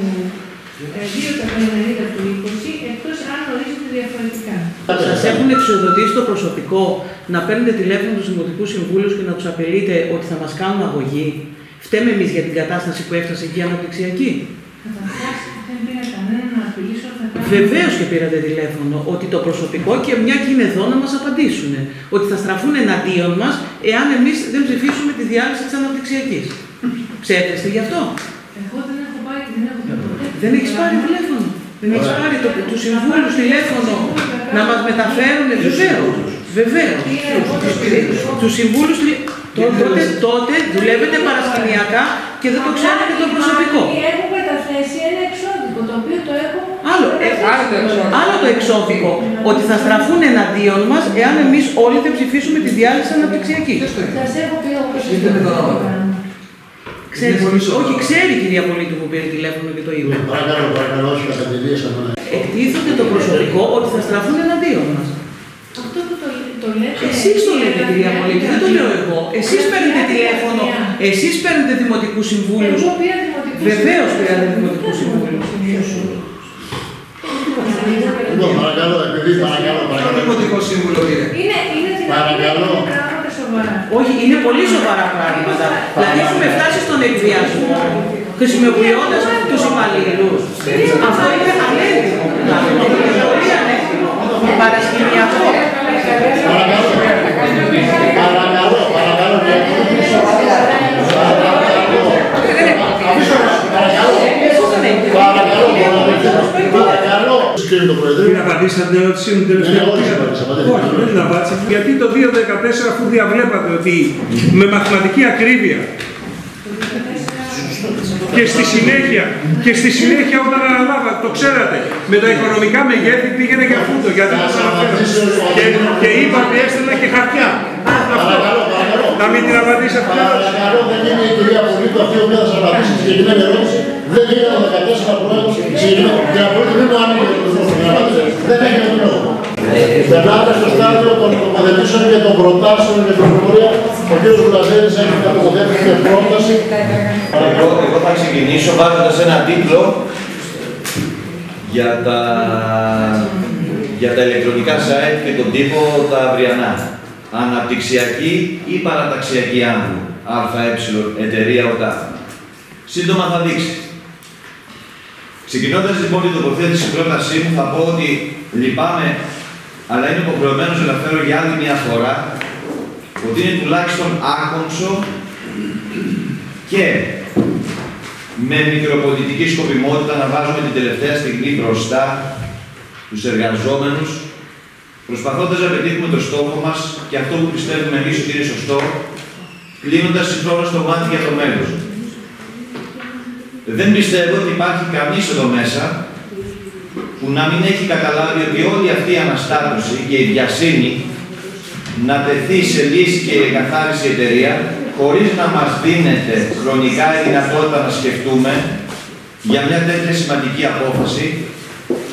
290 του 20, εκτός αν ορίζεται διαφορετικά. Σας έχουν εξοδοτήσει το προσωπικό να παίρνετε τηλέφωνο τους Δημοτικούς Συμβούλους και να τους απειλείτε ότι θα μας κάνουν αγωγή? Φταίμε εμείς για την κατάσταση που έφτασε εκεί αναπτυξιακή? Δεν πήρα κανένα να απειλήσω. Βεβαίως και πήρατε τηλέφωνο ότι το προσωπικό και μια και είναι εδώ να μας απαντήσουν. Ότι θα στραφούν εναντίον μας εάν εμείς δεν ψηφίσουμε τη διάλυση της αναπτυξιακής. Ξέρετε γι' αυτό? Εγώ δεν έχω πάρει και δεν έχω πει ποτέ. Δεν έχεις πάρει τηλέφωνο? Δεν έχεις πάρει τους συμβούλους τηλέφωνο να μας μεταφέρουν? Βεβαίως. Τους συμβούλους τότε δουλεύετε παρασκηνιακά και δεν το ξέρετε το προσωπικό. Έχω καταθέσει ένα εξώδικο το οποίο το έχω. Άλλο το εξώδικο. Ότι θα στραφούν εναντίον μας εάν εμείς όλοι δεν ψηφίσουμε τη διάλυση αναπτυξιακής. Σας έχω πει όπως όχι, ξέρει η κυρία Πολίτου που πήρε τηλέφωνο και το είπε. Παρακαλώ, όχι καταγγελίες. Εκτίθονται το προσωπικό ότι θα στραφούν εναντίον μας. Αυτό που το λέτε. Εσείς το λέτε, κυρία Πολίτου, δεν το λέω εγώ. Εσείς παίρνετε τηλέφωνο, εσείς παίρνετε δημοτικούς συμβούλους. Εγώ πήρα δημοτικούς συμβούλους. Βεβαίως πήρατε δημοτικούς συμβούλους. Λοιπόν, παρακαλώ, επειδή παρακαλώ. Δημοτικό σύμβουλο πήρε. Είναι πράγματα σοβαρά. Όχι, είναι πολύ σοβαρά πράγματα. Δηλαδή έχουμε φτάσει στον εκβιασμό χρησιμοποιώντας τους υπαλλήλους. Αυτό είναι ανέντιμο. Πολύ ανέντιμο. Παρασκηνιακό. Μην απαντήσατε την ερώτησή μου τελευταία. Όχι, δεν την απάντησα. Γιατί το 2014, αφού διαβλέπατε ότι με μαθηματική ακρίβεια και στη συνέχεια όταν αναλάβατε, το ξέρατε, με τα οικονομικά μεγέθη πήγαινε για φούντο, γιατί το αναφέρω. Και είπατε έστελνα και χαρτιά. Να μην την απαντήσει αυτή την ερώτηση. Παρακαλώ, δεν είναι η κυρία Πολίτου αυτή η οποία θα σας απαντήσει στη συγκεκριμένη ερώτηση. Δεν είναι το 14 πρόεδρος. Κυρία Πολίτου, μην μου άνοιγε το μικρόφωνο. Δεν έχει τον λόγο. Περνάμε στο στάδιο των τοποθετήσεων και των προτάσεων για την πληροφορία. Ο κ. Βουλαδέρης έχει κατατοπίσει με πρόταση. Εγώ θα ξεκινήσω βάζοντας ένα τίτλο για τα ηλεκτρονικά site και τον τύπο τα αυριανά. Αναπτυξιακή ή παραταξιακή άνδρου, ΑΕ, εταιρεία ΟΤΑ. Σύντομα θα δείξει. Ξεκινώντας λοιπόν την τοποθέτηση στην πρότασή μου, θα πω ότι λυπάμαι, αλλά είμαι υποχρεωμένος να φέρω για άλλη μια φορά ότι είναι τουλάχιστον άκομψο και με μικροπολιτική σκοπιμότητα να βάζουμε την τελευταία στιγμή μπροστά τους εργαζόμενους, προσπαθώντας να πετύχουμε το στόχο μας και αυτό που πιστεύουμε εμείς ότι είναι σωστό, κλείνοντας συγχρόνως το μάτι για το μέλλον. Δεν πιστεύω ότι υπάρχει κανείς εδώ μέσα που να μην έχει καταλάβει ότι όλη αυτή η αναστάτωση και η βιασύνη να τεθεί σε λύση και εγκαθάριση η εταιρεία, χωρίς να μας δίνεται χρονικά η δυνατότητα να σκεφτούμε για μια τέτοια σημαντική απόφαση,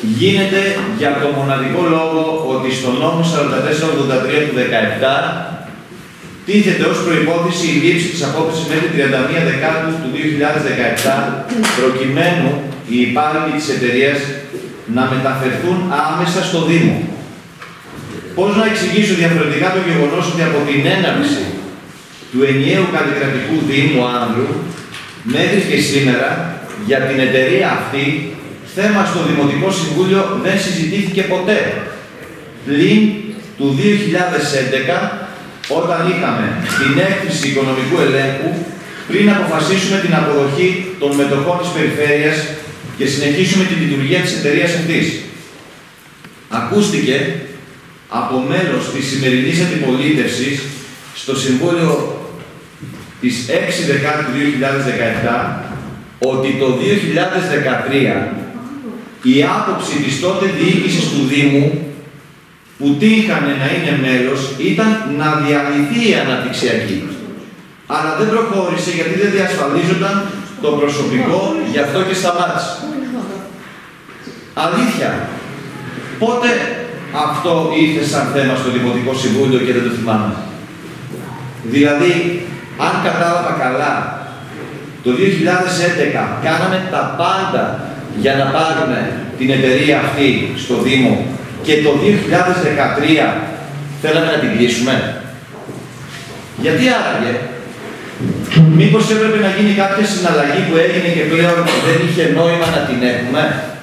γίνεται για το μοναδικό λόγο ότι στο νόμο 4483 του 17 τίθεται ως προϋπόθεση η λήψη της απόφασης μέχρι 31 Δεκάτου του 2017 προκειμένου οι υπάλληλοι της εταιρείας να μεταφερθούν άμεσα στο Δήμο. Πώς να εξηγήσω διαφορετικά το γεγονός ότι από την έναρξη του ενιαίου καλλικρατικού Δήμου Άνδρου μέχρι και σήμερα για την εταιρεία αυτή θέμα στο Δημοτικό Συμβούλιο δεν συζητήθηκε ποτέ. Πλην του 2011, όταν είχαμε την έκθεση οικονομικού ελέγχου, πριν αποφασίσουμε την αποδοχή των μετοχών της Περιφέρειας και συνεχίσουμε τη λειτουργία της εταιρείας αυτής. Ακούστηκε από μέλος της σημερινής αντιπολίτευσης στο Συμβούλιο της 6 Δεκάτου 2017 ότι το 2013 η άποψη της τότε διοίκησης του Δήμου που τύχανε να είναι μέλος ήταν να διαλυθεί η αναπτυξιακή. Αλλά δεν προχώρησε γιατί δεν διασφαλίζονταν το προσωπικό, γι' αυτό και σταμάτησε. Αλήθεια, πότε αυτό ήρθε σαν θέμα στο Δημοτικό Συμβούλιο και δεν το θυμάμαι? Δηλαδή, αν κατάλαβα καλά, το 2011 κάναμε τα πάντα για να πάρουμε την εταιρεία αυτή στο Δήμο και το 2013 θέλαμε να την κλείσουμε. Γιατί άραγε? Μήπως έπρεπε να γίνει κάποια συναλλαγή που έγινε και πλέον δεν είχε νόημα να την έχουμε?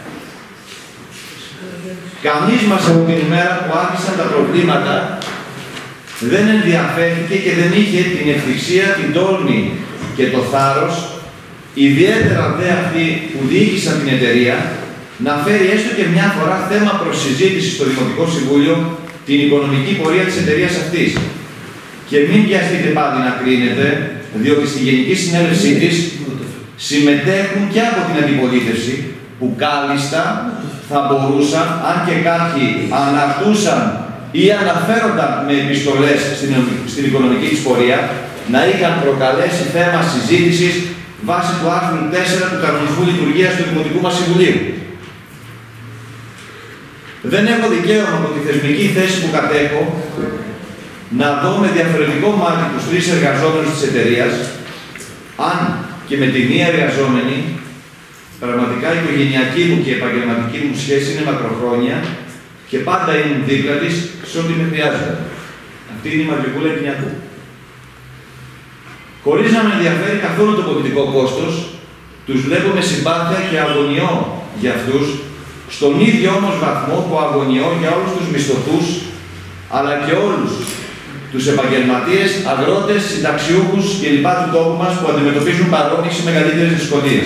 Κανείς μας από την ημέρα που άρχισαν τα προβλήματα δεν ενδιαφέρθηκε και δεν είχε την ευθυξία, την τόλμη και το θάρρος, ιδιαίτερα δε αυτοί που διοίκησαν την εταιρεία, να φέρει έστω και μια φορά θέμα προς συζήτηση στο Δημοτικό Συμβούλιο την οικονομική πορεία της εταιρείας αυτής. Και μην βιαστείτε πάλι να κρίνετε, διότι στη Γενική Συνέλευσή της συμμετέχουν και από την αντιπολίτευση, που κάλλιστα θα μπορούσαν, αν και κάποιοι αναρτούσαν ή αναφέρονταν με επιστολές στην οικονομική της πορεία, να είχαν προκαλέσει θέμα συζήτησης βάσει του άρθρου 4 του Κανονισμού Λειτουργίας του Δημοτικού μας Συμβουλίου. Δεν έχω δικαίωμα από τη θεσμική θέση που κατέχω να δω με διαφορετικό μάτι τους τρεις εργαζόμενους της εταιρείας, αν και με τη μία εργαζόμενη, πραγματικά η οικογενειακή μου και η επαγγελματική μου σχέση είναι μακροχρόνια και πάντα ήμουν δίπλα της σε ό,τι με χρειάζεται. Αυτή είναι η Μαυρικούλα Κινιακού. Χωρίς να με ενδιαφέρει καθόλου το πολιτικό κόστος, τους βλέπω με συμπάθεια και αγωνιώ για αυτούς, στον ίδιο όμως βαθμό που αγωνιώ για όλους τους μισθωτούς, αλλά και όλους τους επαγγελματίες, αγρότες, συνταξιούχους κλπ. Του τόπου μας που αντιμετωπίζουν παρόμοιες ή μεγαλύτερες δυσκολίες.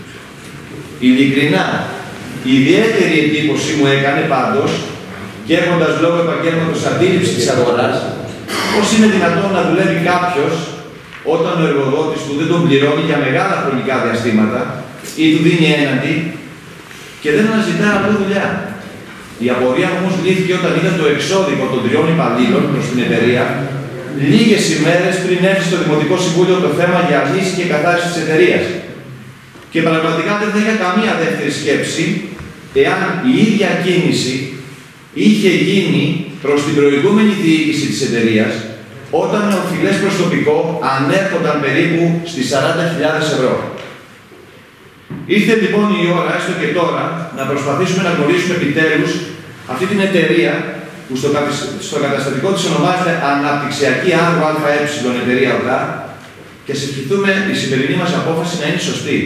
Ειλικρινά, η ιδιαίτερη εντύπωση μου έκανε πάντως, και έχοντας λόγω επαγγέλματος αντίληψη της αγοράς, πώς είναι δυνατόν να δουλεύει κάποιος όταν ο εργοδότης του δεν τον πληρώνει για μεγάλα χρονικά διαστήματα ή του δίνει έναντι και δεν αναζητά αλλού δουλειά. Η απορία μου όμως λύθηκε όταν είδα το εξώδικο των 3 υπαλλήλων προς την εταιρεία λίγες ημέρες πριν έρθει στο Δημοτικό Συμβούλιο το θέμα για λύση και κατάρριση της εταιρείας. Και πραγματικά δεν θα είχα καμία δεύτερη σκέψη εάν η ίδια κίνηση είχε γίνει προς την προηγούμενη διοίκηση της εταιρείας όταν με οφειλές προσωπικό ανέρχονταν περίπου στις 40.000 ευρώ. Ήρθε λοιπόν η ώρα, έστω και τώρα, να προσπαθήσουμε να γνωρίσουμε επιτέλους αυτή την εταιρεία που στο καταστατικό της ονομάζεται Αναπτυξιακή Άνδρου ΑΕ εταιρεία ΟΤΑ και σε ευχηθούμε η σημερινή μας απόφαση να είναι σωστή.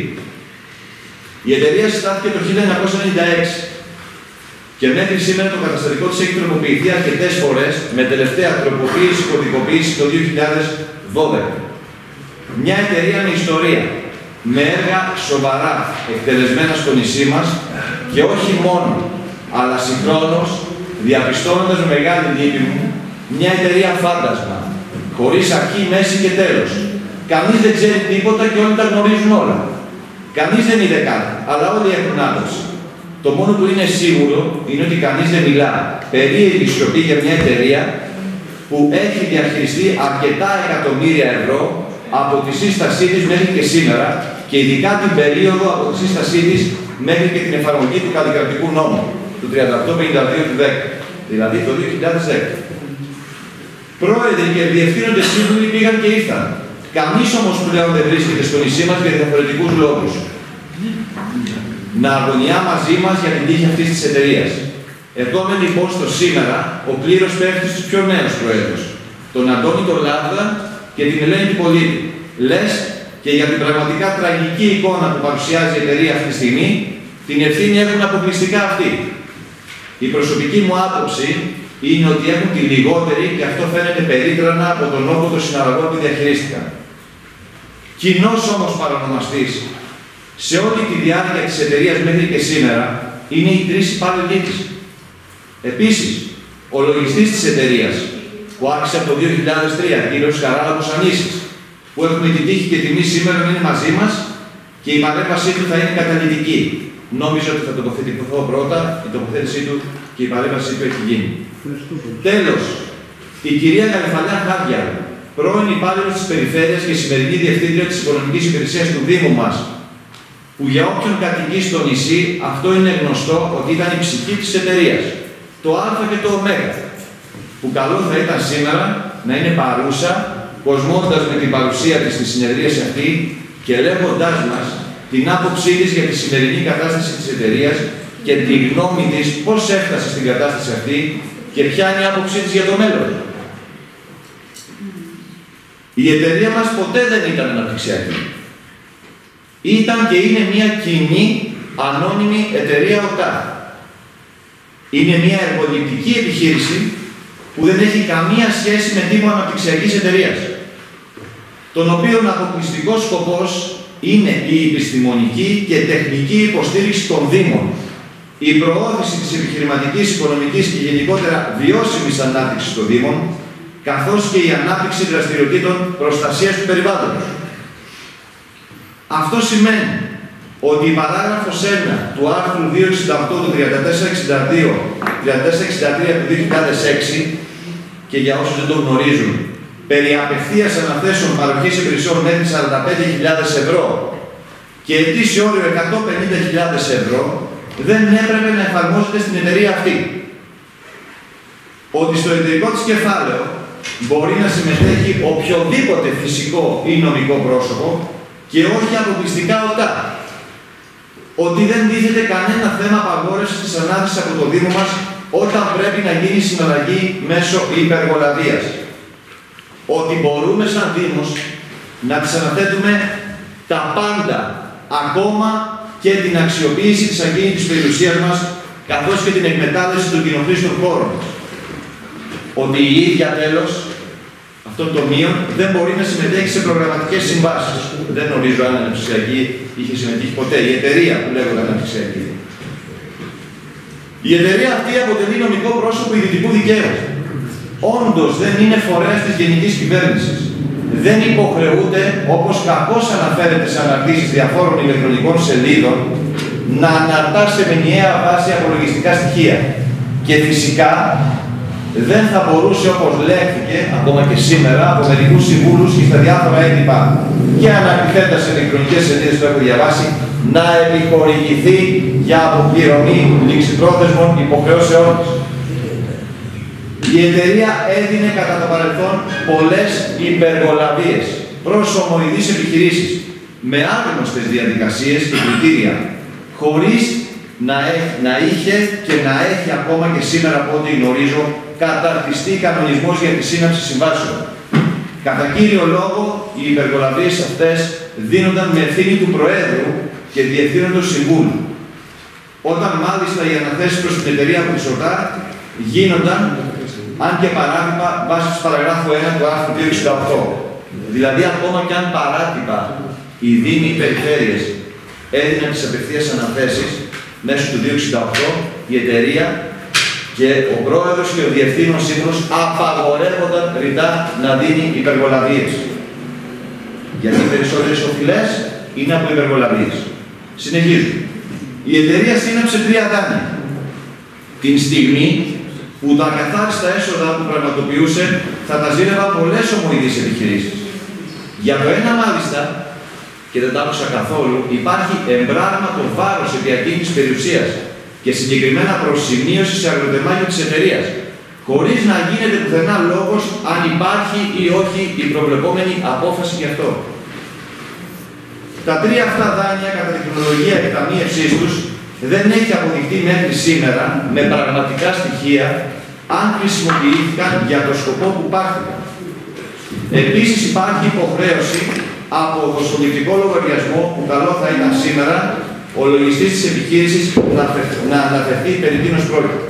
Η εταιρεία συστάθηκε το 1996 και μέχρι σήμερα το καταστατικό της έχει τροποποιηθεί αρκετές φορές με τελευταία τροποποίηση κωδικοποίηση το 2012. Μια εταιρεία με ιστορία, με έργα σοβαρά εκτελεσμένα στο νησί μας και όχι μόνο, αλλά συγχρόνως, διαπιστώνοντας με μεγάλη λύπη μου, μια εταιρεία φάντασμα, χωρίς αρχή, μέση και τέλος. Κανείς δεν ξέρει τίποτα και όλοι τα γνωρίζουν όλα. Κανείς δεν είδε κάτι, αλλά όλοι έχουν άποψη. Το μόνο που είναι σίγουρο είναι ότι κανείς δεν μιλά περίεργη σιωπή για μια εταιρεία που έχει διαχειριστεί αρκετά εκατομμύρια ευρώ από τη σύστασή της μέχρι και σήμερα και ειδικά την περίοδο από τη σύστασή της μέχρι και την εφαρμογή του καλλικρατικού νόμου του 3852 του 10, δηλαδή το 2010. Πρόεδροι και διευθύνοντες σύμβουλοι πήγαν και ήρθαν. Κανείς όμως πλέον δεν βρίσκεται στο νησί μας για διαφορετικούς λόγους. Να αγωνιά μαζί μας για την τύχη αυτής της εταιρείας. Ερχόμενοι λοιπόν στο σήμερα, ο κλήρος πέφτει στους πιο νέους πρόεδρους, τον Αντώνη τον Λάβδα και την Ελένη την Πολίτη. Λες και για την πραγματικά τραγική εικόνα που παρουσιάζει η εταιρεία αυτή τη στιγμή, την ευθύνη έχουν αποκλειστικά αυτοί. Η προσωπική μου άποψη είναι ότι έχουν τη λιγότερη και αυτό φαίνεται περίτρανα από τον όγκο των συναλλαγών που διαχειρίστηκαν. Κοινός όμως παρονομαστής σε όλη τη διάρκεια της εταιρείας μέχρι και σήμερα είναι οι τρεις υπάλληλοι της. Επίσης, ο λογιστής της εταιρείας, που άρχισε από το 2003, κύριος Καράλαμπος Ανήσης, που έχουμε την τύχη και τιμή σήμερα να είναι μαζί μας και η παρέμβασή του θα είναι καταλυτική. Νόμιζα ότι θα τοποθετηθώ πρώτα, η τοποθέτησή του και η παρέμβασή του έχει γίνει. Τέλος, η κυρία Καλυφαλιά Χάδια, πρώην υπάλληλος της Περιφέρειας και σημερινή διευθύντρια της Οικονομικής Υπηρεσίας του Δήμου μας, που για όποιον κατοικεί στο νησί αυτό είναι γνωστό ότι ήταν η ψυχή της εταιρείας, το Α και το Ω, που καλό θα ήταν σήμερα να είναι παρούσα, κοσμώντας με την παρουσία της στη συνεδρίαση αυτή και λέγοντάς μας την άποψή της για τη σημερινή κατάσταση της εταιρείας και τη γνώμη της πώς έφτασε στην κατάσταση αυτή και ποια είναι η άποψή της για το μέλλον. Η εταιρεία μας ποτέ δεν ήταν αναπτυξιακή. Ήταν και είναι μια κοινή, ανώνυμη εταιρεία ΟΤΑ. Είναι μια εργοληπτική επιχείρηση που δεν έχει καμία σχέση με τύπο αναπτυξιακής εταιρείας, τον οποίον αποκλειστικός σκοπός είναι η επιστημονική και τεχνική υποστήριξη των Δήμων, η προώθηση της επιχειρηματικής, οικονομικής και γενικότερα βιώσιμης ανάπτυξης των Δήμων, καθώς και η ανάπτυξη δραστηριοτήτων προστασίας του περιβάλλοντος. Αυτό σημαίνει ότι η παράγραφος 1 του άρθρου 268 του 3462, 3463 του 2006, και για όσους δεν το γνωρίζουν, περί απευθείας αναθέσεων παροχής υπηρεσιών μέχρι 45.000 ευρώ και ετήσιο όριο 150.000 ευρώ, δεν έπρεπε να εφαρμόζεται στην εταιρεία αυτή. Ότι στο εταιρικό της κεφάλαιο μπορεί να συμμετέχει οποιοδήποτε φυσικό ή νομικό πρόσωπο και όχι αποκλειστικά ΟΤΑ. Ότι δεν τίθεται κανένα θέμα απαγόρευσης της ανάθεσης από το Δήμο μας όταν πρέπει να γίνει συναλλαγή μέσω υπεργολαβίας. Ότι μπορούμε σαν Δήμος να τις αναθέτουμε τα πάντα, ακόμα και την αξιοποίηση της ακίνητης περιουσίας μας, καθώς και την εκμετάλλευση των κοινοχρήστων χώρων. Ότι η ίδια τέλος, αυτό το μείον, δεν μπορεί να συμμετέχει σε προγραμματικές συμβάσεις. Δεν νομίζω αν αναπτυξιακή είχε συμμετέχει ποτέ. Η εταιρεία που λέγονται αναπτυξιακή. Η εταιρεία αυτή αποτελεί νομικό πρόσωπο ιδιωτικού δικαίου. Όντως δεν είναι φορέας της γενικής κυβέρνησης. Δεν υποχρεούται, όπως κακώς αναφέρεται σε αναρτήσεις διαφόρων ηλεκτρονικών σελίδων, να αναρτά σε μηνιαία βάση απολογιστικά στοιχεία. Και φυσικά δεν θα μπορούσε, όπως λέχθηκε ακόμα και σήμερα από μερικούς συμβούλους και στα διάφορα έντυπα και αναρτηθέντα σε ηλεκτρονικές σελίδες που έχω διαβάσει, να επιχορηγηθεί για αποπληρωμή ληξιπρόθεσμων υποχρεώσεών της. Η εταιρεία έδινε κατά το παρελθόν πολλές υπεργολαβίες προς ομοειδείς επιχειρήσεις με άγνωστες διαδικασίες και κριτήρια, χωρίς να είχε και να έχει ακόμα και σήμερα από ό,τι γνωρίζω καταρτιστεί κανονισμός για τη σύναψη συμβάσεων. Κατά κύριο λόγο, οι υπεργολαβίες αυτές δίνονταν με ευθύνη του Προέδρου και Διευθύνοντος Συμβούλου. Όταν μάλιστα οι αναθέσεις προς την εταιρεία από τη ΟΤΑ γίνονταν, αν και παράτυπα, βάσει της παραγράφου 1 του άρθρου 268. Δηλαδή, ακόμα και αν παράτυπα οι Δήμοι ή Περιφέρειες έδιναν τις απευθείας αναθέσεις μέσω του 268, η εταιρεία και ο Πρόεδρος και ο Διευθύνων Σύμβουλος απαγορεύονταν ρητά να δίνει υπεργολαβίες. Γιατί οι περισσότερες οφειλές είναι από υπεργολαβίες. Συνεχίζω. Η εταιρεία σύναψε 3 δάνεια. Την στιγμή που τα ακαθάριστα έσοδα που πραγματοποιούσε θα τα ζήλευαν πολλές ομοειδείς επιχειρήσεις. Για το ένα μάλιστα και δεν τα άκουσα καθόλου, υπάρχει εμπράγματο βάρος επί ακίνητης περιουσίας και συγκεκριμένα προσημείωση σε αγροτεμάχιο της εταιρείας, χωρίς να γίνεται πουθενά λόγος αν υπάρχει ή όχι η προβλεπόμενη απόφαση γι' αυτό. Τα τρία αυτά δάνεια κατά τη χρονολογία εκταμείευσής τους δεν έχει αποδειχτεί μέχρι σήμερα με πραγματικά στοιχεία αν χρησιμοποιήθηκαν για το σκοπό που πάρθηκαν. Επίσης υπάρχει υποχρέωση από δοσοληπτικό λογαριασμό που καλό θα ήταν σήμερα ο λογιστής της επιχείρησης να αναφερθεί περί τίνος πρόκειται.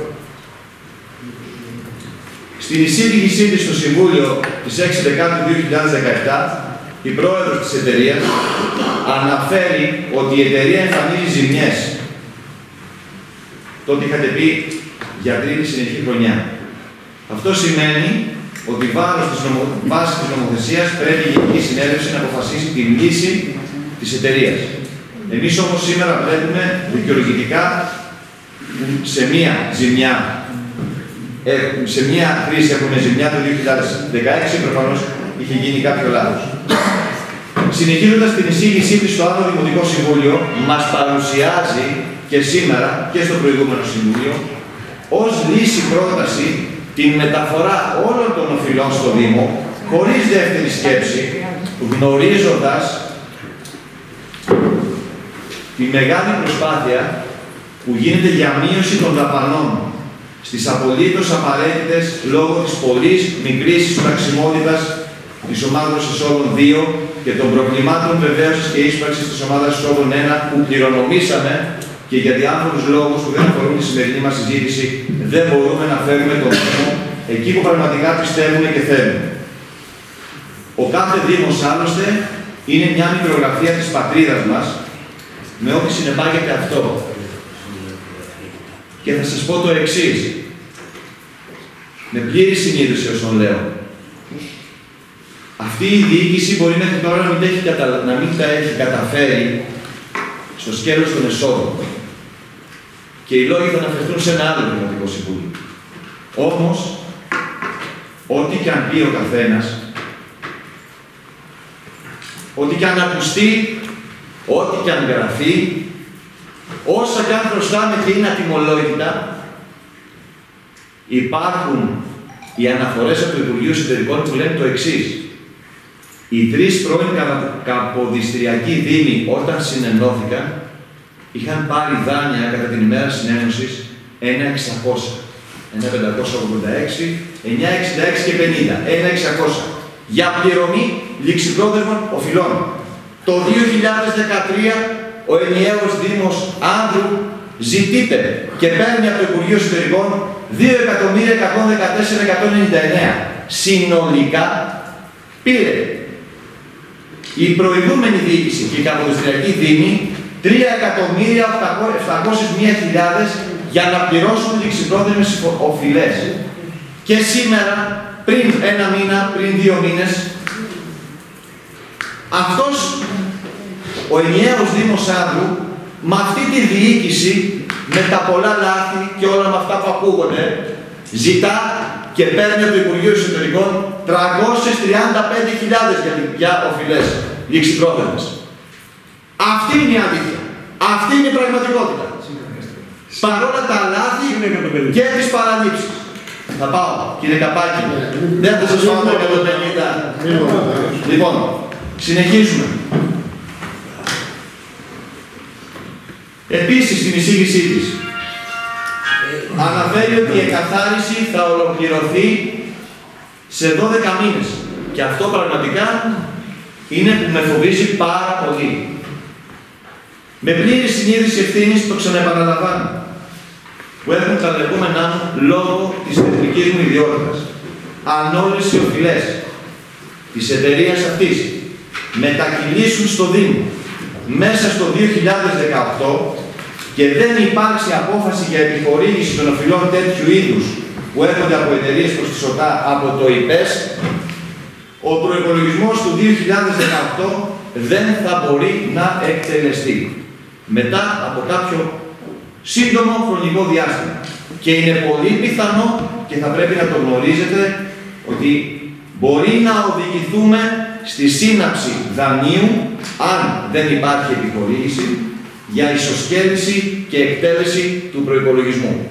Στην εισήγησή της στο Συμβούλιο της 6 Δεκάτου 2017, η πρόεδρος της εταιρείας αναφέρει ότι η εταιρεία εμφανίζει ζημιές. Τότε είχατε πει για τρίτη συνεχή χρονιά. Αυτό σημαίνει ότι βάσει της νομοθεσίας πρέπει η Γενική Συνέλευση να αποφασίσει τη λύση της εταιρείας. Εμείς όμως σήμερα βλέπουμε δικαιολογητικά σε μία ζημιά, σε μία κρίση έχουμε ζημιά το 2016, προφανώς είχε γίνει κάποιο λάθος. Συνεχίζοντας την εισήγησή της στο άλλο Δημοτικό Συμβούλιο, μας παρουσιάζει και σήμερα και στο προηγούμενο Συμβούλιο ως λύση πρόταση την μεταφορά όλων των οφειλών στο Δήμο, χωρίς δεύτερη σκέψη, γνωρίζοντας τη μεγάλη προσπάθεια που γίνεται για μείωση των δαπανών στις απολύτως απαραίτητες λόγω της πολύ μικρής συνταξιμότητας της ομάδας εισόδων 2 και των προβλημάτων βεβαίωσης και ίσπραξης της ομάδας εισόδων 1 που κληρονομήσαμε και για διάφορους λόγους που δεν αφορούν τη σημερινή μας συζήτηση δεν μπορούμε να φέρουμε τον Δήμο εκεί που πραγματικά πιστεύουμε και θέλουμε. Ο κάθε Δήμος άλλωστε είναι μια μικρογραφία της πατρίδας μας με ό,τι συνεπάγεται αυτό. Και θα σας πω το εξής, με πλήρη συνείδηση όσων λέω. Αυτή η διοίκηση μπορεί μέχρι τώρα να μην τα έχει καταφέρει στο σκέλος των εσόδων. Και οι λόγοι θα αναφερθούν σε ένα άλλο Δημοτικό Συμβούλιο. Όμως, ό,τι και αν πει ο καθένας, ό,τι και αν ακουστεί, ό,τι και αν γραφεί, όσα και αν χρωστάμε και είναι ατιμολόγητα, υπάρχουν οι αναφορές από το Υπουργείο Εσωτερικών που λένε το εξής. Οι τρεις πρώην καποδιστριακοί δήμοι όταν συνενώθηκαν είχαν πάρει δάνεια κατά την ημέρα συνένωσης 1.600, 1.586, 9.66 και 50, 1.600 για πληρωμή ληξιπρόθεσμων οφειλών. Το 2013 ο ενιαίος Δήμος Άνδρου ζητείται και παίρνει από το Υπουργείο Εσωτερικών 2.114.199. Συνολικά πήρε η προηγούμενη διοίκηση και η καποδιστριακή δήμη 3.701.000 για να πληρώσουν ληξιπρόθεσμες οφειλές. Και σήμερα, πριν ένα μήνα, πριν 2 μήνες, αυτός ο ενιαίος Δήμος Άνδρου, με αυτή τη διοίκηση, με τα πολλά λάθη και όλα με αυτά που ακούγονται, ζητά και παίρνει από το Υπουργείο Εσωτερικών 335.000 για οφειλές ληξιπρόθεσμες. Αυτή είναι η αλήθεια. Αυτή είναι η πραγματικότητα. Παρόλα τα λάθη και τις παραλήψεις. Θα πάω, κύριε Καπάκη. Δεν θα σας πάω τα 150. Λοιπόν, συνεχίζουμε. Επίσης, στην εισήγησή της, αναφέρει ότι η εκαθάριση θα ολοκληρωθεί σε 12 μήνες. Και αυτό πραγματικά είναι που με φοβίζει πάρα πολύ. Με πλήρη συνείδηση ευθύνης το ξαναεπαναλαμβάνω, που έχουν τα λεγόμενά μου λόγω της τεχνικής μου ιδιότητας. Αν όλες οι οφειλές της εταιρείας αυτής μετακυλήσουν στο Δήμο μέσα στο 2018 και δεν υπάρξει απόφαση για επιχορήγηση των οφειλών τέτοιου είδους που έρχονται από εταιρείες προς τη ΣΟΤΑ από το ΙΠΕΣ, ο προϋπολογισμός του 2018 δεν θα μπορεί να εκτελεστεί μετά από κάποιο σύντομο χρονικό διάστημα. Και είναι πολύ πιθανό και θα πρέπει να το γνωρίζετε ότι μπορεί να οδηγηθούμε στη σύναψη δανείου αν δεν υπάρχει επιχορήγηση για ισοσκέληση και εκτέλεση του προϋπολογισμού.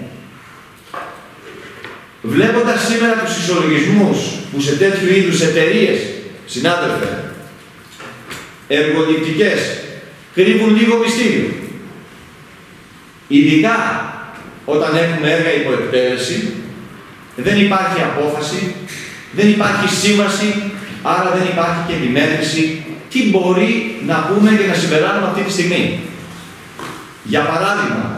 Βλέποντας σήμερα τους ισολογισμούς που σε τέτοιου είδους εταιρείες, συνάδελφε, εργοληπτικές, κρύβουν λίγο μυστήριο. Ειδικά όταν έχουμε έργα υπό εκτέλεση, δεν υπάρχει απόφαση, δεν υπάρχει σύμβαση, άρα δεν υπάρχει και επιμέτρηση τι μπορεί να πούμε και να συμπεράνουμε αυτή τη στιγμή. Για παράδειγμα,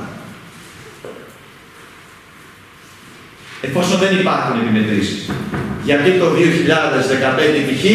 εφόσον δεν υπάρχουν επιμετρήσεις, γιατί το 2015 π.χ.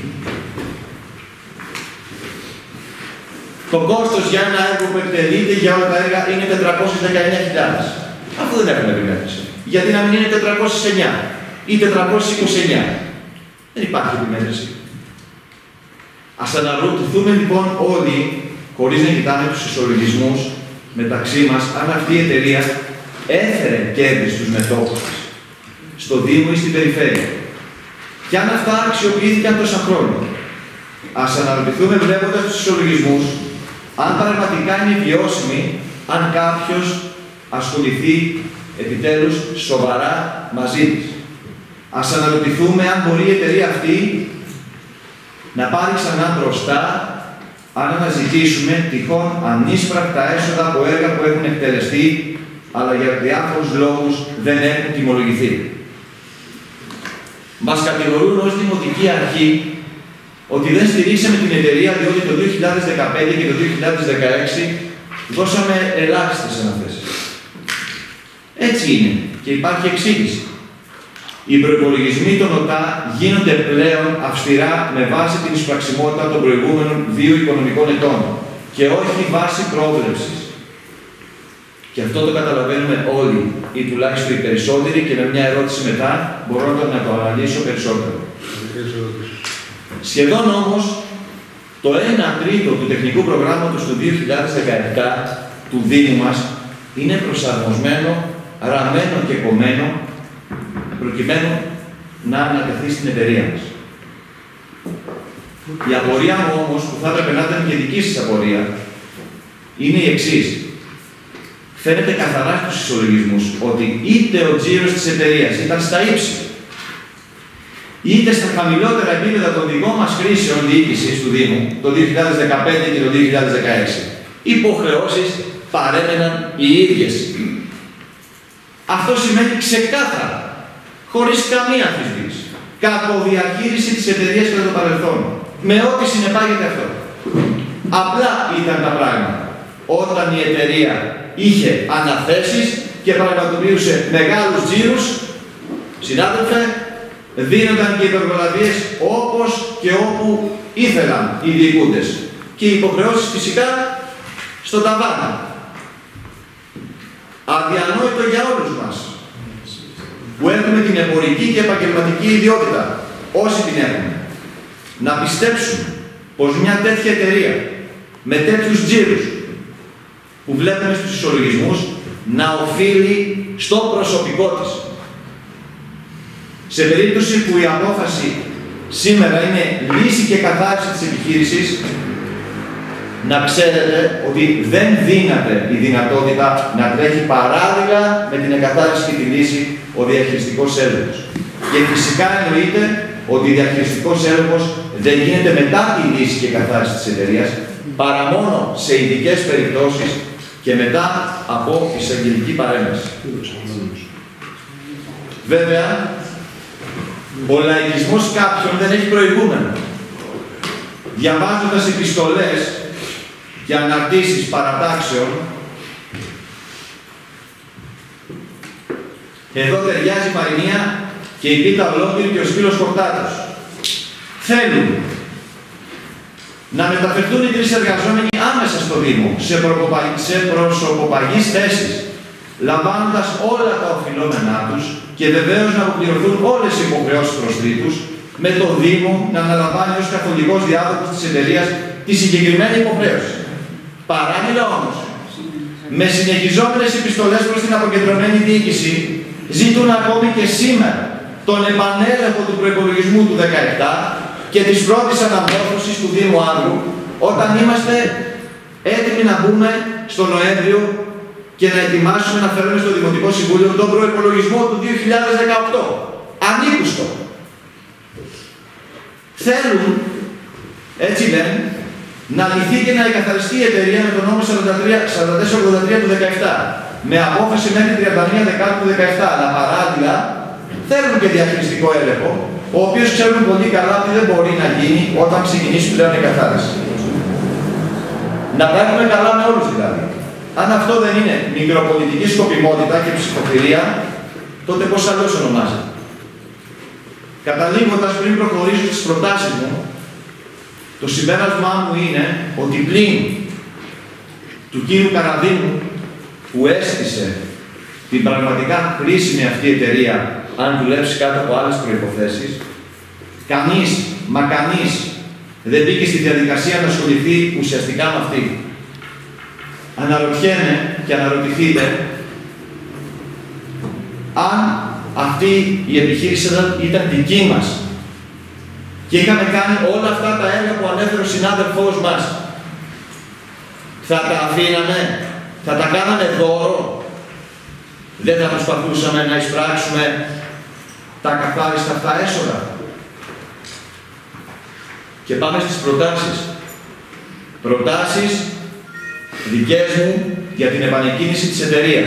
το κόστος για ένα έργο που εκτελείται για όλα τα έργα είναι 419.000. Αφού δεν έχουμε επιμέτρηση. Γιατί να μην είναι 409 ή 429. Δεν υπάρχει επιμέτρηση. Ας αναρωτηθούμε λοιπόν όλοι, χωρίς να κοιτάμε τους ισολογισμούς μεταξύ μας, αν αυτή η εταιρεία έφερε κέρδη στους μετόχους της, στο Δήμο ή στην Περιφέρεια. Και αν αυτά αξιοποιήθηκαν τόσα χρόνια. Ας αναρωτηθούμε βλέποντας τους ισολογισμούς, αν πραγματικά είναι βιώσιμοι, αν κάποιος ασχοληθεί επιτέλους σοβαρά μαζί της. Ας αναρωτηθούμε αν μπορεί η εταιρεία αυτή να πάρει ξανά μπροστά, αν αναζητήσουμε τυχόν ανίσπρακτα έσοδα από έργα που έχουν εκτελεστεί, αλλά για διάφορους λόγους δεν έχουν τιμολογηθεί. Μας κατηγορούν ως Δημοτική Αρχή ότι δεν στηρίξαμε την εταιρεία διότι το 2015 και το 2016 δώσαμε ελάχιστες αναθέσεις. Έτσι είναι και υπάρχει εξήγηση. Οι προϋπολογισμοί των ΟΤΑ γίνονται πλέον αυστηρά με βάση την εισπραξιμότητα των προηγούμενων 2 οικονομικών ετών και όχι βάση πρόβλεψης. Και αυτό το καταλαβαίνουμε όλοι, ή τουλάχιστον οι περισσότεροι, και με μια ερώτηση μετά μπορώ να το αναλύσω περισσότερο. Σχεδόν όμως, το 1/3 του τεχνικού προγράμματος του 2017 του Δήμου μας είναι προσαρμοσμένο, ραμμένο και κομμένο, προκειμένου να ανατεθεί στην εταιρεία μας. Η απορία μου όμως, που θα έπρεπε να ήταν και δική σας απορία, είναι η εξής. Φαίνεται καθαρά στους ισολογισμούς ότι είτε ο τζίρος της εταιρείας ήταν στα ύψη, είτε στα χαμηλότερα επίπεδα των δικών μας χρήσεων διοίκησης του Δήμου, το 2015 και το 2016, υποχρεώσεις παρέμεναν οι ίδιες. Αυτό σημαίνει ξεκάθαρα, χωρίς καμία αμφισβήτηση, κακοδιαχείριση της εταιρείας κατά το παρελθόν, με ό,τι συνεπάγεται αυτό. Απλά ήταν τα πράγματα. Όταν η εταιρεία είχε αναθέσεις και πραγματοποιούσε μεγάλους τζίρους, συνάδελφε, δίνονταν και υπεργολαβίες όπως και όπου ήθελαν οι διοικούντες. Και οι υποχρεώσεις φυσικά στο ταβάνι. Αδιανόητο για όλους μας, που έχουμε την εμπορική και επαγγελματική ιδιότητα, όσοι την έχουμε, να πιστέψουμε πως μια τέτοια εταιρεία με τέτοιους τζίρους που βλέπουμε στους ισολογισμούς να οφείλει στο προσωπικό της. Σε περίπτωση που η απόφαση σήμερα είναι λύση και καθάριση της επιχείρησης, να ξέρετε ότι δεν δύναται η δυνατότητα να τρέχει παράλληλα με την εκαθάριση και τη λύση ο διαχειριστικός έλεγχος. Και φυσικά εννοείται ότι ο διαχειριστικός έλεγχος δεν γίνεται μετά τη λύση και καθάριση της εταιρείας, παρά μόνο σε ειδικές περιπτώσεις και μετά από εισαγγελική παρέμβαση. Βέβαια, ο λαϊκισμός κάποιων δεν έχει προηγούμενο. Διαβάζοντας επιστολές και αναρτήσεις παρατάξεων, εδώ ταιριάζει η παροιμία και η πίτα ολόκληρη και ο σκύλος χορτάτος. Θέλουν να μεταφερθούν οι 3 εργαζόμενοι άμεσα στο Δήμο, σε προσωποπαγείς θέσεις, λαμβάνοντας όλα τα οφειλόμενά τους και βεβαίως να αποπληρωθούν όλες οι υποχρεώσεις προς τρίτους, με το Δήμο να αναλαμβάνει ως καθολικός διάδοχος της εταιρείας τη συγκεκριμένη υποχρέωση. Παράλληλα όμως, με συνεχιζόμενες επιστολές προς την αποκεντρωμένη διοίκηση, ζητούν ακόμη και σήμερα τον επανέλεγχο του προϋπολογισμού του 2017 και της πρώτης αναμόρφωσης του Δήμου Άνδρου, όταν είμαστε έτοιμοι να μπούμε στο Νοέμβριο και να ετοιμάσουμε να φέρουμε στο Δημοτικό Συμβούλιο τον προϋπολογισμό του 2018. Ανήκουστο. Θέλουν, έτσι λένε, να λυθεί και να εγκαθαριστεί η εταιρεία με τον νόμο 4483 του 17, με απόφαση μέχρι 31 Δεκάτου του 17, αλλά παράλληλα θέλουν και διαχειριστικό έλεγχο, ο οποίος ξέρουν πολύ καλά ότι δεν μπορεί να γίνει όταν ξεκινήσει πλέον η εγκαθάριση. Να τα έχουμε καλά με όλους δηλαδή. Αν αυτό δεν είναι μικροπολιτική σκοπιμότητα και ψυχοφυρία, τότε πώς αλλιώς ονομάζεται. Καταλήγοντας, πριν προχωρήσω στις προτάσεις μου, το συμπέρασμά μου είναι ότι πλην του κύριου Καραδίνου, που έστησε την πραγματικά χρήσιμη αυτή εταιρεία, αν δουλέψει κάτω από άλλες προϋποθέσεις, κανείς, μα κανείς, δεν μπήκε στη διαδικασία να ασχοληθεί ουσιαστικά με αυτή. Αναρωτιέμαι και αναρωτηθείτε αν αυτή η επιχείρηση ήταν δική μας και είχαμε κάνει όλα αυτά τα έργα που ανέφερε ο συνάδελφός μας, θα τα αφήναμε, θα τα κάναμε δώρο, δεν θα προσπαθούσαμε να εισπράξουμε τα καθάριστα αυτά έσοδα. Και πάμε στις προτάσεις. Προτάσεις δικές μου για την επανεκκίνηση της εταιρείας.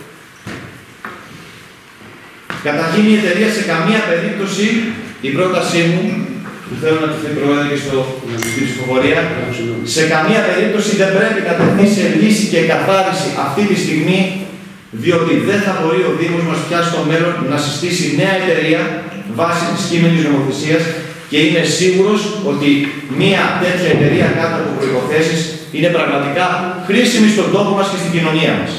Καταρχήν η εταιρεία σε καμία περίπτωση, η πρότασή μου, που θέλω να τη Πρόεδρε και στην ψηφοφορία, σε καμία περίπτωση δεν πρέπει να τεθεί σε λύση και εκαθάριση αυτή τη στιγμή, διότι δεν θα μπορεί ο Δήμος μας πια στο μέλλον να συστήσει νέα εταιρεία βάσει της κείμενης νομοθεσίας και είμαι σίγουρος ότι μια τέτοια εταιρεία κάτω από προϋποθέσεις είναι πραγματικά χρήσιμη στον τόπο μας και στην κοινωνία μας.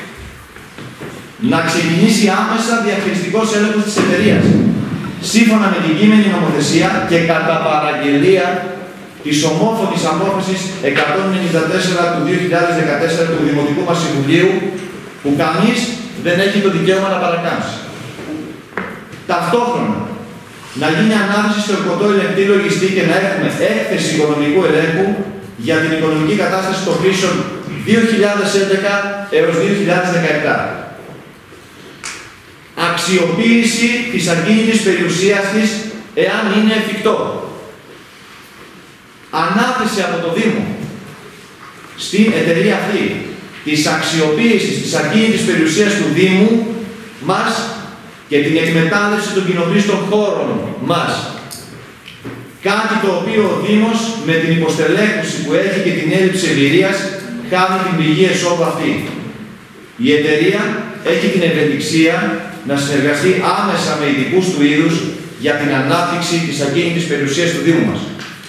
Να ξεκινήσει άμεσα διαχειριστικός έλεγχος της εταιρείας, σύμφωνα με την κείμενη νομοθεσία και κατά παραγγελία της ομόφωνης απόφασης 194 του 2014 του Δημοτικού μας Συμβουλίου, που κανείς δεν έχει το δικαίωμα να παρακάμψει. Ταυτόχρονα, να γίνει ανάθεση στο ορκωτό ελεγκτή λογιστή και να έχουμε έκθεση οικονομικού ελέγχου για την οικονομική κατάσταση των χρήσεων 2011 έως 2017. Αξιοποίηση της ακίνητης περιουσίας της, εάν είναι εφικτό. Ανάθεση από το Δήμο στην εταιρεία αυτή της αξιοποίησης της ακίνητης περιουσίας του Δήμου μας και την εκμετάλλευση των κοινοπλήστων χώρων μας. Κάτι το οποίο ο Δήμος με την υποστελέχωση που έχει και την έλλειψη εμπειρίας κάνει την πηγή εσόδου αυτή. Η εταιρεία έχει την ευελιξία να συνεργαστεί άμεσα με ειδικούς του είδους για την ανάπτυξη της ακίνητης περιουσίας του Δήμου μας.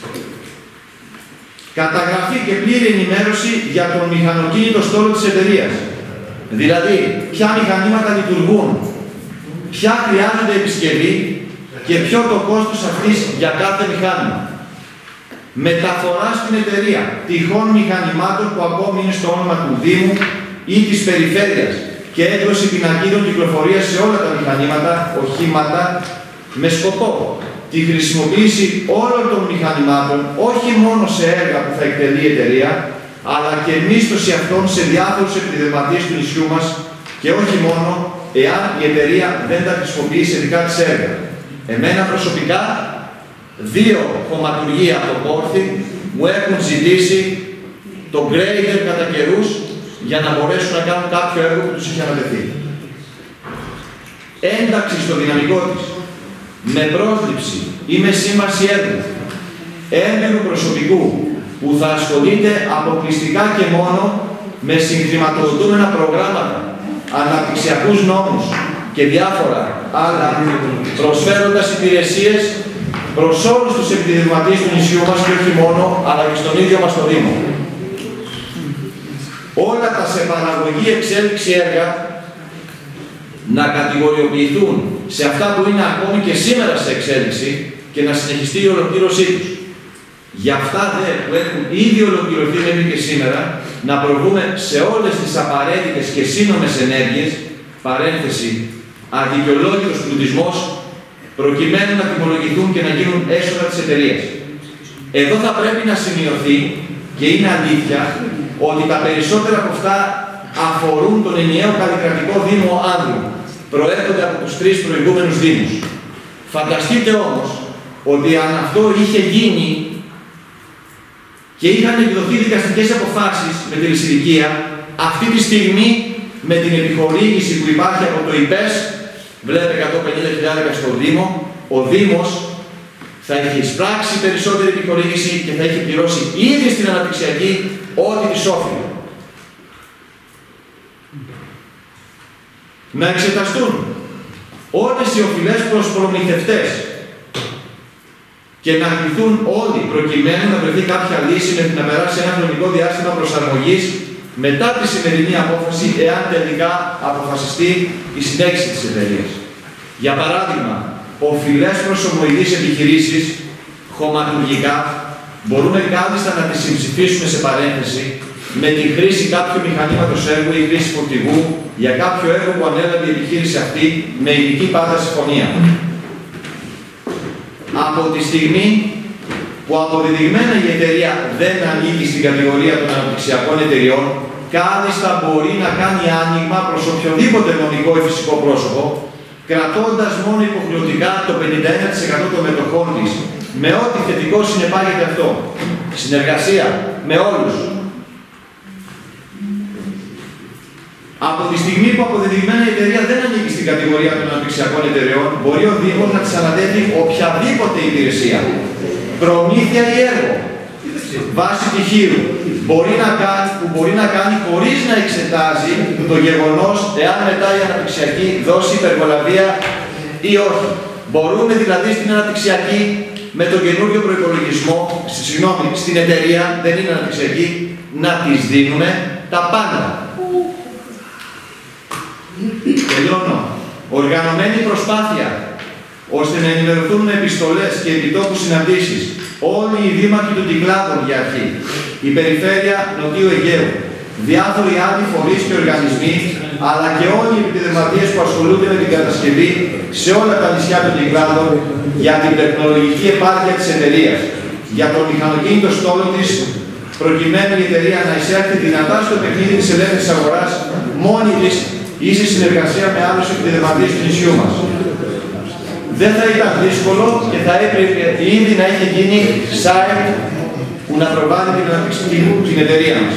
Καταγραφή και πλήρη ενημέρωση για τον μηχανοκίνητο στόλο της εταιρείας. Δηλαδή, ποια μηχανήματα λειτουργούν, ποια χρειάζονται επισκευή και ποιο το κόστος αυτής για κάθε μηχάνημα. Μεταφορά στην εταιρεία τυχών μηχανημάτων που ακόμη είναι στο όνομα του Δήμου ή της Περιφέρειας και έκδοση πινακίδων κυκλοφορίας σε όλα τα μηχανήματα, οχήματα, με σκοπό τη χρησιμοποίηση όλων των μηχανημάτων, όχι μόνο σε έργα που θα εκτελεί η εταιρεία, αλλά και μίσθωση αυτών σε διάφορους επιδευματίες του νησιού μας και όχι μόνο εάν η εταιρεία δεν τα χρησιμοποιεί σε δικά της έργα. Εμένα προσωπικά, 2 χωματουργοί από το Πόρθι μου έχουν ζητήσει το grader κατά καιρούς για να μπορέσουν να κάνουν κάποιο έργο που τους είχε ανατεθεί. Ένταξη στο δυναμικό της, με πρόσληψη ή με σύμβαση έργου, έμπειρου προσωπικού που θα ασχολείται αποκλειστικά και μόνο με συγχρηματοδοτούμενα προγράμματα, αναπτυξιακούς νόμους και διάφορα άλλα, προσφέροντας υπηρεσίες προς όλους τους επιδευματίες του νησιού μας και όχι μόνο, αλλά και στον ίδιο μας το Δήμο. Όλα τα σε παραγωγή εξέλιξη έργα να κατηγοριοποιηθούν σε αυτά που είναι ακόμη και σήμερα σε εξέλιξη και να συνεχιστεί η ολοκλήρωσή τους. Για αυτά που έχουν ήδη ολοκληρωθεί μέχρι και σήμερα, να προβούμε σε όλες τις απαραίτητες και σύνομες ενέργειες, παρένθεση, αδικαιολόγητος πλουτισμός, προκειμένου να τιμολογηθούν και να γίνουν έσοδα της εταιρείας. Εδώ θα πρέπει να σημειωθεί Και είναι αλήθεια ότι τα περισσότερα από αυτά αφορούν τον ενιαίο καλλικρατικό Δήμο Άνδρου. Προέρχονται από τους 3 προηγούμενους Δήμους. Φανταστείτε όμως ότι αν αυτό είχε γίνει και είχαν εκδοθεί δικαστικές αποφάσεις με τη λησιλικία, αυτή τη στιγμή με την επιχορήγηση που υπάρχει από το ΙΠΕΣ, βλέπετε 150.000 στο Δήμο, ο Δήμος θα έχει εισπράξει περισσότερη επιχορήγηση και θα έχει πληρώσει ήδη στην αναπτυξιακή ό,τι της όφιλε. Να εξεταστούν όλες οι οφειλές προς προμηθευτές και να κληθούν όλοι προκειμένου να βρεθεί κάποια λύση με την να περάσει ένα χρονικό διάστημα προσαρμογής μετά τη σημερινή απόφαση, εάν τελικά αποφασιστεί η συνέχιση της εταιρείας. Για παράδειγμα, οφειλές προς ομοειδείς επιχειρήσεις, χωματουργικά, μπορούμε κάλλιστα να τις συμψηφίσουμε σε παρένθεση με τη χρήση κάποιου μηχανήματος έργου ή χρήση φορτηγού για κάποιο έργο που ανέλαβε η επιχείρηση αυτή με ειδική πάντα συμφωνία. Από τη στιγμή που αποδεδειγμένα η εταιρεία δεν ανήκει στην κατηγορία των αναπτυξιακών εταιριών, κάλλιστα μπορεί να κάνει άνοιγμα προς οποιοδήποτε νομικό ή φυσικό πρόσωπο, κρατώντας μόνο υποχρεωτικά το 51% των μετοχών της, με ό,τι θετικό συνεπάγεται αυτό. Συνεργασία με όλους. Από τη στιγμή που αποδεδειγμένα η εταιρεία δεν ανήκει στην κατηγορία των αναπτυξιακών εταιρεών, μπορεί ο Δήμος να της αναδέχει οποιαδήποτε υπηρεσία, προμήθεια ή έργο, βάση τυχείου, που μπορεί να κάνει χωρίς να εξετάζει το γεγονός εάν μετά η αναπτυξιακή δώσει υπεργολαβία ή όχι. Μπορούμε δηλαδή στην αναπτυξιακή με τον καινούριο προϋπολογισμό, στην εταιρεία, δεν είναι αναπτυξιακή, να της δίνουμε τα πάντα. Τελειώνω. Οργανωμένη προσπάθεια ώστε να ενημερωθούν με επιστολές και επιτόπου συναντήσεις όλοι οι δήμαρχοι των Κυκλάδων για αρχή, η Περιφέρεια Νοτιού Αιγαίου, διάφοροι άλλοι φορείς και οργανισμοί, αλλά και όλοι οι επιδευματίες που ασχολούνται με την κατασκευή σε όλα τα νησιά των Κυκλάδων για την τεχνολογική επάρκεια της εταιρείας, για τον μηχανοκίνητο στόλο της, προκειμένου η εταιρεία να εισέλθει δυνατά στο παιχνίδι της ελεύθερης αγοράς μόνη της ή σε συνεργασία με άλλους επιδευματίες του νησιού μας. Δεν θα ήταν δύσκολο και θα έπρεπε ήδη να είχε γίνει site που να προβάλλει την εταιρεία μας.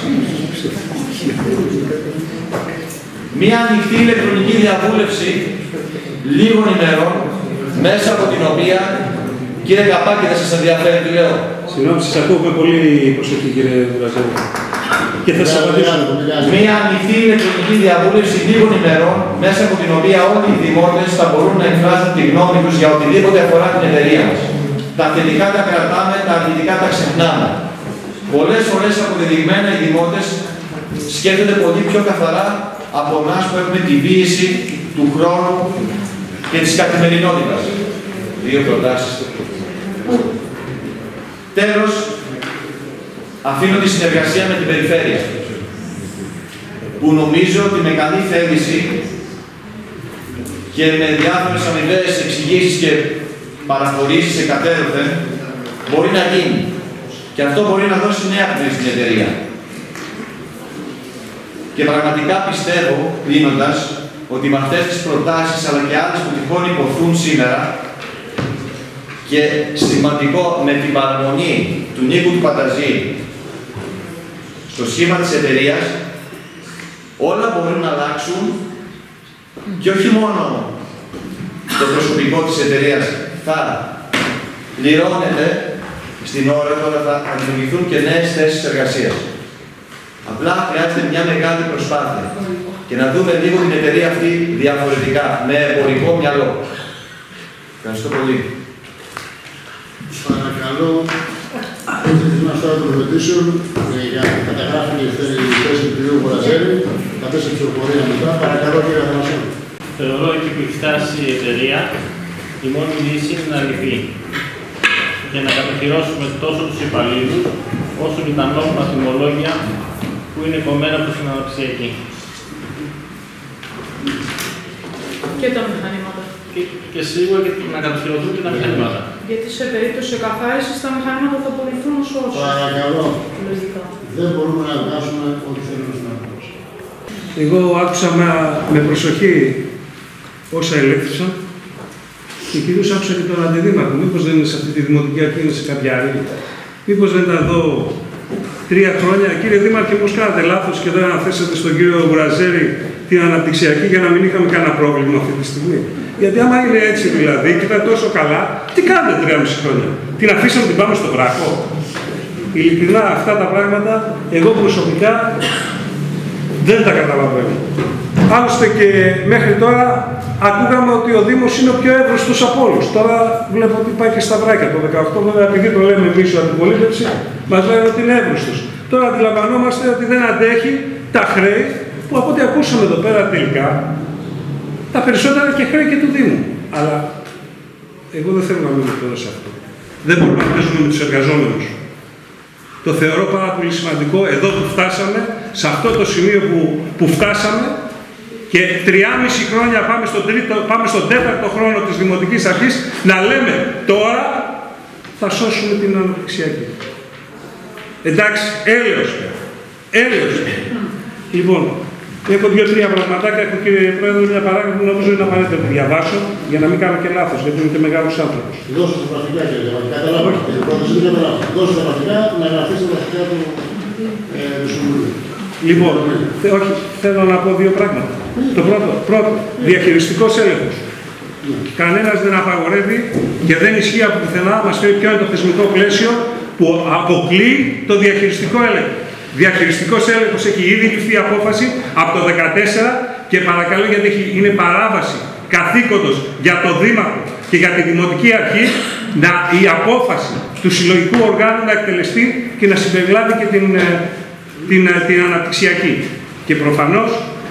Μία ανοιχτή ηλεκτρονική διαβούλευση λίγων ημερών, μέσα από την οποία, κύριε Καπάκη, δεν σας ενδιαφέρει τι λέω? Συγγνώμη, σας ακούω με πολύ προσοχή, κύριε Βραζέλη. Και θα σας απαντήσω. Μία ανοιχτή ηλεκτρονική διαβούλευση λίγων ημερών, μέσα από την οποία όλοι οι δημότες θα μπορούν να εκφράσουν τη γνώμη τους για οτιδήποτε αφορά την εταιρεία μας. Τα θετικά τα κρατάμε, τα αρνητικά τα ξεχνάμε. Πολλές φορές αποδεδειγμένα οι δημότες σκέφτονται πολύ πιο καθαρά από εμάς που έχουμε τη πίεση του χρόνου και της καθημερινότητας. 2 προτάσεις. Τέλος, αφήνω τη συνεργασία με την Περιφέρεια, που νομίζω ότι με καλή θέληση και με διάφορες αμοιβαίες εξηγήσεις και παραχωρήσεις εκατέρωθεν μπορεί να γίνει. Και αυτό μπορεί να δώσει νέα πνοή στην εταιρεία. Και πραγματικά πιστεύω, κλείνοντας, ότι με αυτές τις προτάσεις αλλά και άλλες που τυχόν υποθούν σήμερα και σημαντικό με την παραμονή του Νίκου του Πανταζή στο σχήμα της εταιρείας, όλα μπορούν να αλλάξουν και όχι μόνο το προσωπικό της εταιρείας θα πληρώνεται στην ώρα του, αλλά θα δημιουργηθούν και νέες θέσεις εργασίας. Απλά χρειάζεται μια μεγάλη προσπάθεια και να δούμε λίγο την εταιρεία αυτή διαφορετικά, με εμπορικό μυαλό. Ευχαριστώ πολύ. Παρακαλώ, έχετε μας τώρα των ερωτήσεων για να καταγράφει η θέση του κ. Βοραζέλη, θα πέσει ψηφοφορία μετά. Παρακαλώ, κύριε Αθανασίου. Θεωρώ ότι που έχει φτάσει η εταιρεία, η μόνη λύση είναι να λυθεί και να κατοχυρώσουμε τόσο τους υπαλλήλους, όσο και τα νόμιμα τιμολόγια που είναι κομμένα προς την αναπτυξιακή. Και τα μηχανήματα. Και σίγουρα και να κατοχυρωθούν και τα μηχανήματα. Γιατί σε περίπτωση εκαθάρισης τα μηχανήματα θα απολυθούν ως όσο. Παρακαλώ. Λογικά. δεν μπορούμε να βγάζουμε ό,τι θέλουμε στην απόφαση. Εγώ άκουσα με προσοχή όσα ελέγχθησαν και κυρίως άκουσα και τον αντιδήμαρχο. Μήπως δεν είναι σε αυτή τη δημοτική αρχή, είναι σε κάποια άλλη. Μήπως δεν ήταν εδώ 3 χρόνια. Κύριε Δήμαρχε, μήπως κάνατε λάθος και δεν αναθέσατε στον κύριο Γουραζέρη την αναπτυξιακή για να μην είχαμε κανένα πρόβλημα αυτή τη στιγμή. Γιατί άμα είναι έτσι δηλαδή και ήταν τόσο καλά, τι κάνετε 3,5 χρόνια. Την αφήσαμε, την πάμε στο βράχο. Ειλικρινά αυτά τα πράγματα εγώ προσωπικά δεν τα καταλαβαίνω. Άλλωστε και μέχρι τώρα ακούγαμε ότι ο Δήμος είναι ο πιο εύρωστος από όλους. Τώρα βλέπω ότι πάει και στα βράκια το 18, βέβαια επειδή το λέμε εμείς η αντιπολίτευση, μας λένε ότι είναι εύρωστος. Τώρα αντιλαμβανόμαστε ότι δεν αντέχει τα χρέη που από ό,τι ακούσαμε εδώ πέρα τελικά, τα περισσότερα και χρέη και του Δήμου. Αλλά εγώ δεν θέλω να μείνω τώρα σε αυτό. Δεν μπορούμε να παίζουμε με τους εργαζόμενους. Το θεωρώ πάρα πολύ σημαντικό εδώ που φτάσαμε, σε αυτό το σημείο που φτάσαμε και 3,5 χρόνια πάμε στον 4ο χρόνο της Δημοτικής Αρχής να λέμε τώρα θα σώσουμε την αναπτυξιακή. Εντάξει, έλεος. Λοιπόν, έχω 2-3 πραγματάκια. Έχω, κύριε Πρόεδρε, μια παράγραφο που νομίζω είναι απαραίτητο να διαβάσω για να μην κάνω και λάθος, γιατί είμαι και μεγάλος άνθρωπος. Δώστε τα πρακτικά, κύριε Δήμαρχε. Καταλάβατε. Δώστε τα πρακτικά να γραφτεί στα πρακτικά του Συμβουλίου. Λοιπόν, όχι, θέλω να πω 2 πράγματα. Το πρώτο, διαχειριστικός έλεγχος. Κανένας δεν απαγορεύει και δεν ισχύει από πουθενά, μας πει ποιο είναι το θεσμικό πλαίσιο που αποκλείει το διαχειριστικό έλεγχο. Διαχειριστικός έλεγχος έχει ήδη ληφθεί απόφαση από το 2014 και παρακαλώ, γιατί είναι παράβαση καθήκοντος για το Δήμαρχο και για τη Δημοτική Αρχή, η απόφαση του συλλογικού οργάνου να εκτελεστεί και να συμπεριλάβει και την αναπτυξιακή. Και προφανώς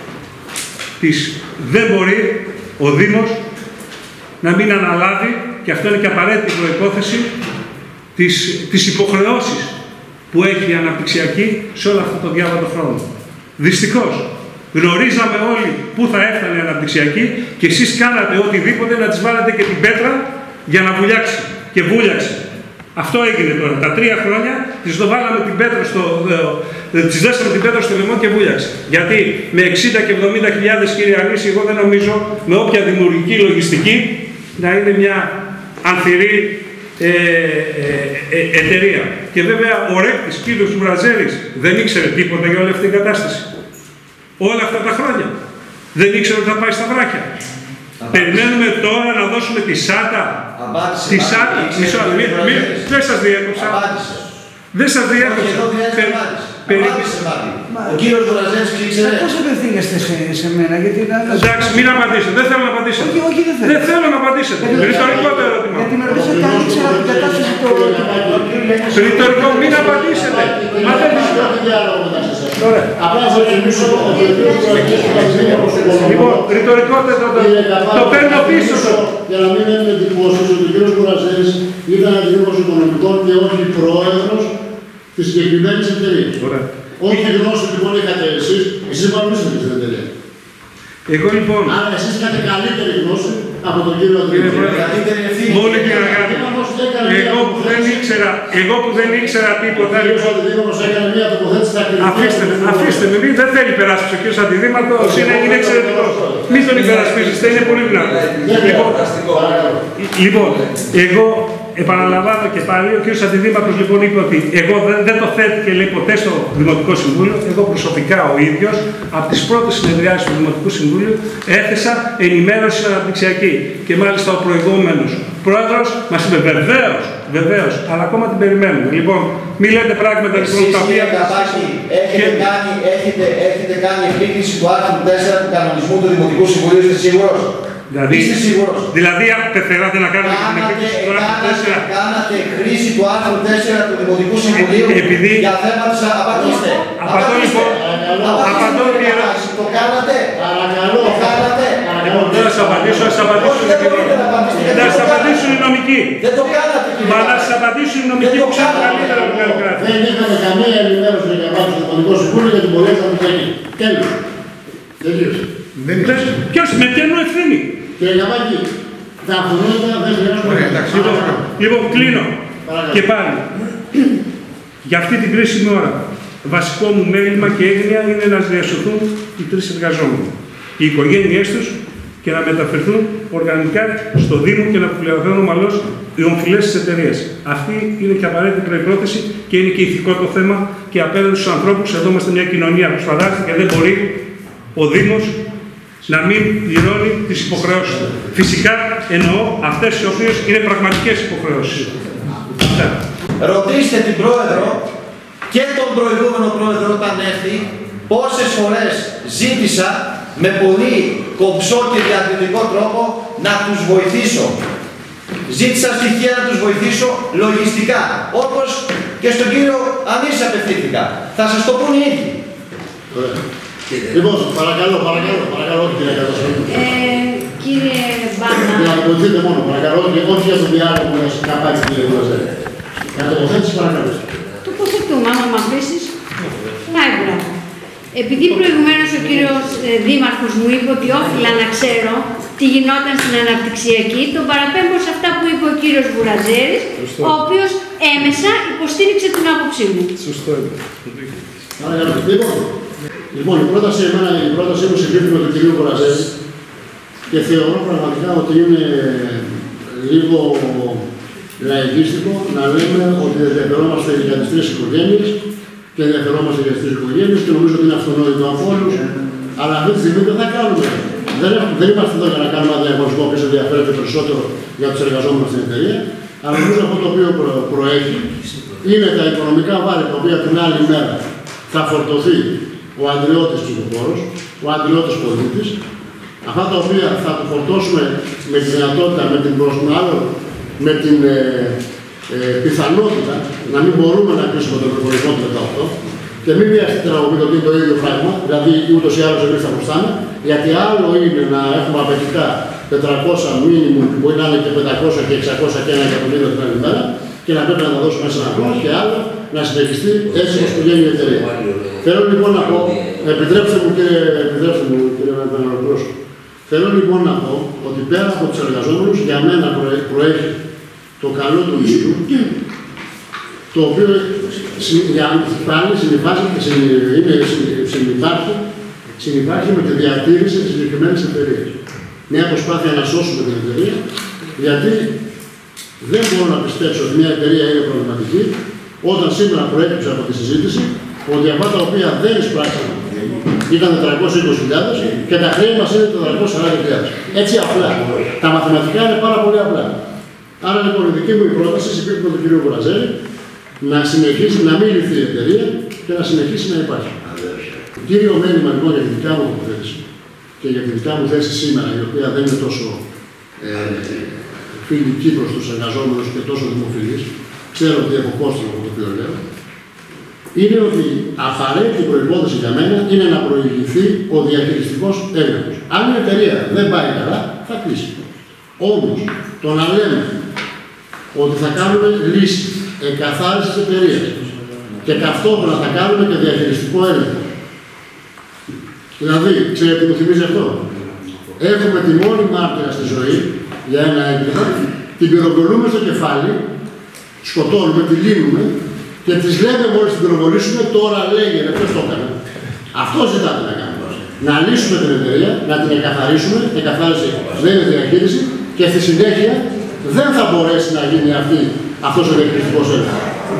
δεν μπορεί ο Δήμος να μην αναλάβει, και αυτό είναι και απαραίτητη προϋπόθεση, τις υποχρεώσεις που έχει η αναπτυξιακή σε όλο αυτό το διάβατο χρόνο. Δυστυχώς, γνωρίζαμε όλοι πού θα έφτανε η αναπτυξιακή και εσείς κάνατε οτιδήποτε να της βάλετε και την πέτρα για να βουλιάξει. Και βούλιαξε. Αυτό έγινε τώρα. Τα 3 χρόνια της δέσαμε την πέτρα στο λαιμό και βούλιαξε. Γιατί με 60 και 70 χιλιάδες, κύριε Ανίση, εγώ δεν νομίζω με όποια δημιουργική λογιστική να είναι μια ανθυρή εταιρεία. Και βέβαια ο ρέκτης, κύριος Γουραζέρης, δεν ήξερε τίποτα για όλη αυτή την κατάσταση. Όλα αυτά τα χρόνια. Δεν ήξερε ότι θα πάει στα βράχια. Περιμένουμε τώρα να δώσουμε τη ΣΑΤΑ. Τη ΣΑΤΑ. Δεν σας διέκοψα. Δεν σας διέκοψα. Ο κύριος Γουραζέρης ήξερε. Πώς απευθύνεστε σε μένα, γιατί εντάξει, μην απαντήσετε. Δεν θέλω να απαντήσετε. Όχι, δεν θέλω. Δεν θέλω να απαντήσετε. Ρητορικό το ερώτημα. Γιατί με ρωτήσατε αν ήξερα την κατάσταση του. Ρητορικό, μην απαντήσετε. Μα δεν απλά θα θυμίσω ότι ο κύριος Γουραζέρης λοιπόν, ρητορικότητα το παίρνω πίσω. Για να μην είναι εντυπώσεις ότι ο κύριος Γουραζέρης ήταν αντιδήμος οικονομικών και όχι πρόεδρος της συγκεκριμένης εταιρείας. Όχι γνώση λοιπόν είχατε εσείς παρουσίασατε στην εταιρεία. Εγώ λοιπόν. Άρα εσείς είχατε καλύτερη γνώση από τον κύριο Αντρίκη. Μόλι και αγάπη. Εγώ που δεν ήξερα τίποτα. Αφήστε με, δεν θέλει περάσπιση ο κύριος Αντιδήμαρχος, είναι εξαιρετικός. Μην τον υπερασπίζεστε, είναι πολύ δυνατό. Λοιπόν, εγώ επαναλαμβάνω και πάλι, ο κύριος Αντιδήμαρχος λοιπόν είπε ότι εγώ δεν το θέτει λέει ποτέ στο Δημοτικό Συμβούλιο. Εγώ προσωπικά ο ίδιος από τις πρώτες συνεδριάσεις του Δημοτικού Συμβούλου έθεσα ενημέρωση αναπτυξιακή. Και μάλιστα ο προηγούμενος πρόεδρος μας είπε βεβαίως, αλλά ακόμα την περιμένουμε. Λοιπόν, μην λέτε πράγματα λοιπόν τα οποία. Έχετε κάνει επίκριση του άρθρου 4 του κανονισμού του Δημοτικού Συμβουλίου, είστε σίγουρος? Δηλαδή, πεθαίνατε να κάνετε την επίκριση του άρθρου 4. Κάνατε χρήση του άρθρου 4 του Δημοτικού Συμβουλίου για θέμα της απαντήστε. Απαντώ λοιπόν. Απαντώ την ερώτηση. Το κάνατε. Παρακαλώ. Το κάνατε. Λοιπόν, δεν θα σας απαντήσω, θα σας απαντήσουν οι νομικοί. Δεν το κάνατε. Μα να σας απαντήσουν οι νομικοί που ξέρουν καλύτερα από το κράτη. Δεν είχαμε καμία ενημέρωση για να στο Δημοτικό Συμβούλιο για την πορεία θα μην τέλος. Τελείωσε. Ποιος, με ποιανού ευθύνη? Κύριε Καπάκη, τα αυτονόητα δεν χρειάζονται. Λοιπόν, κλείνω. Και πάλι. Για αυτή την κρίσιμη ώρα βασικό μου μέλημα και έγνοια είναι να διασωθούν οι 3 εργαζόμενοι, οι οικογένειές τους, και να μεταφερθούν οργανικά στο Δήμο και να πληρωθούν ομαλώς οι ομφυλές της εταιρείας. Αυτή είναι και απαραίτητη προϋπόθεση και είναι και ηθικό το θέμα και απέναντι στους ανθρώπους. Εδώ είμαστε μια κοινωνία που σπουδάζει και δεν μπορεί ο Δήμος να μην πληρώνει τις υποχρεώσεις του. Φυσικά εννοώ αυτές οι οποίες είναι πραγματικές υποχρεώσεις. Ρωτήστε την Πρόεδρο και τον προηγούμενο Πρόεδρο όταν έρθει πόσες φορές ζήτησα με πολύ κομψό και διατηρητικό τρόπο να τους βοηθήσω. Ζήτησα στοιχεία να τους βοηθήσω λογιστικά, όπως και στον κύριο Ανίση απευθύνθηκα. Θα σας το πούν οι ίδιοι. Λοιπόν, παρακαλώ, κύριε Κατασχολή. Κύριε Μπάνα. Να βοηθείτε μόνο, παρακαλώ, και όχι για τον διάλογο που έχει καπάξει, κύριε Βουλευτέ. Για τοποθέτηση, παρακαλώ. Τοποθετούμε, άμα μ' αφήσεις. Πάει, επειδή προηγουμένως ο κύριος Δήμαρχος μου είπε ότι όφιλα να ξέρω τι γινόταν στην αναπτυξιακή, τον παραπέμπω σε αυτά που είπε ο κύριος Βουραζέρης, ο οποίος έμεσα υποστήριξε την άποψή μου. Σωστό είναι. Λοιπόν, η πρόταση μου συγκρίνει με τον κύριο Βουραζέρη και θεωρώ πραγματικά ότι είναι λίγο λαϊκίστικο να λέμε ότι ενδιαφερόμαστε για τις 3 οικογένειες και ενδιαφερόμαστε για τις 3 οικογένειες και νομίζω ότι είναι αυτονόητο από όλους, αλλά αυτή τη στιγμή δεν θα κάνουμε. Δεν είμαστε εδώ για να κάνουμε ένα διαγωνισμό που ενδιαφέρεται περισσότερο για τους εργαζόμενους στην εταιρεία, αλλά νομίζω αυτό το οποίο προέχει είναι τα οικονομικά βάρη τα οποία την άλλη μέρα θα φορτωθεί ο αντριώτης ψηφοφόρος, ο αντριώτης πολίτης, αυτά τα οποία θα του φορτώσουμε με τη δυνατότητα, με την πιθανότητα να μην μπορούμε να κλείσουμε τον προπολογισμό του 18 και μην βιαστείτε να μου πείτε ότι είναι το ίδιο πράγμα, δηλαδή ούτως ή άλλως εμείς θα προστάμε, γιατί άλλο είναι να έχουμε απαιτητά 400 μήνυμου που μπορεί να είναι και 500 και 600 και 1 εκατομμύριο την άλλη μέρα και να πρέπει να τα δώσουμε μέσα ένα χρόνο και άλλο να συνεχιστεί έτσι όπως πηγαίνει η εταιρεία. Θέλω λοιπόν να πω, επιτρέψτε μου κύριε Παναγιώτο, θέλω λοιπόν να πω ότι πέρα από τους εργαζόμενους για μένα προέχει το καλό του ίσου, το οποίο πάλι συνυπάρχει με τη διατήρηση της συγκεκριμένης εταιρείας. Μια προσπάθεια να σώσουμε την εταιρεία, γιατί δεν μπορώ να πιστέψω ότι μια εταιρεία είναι προβληματική, όταν σήμερα προέκυψε από τη συζήτηση ότι αυτά τα οποία δεν εισπράξαν ήταν 420.000 και τα χρέη μας είναι 440.000. Έτσι απλά. Τα μαθηματικά είναι πάρα πολύ απλά. Άρα λοιπόν η δική μου πρόταση συμπίπτει με τον κύριο Βουραζέρη να συνεχίσει να μην λυθεί η εταιρεία και να συνεχίσει να υπάρχει. Κύριο μέλημα λοιπόν για τη δικιά μου τοποθέτηση και για τη δικιά μου θέση σήμερα, η οποία δεν είναι τόσο φιλική προς τους εργαζόμενους και τόσο δημοφιλής, ξέρω ότι έχω κόστος από το οποίο λέω, είναι ότι απαραίτητη προϋπόθεση για μένα είναι να προηγηθεί ο διαχειριστικός έλεγχος. Αν η εταιρεία δεν πάει καλά, θα κλείσει. Όμως, το να λέμε ότι θα κάνουμε λύση εκαθάρισης εταιρείας και ταυτόχρονα θα κάνουμε και διαχειριστικό έλεγχο. Δηλαδή, ξέρετε τι μου θυμίζει αυτό. Έχουμε τη μόνη μάρτυρα στη ζωή για ένα έγκλημα, την πυροβολούμε στο κεφάλι, σκοτώνουμε, τη λύνουμε και της λέμε μόλις την πυροβολήσουμε, τώρα λέγεται, ποιος το έκανε. Αυτό ζητάτε να κάνουμε. Να λύσουμε την εταιρεία, να την εκαθαρίσουμε, εκαθάριση δεν είναι διαχείριση και στη συνέχεια δεν θα μπορέσει να γίνει αυτός ο διαχειριστικός έλεγχος.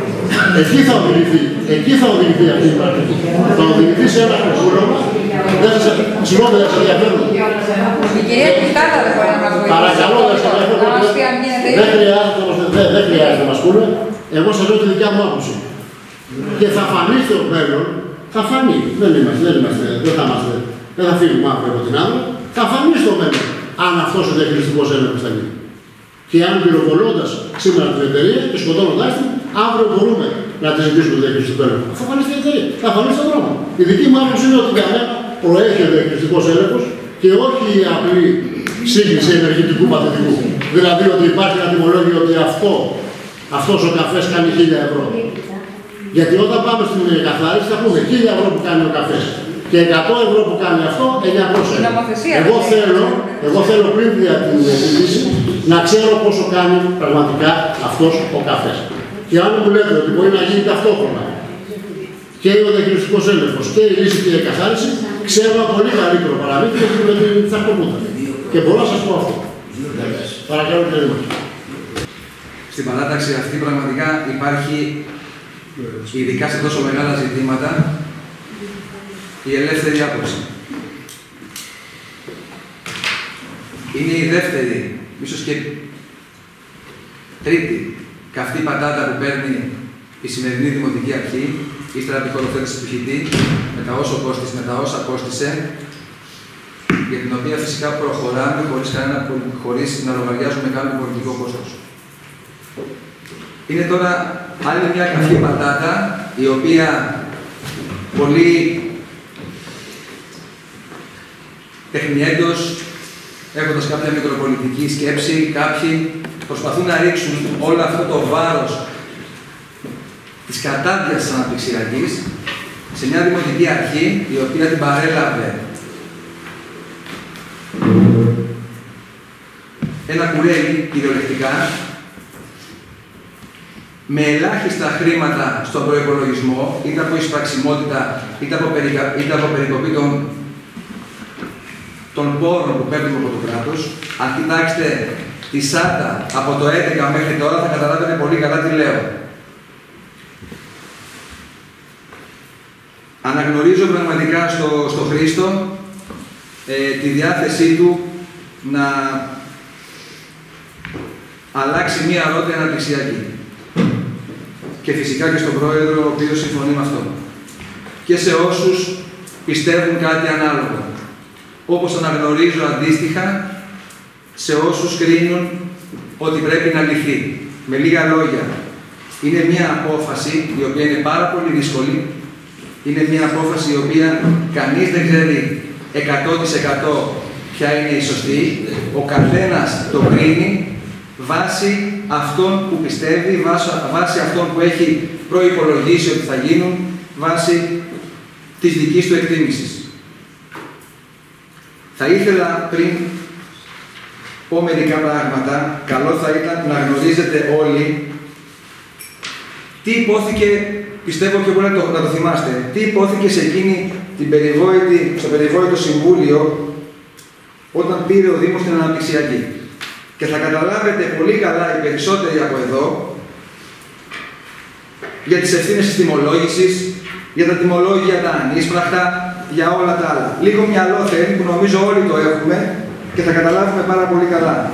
Εκεί θα οδηγηθεί αυτή η πρακτική. Θα οδηγηθεί σε ένα χρησούλωμα. Συγγνώμη, δεν σας ενδιαφέρουν. Η κυρία Κιτάτα δεν μπορεί να μας βοηθήσει. Παρακαλώ, δεν σας ενδιαφέρουν. Δεν χρειάζεται να μας πούνε. Εγώ σας λέω τη δικιά μου άποψη. Και θα φανεί στο μέλλον, θα φανεί. Δεν θα φύγουμε αύριο από την άδεια. Θα φανεί στο μέλλον αν αυτός ο διαχειριστικός έλεγχος θα γίνει. Και αν πυροβολώντας σήμερα την εταιρεία και σκοτώνοντάς την, αύριο μπορούμε να τη ζητήσουμε το διαχειριστικό έλεγχο. Θα φανεί στην εταιρεία, θα φανεί στον δρόμο. Η δική μου άποψη είναι ότι για μένα προέχει ο διαχειριστικός έλεγχος και όχι η απλή σύγκληση ενεργητικού παθητικού. Δηλαδή ότι υπάρχει ένα τιμολόγιο ότι αυτός ο καφές κάνει 1.000 ευρώ. Γιατί όταν πάμε στην καθάριση θα πούμε 1.000 ευρώ που κάνει ο καφές. Και 100 ευρώ που κάνει αυτό, 900 ευρώ. Εγώ θέλω πριν για την συζήτηση να ξέρω πόσο κάνει πραγματικά αυτός ο καφές. Και αν μου λέτε ότι μπορεί να γίνει ταυτόχρονα και ο διαχειριστικός έλεγχος και η λύση και η εκαθάριση, ξέρω ένα πολύ καλύτερο παραμύθι με την Τσακοπούδα. Και μπορώ να σας πω αυτό. Παρακαλώ, κύριε Δημάρχη. Στην παράταξη αυτή πραγματικά υπάρχει, ειδικά σε τόσο μεγάλα ζητήματα, η ελεύθερη άποψη. Είναι η δεύτερη, ίσως και τρίτη, καυτή πατάτα που παίρνει η σημερινή Δημοτική Αρχή, ύστερα από τη χωροθέτηση του ΧΙΤΗ, με τα όσα κόστησε, για την οποία φυσικά προχωράμε χωρίς να λογαριάζουμε κάποιο πολιτικό κόστος. Είναι τώρα άλλη μια καυτή πατάτα, η οποία πολύ τεχνιέντος, έχοντας κάποια μικροπολιτική σκέψη, κάποιοι προσπαθούν να ρίξουν όλο αυτό το βάρος της κατάδειας της αναπτυξιακής σε μια δημοτική αρχή, η οποία την παρέλαβε ένα κουρέλι, κυριολεκτικά, με ελάχιστα χρήματα στον προϋπολογισμό, είτε από εισπραξιμότητα, είτε από περικοπή των πόρων που παίρνουμε από το κράτος. Αν κοιτάξετε τη ΣΑΤΑ από το 2011 μέχρι τώρα, θα καταλάβετε πολύ καλά τι λέω. Αναγνωρίζω πραγματικά στο Χρήστο τη διάθεσή του να αλλάξει μία ρότα αναπτυξιακή. Και φυσικά και στον Πρόεδρο, ο οποίος συμφωνεί με αυτό. Και σε όσους πιστεύουν κάτι ανάλογο. Όπως αναγνωρίζω αντίστοιχα σε όσους κρίνουν ότι πρέπει να λυθεί. Με λίγα λόγια, είναι μία απόφαση η οποία είναι πάρα πολύ δύσκολη. Είναι μία απόφαση η οποία κανείς δεν ξέρει 100% ποια είναι η σωστή. Ο καθένας το κρίνει βάσει αυτών που πιστεύει, βάσει αυτών που έχει προϋπολογίσει ότι θα γίνουν, βάσει της δικής του εκτίμησης. Θα ήθελα πριν πω μερικά πράγματα, καλό θα ήταν να γνωρίζετε όλοι τι υπόθηκε, πιστεύω και μπορεί να το θυμάστε, τι υπόθηκε σε εκείνη στο περιβόητο συμβούλιο όταν πήρε ο Δήμος την αναπτυξιακή. Και θα καταλάβετε πολύ καλά οι περισσότεροι από εδώ για τις ευθύνες της τιμολόγησης, για τα τιμολόγια τα ανίσπραχτα, για όλα τα άλλα. Λίγο μυαλό θέλει που νομίζω όλοι το έχουμε και θα καταλάβουμε πάρα πολύ καλά.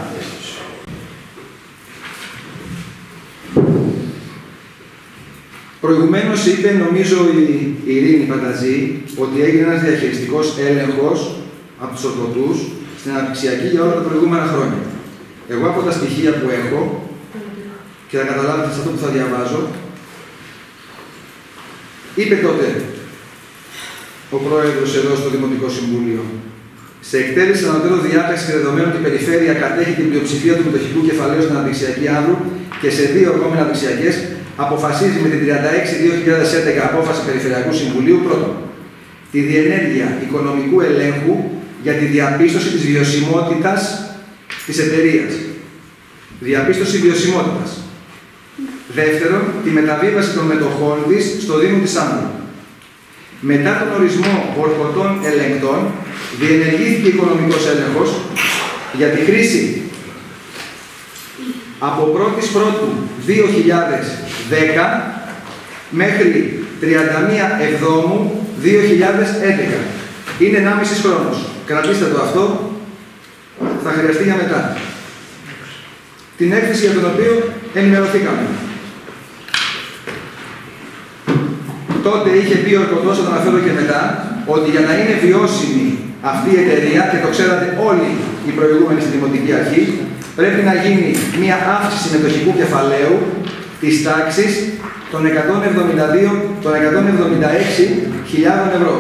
Προηγουμένως είπε, νομίζω η Ειρήνη Πανταζή, ότι έγινε ένας διαχειριστικός έλεγχος από τους ορκωτούς στην αναπτυξιακή για όλα τα προηγούμενα χρόνια. Εγώ από τα στοιχεία που έχω, και θα καταλάβετε σε αυτό που θα διαβάζω, είπε τότε ο Πρόεδρος εδώ στο Δημοτικό Συμβούλιο, σε εκτέλεση ανωτέρω διάταξη και δεδομένου ότι η περιφέρεια κατέχει την πλειοψηφία του μετοχικού κεφαλαίου στην αναπτυξιακή άνδρου και σε 2 ακόμη αναπτυξιακές, αποφασίζει με την 36-2011 απόφαση Περιφερειακού Συμβουλίου πρώτον τη διενέργεια οικονομικού ελέγχου για τη διαπίστωση της βιωσιμότητας της εταιρείας. Διαπίστωση βιωσιμότητας. Δεύτερον, τη μεταβίβαση των μετοχών της στο Δήμο της Σάμβου. Μετά τον ορισμό ορκωτών ελεγκτών, διενεργήθηκε οικονομικός έλεγχος για τη χρήση από 1η Πρώτου 2010 μέχρι 31 Εβδόμου 2011. Είναι 1,5 χρόνος. Κρατήστε το αυτό, θα χρειαστεί για μετά. Την έκθεση για τον οποίο ενημερωθήκαμε. Τότε είχε πει ο ορκωτός, θα το αναφέρω και μετά, ότι για να είναι βιώσιμη αυτή η εταιρεία, και το ξέρατε όλοι οι προηγούμενοι στη Δημοτική Αρχή, πρέπει να γίνει μία αύξηση μετοχικού κεφαλαίου της τάξης των 176.000 ευρώ.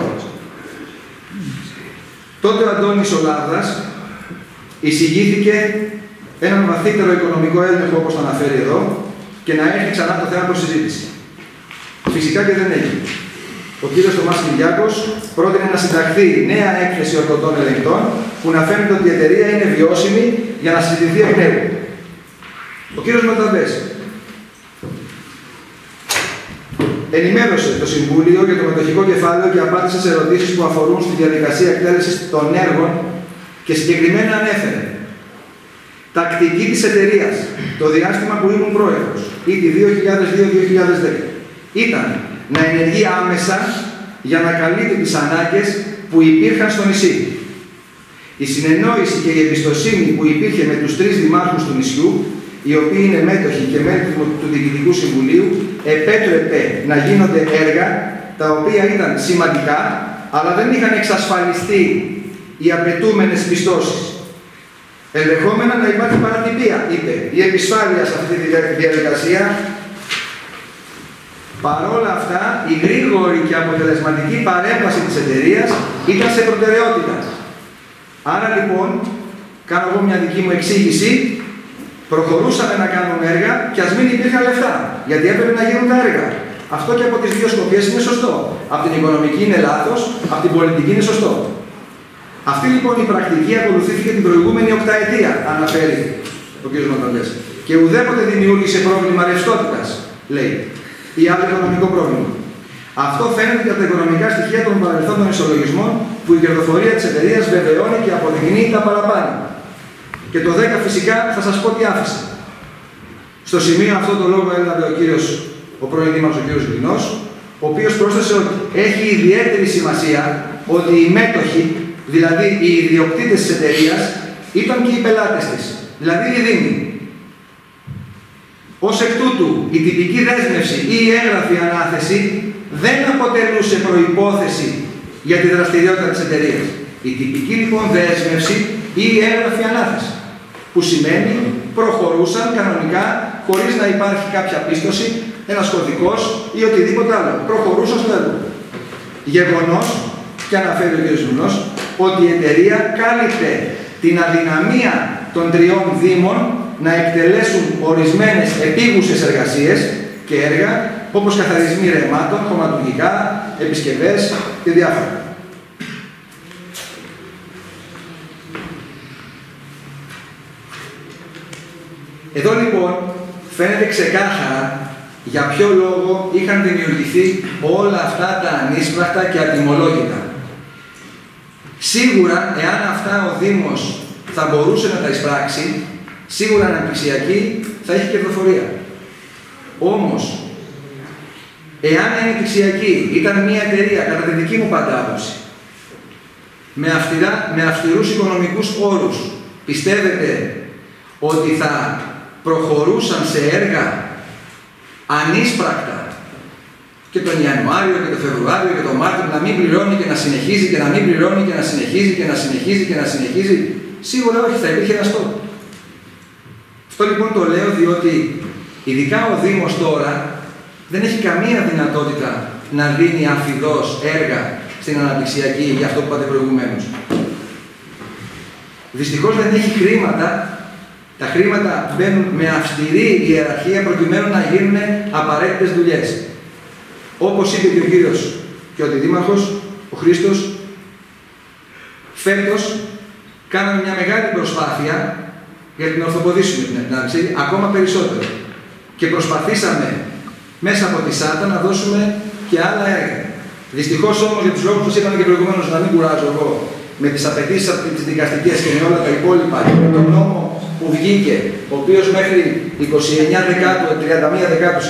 Τότε ο Αντώνης ο Λάβδας εισηγήθηκε έναν βαθύτερο οικονομικό έλεγχο, όπως το αναφέρει εδώ, και να έρθει ξανά το θέμα προς συζήτηση. Φυσικά και δεν έγινε. Ο κύριος Θωμάς Κυριάκος πρότεινε να συνταχθεί νέα έκθεση ορκωτών ελεγκτών που να φαίνεται ότι η εταιρεία είναι βιώσιμη για να συζητηθεί εκ νέου. Ο κύριος Ματαβές ενημέρωσε το Συμβούλιο για το μετοχικό κεφάλαιο και απάντησε σε ερωτήσεις που αφορούν στη διαδικασία εκτέλεσης των έργων και συγκεκριμένα ανέφερε τακτική της εταιρείας το διάστημα που ήμουν πρόεδρος, ήδη 2002-2010, ήταν να ενεργεί άμεσα για να καλύπτει τις ανάγκες που υπήρχαν στο νησί. Η συνεννόηση και η εμπιστοσύνη που υπήρχε με τους 3 δημάρχους του νησιού, οι οποίοι είναι μέτοχοι και μέλη του Διοικητικού Συμβουλίου, επέτρεπε να γίνονται έργα τα οποία ήταν σημαντικά, αλλά δεν είχαν εξασφαλιστεί οι απαιτούμενες πιστώσεις. Ενδεχόμενα να υπάρχει παρατυπία, είπε, η επισφάλεια σε αυτή τη διαδικασία. Παρόλα αυτά, η γρήγορη και αποτελεσματική παρέμβαση της εταιρείας ήταν σε προτεραιότητα. Άρα λοιπόν, κάνω εγώ μια δική μου εξήγηση, προχωρούσαμε να κάνουμε έργα και ας μην υπήρχαν λεφτά, γιατί έπρεπε να γίνουν τα έργα. Αυτό και από τις δύο σκοπιές είναι σωστό. Από την οικονομική είναι λάθος, από την πολιτική είναι σωστό. Αυτή λοιπόν η πρακτική ακολουθήθηκε την προηγούμενη οκταετία, αναφέρει ο κ. Ματαλές. Και ουδέποτε δημιούργησε πρόβλημα ρευστότητας, λέει, ή άλλο οικονομικό πρόβλημα. Αυτό φαίνεται και από τα οικονομικά στοιχεία των παρελθόντων ισολογισμών, που η κερδοφορία της εταιρείας βεβαιώνει και αποδεικνύει τα παραπάνω. Και το 10 φυσικά θα σας πω τι άφησε. Στο σημείο αυτό το λόγο έλαβε ο πρώην Δήμαρχος, ο κ. Γλινός, ο οποίος πρόσθεσε ότι έχει ιδιαίτερη σημασία ότι οι μέτοχοι, δηλαδή οι ιδιοκτήτες της εταιρείας, ήταν και οι πελάτες της, δηλαδή οι δήμοι. Ως εκ τούτου, η τυπική δέσμευση ή η έγγραφη ανάθεση δεν αποτελούσε προϋπόθεση για τη δραστηριότητα της εταιρείας. Η τυπική λοιπόν δέσμευση ή η έγγραφη ανάθεση, που σημαίνει προχωρούσαν κανονικά χωρίς να υπάρχει κάποια πίστοση, ένας κωδικός ή οτιδήποτε άλλο. Προχωρούσαν στο έργο. Γεγονός, και αναφέρει ο κ. Ζουνός, ότι η εταιρεία κάλυπτε την αδυναμία των 3 δήμων να εκτελέσουν ορισμένες επίγουσες εργασίες και έργα, όπως καθαρισμοί ρεμάτων, χωματουργικά, επισκευές και διάφορα. Εδώ λοιπόν φαίνεται ξεκάθαρα για ποιο λόγο είχαν δημιουργηθεί όλα αυτά τα ανίσπρακτα και ατιμολόγητα. Σίγουρα, εάν αυτά ο Δήμος θα μπορούσε να τα εισπράξει, σίγουρα αναπτυξιακή θα έχει κερδοφορία. Όμως, εάν η αναπτυξιακή ήταν μια εταιρεία, κατά τη δική μου παντάποση, με αυστηρούς οικονομικούς όρους, πιστεύετε ότι θα προχωρούσαν σε έργα ανίσπρακτα και τον Ιανουάριο και τον Φεβρουάριο και τον Μάρτιο, να μην πληρώνει και να συνεχίζει και να μην πληρώνει και να συνεχίζει και να συνεχίζει και να συνεχίζει? Σίγουρα όχι, θα υπήρχε ένα στόχο. Αυτό λοιπόν το λέω διότι ειδικά ο Δήμος τώρα δεν έχει καμία δυνατότητα να δίνει αμφιδώς έργα στην αναπτυξιακή, για αυτό που είπατε προηγουμένως. Δυστυχώς δεν έχει χρήματα. Τα χρήματα μπαίνουν με αυστηρή ιεραρχία προκειμένου να γίνουν απαραίτητες δουλειές. Όπως είπε και ο κύριος και ο αντιδήμαρχος, ο Χρήστος, φέτος κάναμε μια μεγάλη προσπάθεια για την ορθοποδήσουμε την εκνάμιση, ακόμα περισσότερο. Και προσπαθήσαμε μέσα από τη ΣΑΤΑ να δώσουμε και άλλα έργα. Δυστυχώς όμως, για τους λόγους που σας είπαμε και προηγουμένως, να μην κουράζω εγώ με τις απαιτήσεις από τις δικαστικές και με όλα τα υπόλοιπα, και με τον νόμο που βγήκε, ο οποίος μέχρι 31 Δεκάτου,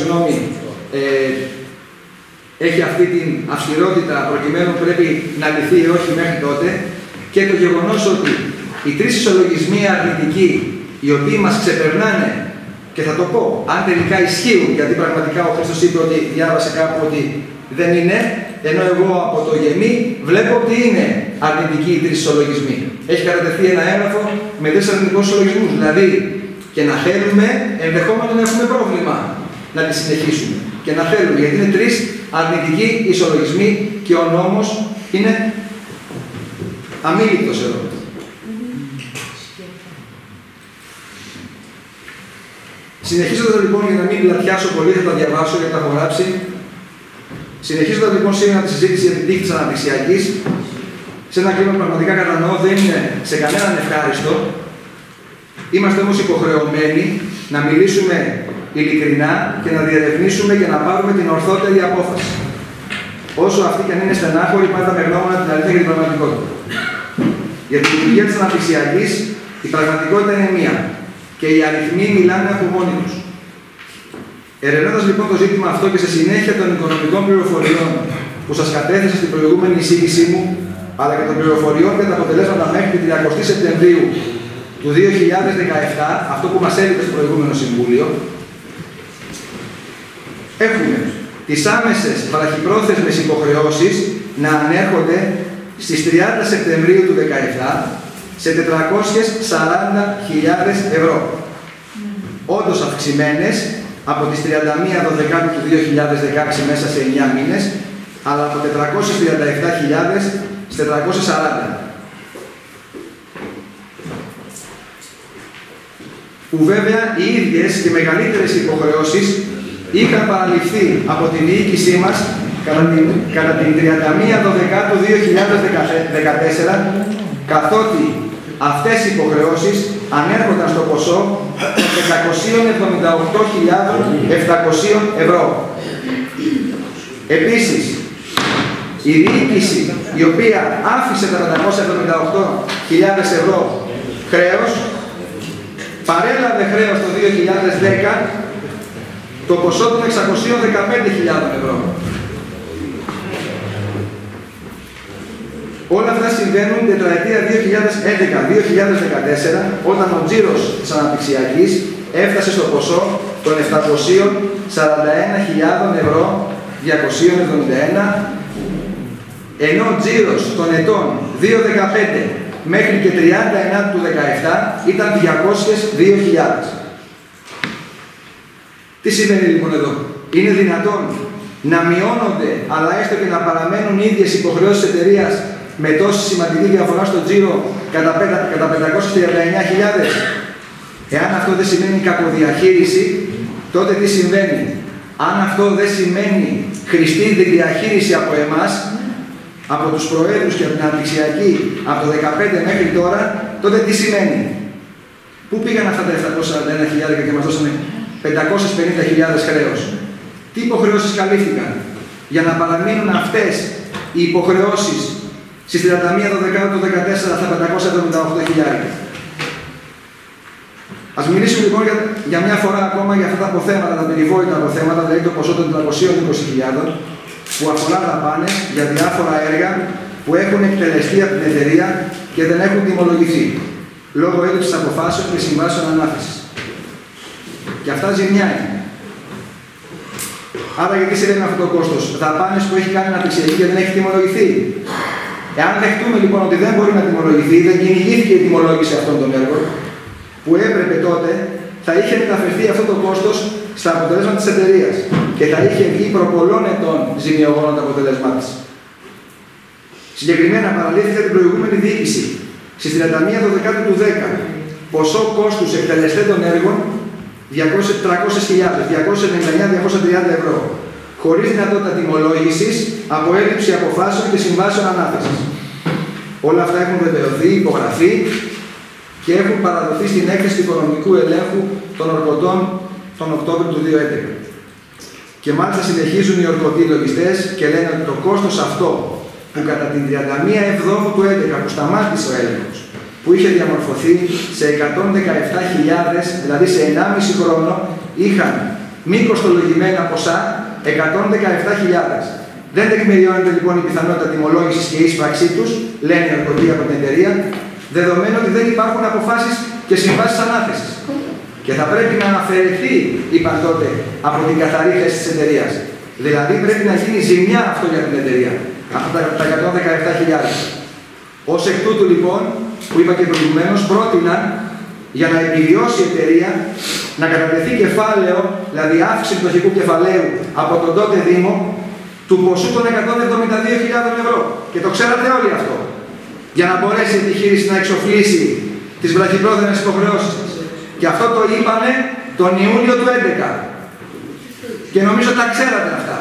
έχει αυτή την αυστηρότητα προκειμένου πρέπει να λυθεί ή όχι μέχρι τότε, και το γεγονός ότι οι 3 ισολογισμοί αρνητικοί, οι οποίοι μας ξεπερνάνε, και θα το πω, αν τελικά ισχύουν, γιατί πραγματικά ο Χρήστος είπε ότι διάβασε κάπου ότι δεν είναι, ενώ εγώ από το γεμί βλέπω ότι είναι αρνητικοί οι 3 ισολογισμοί. Έχει κατατεθεί ένα έγγραφο με 3 αρνητικούς ισολογισμούς. Δηλαδή, και να θέλουμε, ενδεχόμενα να έχουμε πρόβλημα να τη συνεχίσουμε. Και να θέλουμε, γιατί είναι 3 αρνητικοί ισολογισμοί και ο νόμος είναι αμήλικτος εδώ. Συνεχίζοντας λοιπόν, για να μην πλατιάσω πολύ, θα τα διαβάσω γιατί τα έχω γράψει. Συνεχίζοντας λοιπόν σήμερα τη συζήτηση για την τύχη της αναπτυξιακής, σε ένα κλίμα πραγματικά κατανοώ δεν είναι σε κανέναν ευχάριστο. Είμαστε όμως υποχρεωμένοι να μιλήσουμε ειλικρινά και να διερευνήσουμε και να πάρουμε την ορθότερη απόφαση. Όσο αυτή και αν είναι στενάχωρη, πάντα με γνώμονα την αλήθεια και την πραγματικότητα. Για την λειτουργία της αναπτυξιακής, η πραγματικότητα είναι μία και οι αριθμοί μιλάνε από μόνοι τους. Ερευνώντας λοιπόν το ζήτημα αυτό και σε συνέχεια των οικονομικών πληροφοριών που σας κατέθεσα στην προηγούμενη εισήγησή μου, αλλά και των πληροφοριών για τα αποτελέσματα μέχρι την 30 Σεπτεμβρίου του 2017, αυτό που μας έλειπε στο προηγούμενο Συμβούλιο, έχουμε τις άμεσες βραχυπρόθεσμες υποχρεώσεις να ανέρχονται στις 30 Σεπτεμβρίου του 2017 σε 440.000 ευρώ. Όντως αυξημένες από τις 31 Δεκάτου του 2016 μέσα σε 9 μήνες, αλλά από 437.000 σε 440. Που βέβαια οι ίδιες και μεγαλύτερες υποχρεώσεις είχαν παραληφθεί από τη διοίκησή μας κατά την 31 Δεκάτου 2014, καθότι αυτές οι υποχρεώσεις ανέρχονταν στο ποσό των 578.700 ευρώ. Επίσης, η διοίκηση η οποία άφησε τα 578.000 ευρώ χρέος, παρέλαβε χρέος το 2010 το ποσό των 615.000 ευρώ. Όλα αυτά συμβαίνουν την τετραετία 2011-2014, όταν ο τζίρος της αναπτυξιακής έφτασε στο ποσό των 741.000 ευρώ 271, ενώ ο τζίρος των ετών 2015 μέχρι και 31 του 2017 ήταν 202.000. Τι σημαίνει λοιπόν εδώ? Είναι δυνατόν να μειώνονται, αλλά έστω και να παραμένουν ίδιες υποχρεώσεις της εταιρείας με τόση σημαντική διαφορά στο τζίρο κατά 539.000? Εάν αυτό δεν σημαίνει κακοδιαχείριση, τότε τι συμβαίνει? Αν αυτό δεν σημαίνει χρηστή διαχείριση από εμάς, από τους προέδρους και από την αναπτυξιακή από το 2015 μέχρι τώρα, τότε τι σημαίνει? Πού πήγαν αυτά τα 741.000 και μας δώσανε 550.000 χρέος? Τι υποχρεώσεις καλύφθηκαν για να παραμείνουν αυτές οι υποχρεώσεις στις 31 Δεκάτου του 2014 στα 578.000? Ας μιλήσουμε λοιπόν για μια φορά ακόμα για αυτά τα αποθέματα, τα περιβόητα αποθέματα, δηλαδή το ποσό των 320.000 που αφορά δαπάνες για διάφορα έργα που έχουν εκτελεστεί από την εταιρεία και δεν έχουν τιμολογηθεί λόγω έλλειψης αποφάσεων και συμβάσεων ανάθεσης. Και αυτά ζημιά είναι. Άρα γιατί συμβαίνει αυτό το κόστος? Δαπάνες που έχει κάνει αναπτυξιακή και δεν έχει τιμολογηθεί. Εάν δεχτούμε λοιπόν ότι δεν μπορεί να τιμολογηθεί, δεν κυνηγήθηκε η τιμολόγηση αυτών των έργων, που έπρεπε τότε, θα είχε μεταφερθεί αυτό το κόστος στα αποτελέσματα της εταιρείας και θα είχε βγει προπολών ετών ζημιογόνων το αποτέλεσμά της. Συγκεκριμένα παραλήφθηκε την προηγούμενη διοίκηση στις 31 Δεκάτου του 10 ποσό κόστους εκτελεστέντων έργων 299.230 ευρώ, χωρίς δυνατότητα τιμολόγησης από έλλειψη αποφάσεων και συμβάσεων ανάθεσης. Όλα αυτά έχουν βεβαιωθεί, υπογραφεί και έχουν παραδοθεί στην έκθεση του οικονομικού ελέγχου των ορκωτών τον Οκτώβριο του 2011. Και μάλιστα συνεχίζουν οι ορκωτοί λογιστές και λένε ότι το κόστος αυτό που κατά την 31 Εβδόμου του 2011 που σταμάτησε ο έλεγχος, που είχε διαμορφωθεί σε 117.000, δηλαδή σε 1,5 χρόνο, είχαν μη κοστολογημένα ποσά 117.000. Δεν τεκμηριώνεται λοιπόν η πιθανότητα τιμολόγησης και ίσπραξή τους, λένε οι ορκωτοί από την εταιρεία, δεδομένου ότι δεν υπάρχουν αποφάσεις και συμβάσεις ανάθεσης. Και θα πρέπει να αφαιρεθεί, είπαν τότε, από την καθαρή θέση της εταιρείας. Δηλαδή πρέπει να γίνει ζημιά αυτό για την εταιρεία, αυτά τα 117.000. Ως εκ τούτου λοιπόν, που είπα και προηγουμένως, πρότειναν για να επιβιώσει η εταιρεία να κατατεθεί κεφάλαιο, δηλαδή αύξηση του αρχικού κεφαλαίου από τον τότε Δήμο του ποσού των 172.000 ευρώ. Και το ξέρατε όλοι αυτό. Για να μπορέσει η επιχείρηση να εξοφλήσει τις βραχυπρόθεσμες υποχρεώσεις της. Και αυτό το είπανε τον Ιούνιο του 2011. Και νομίζω τα ξέρατε αυτά.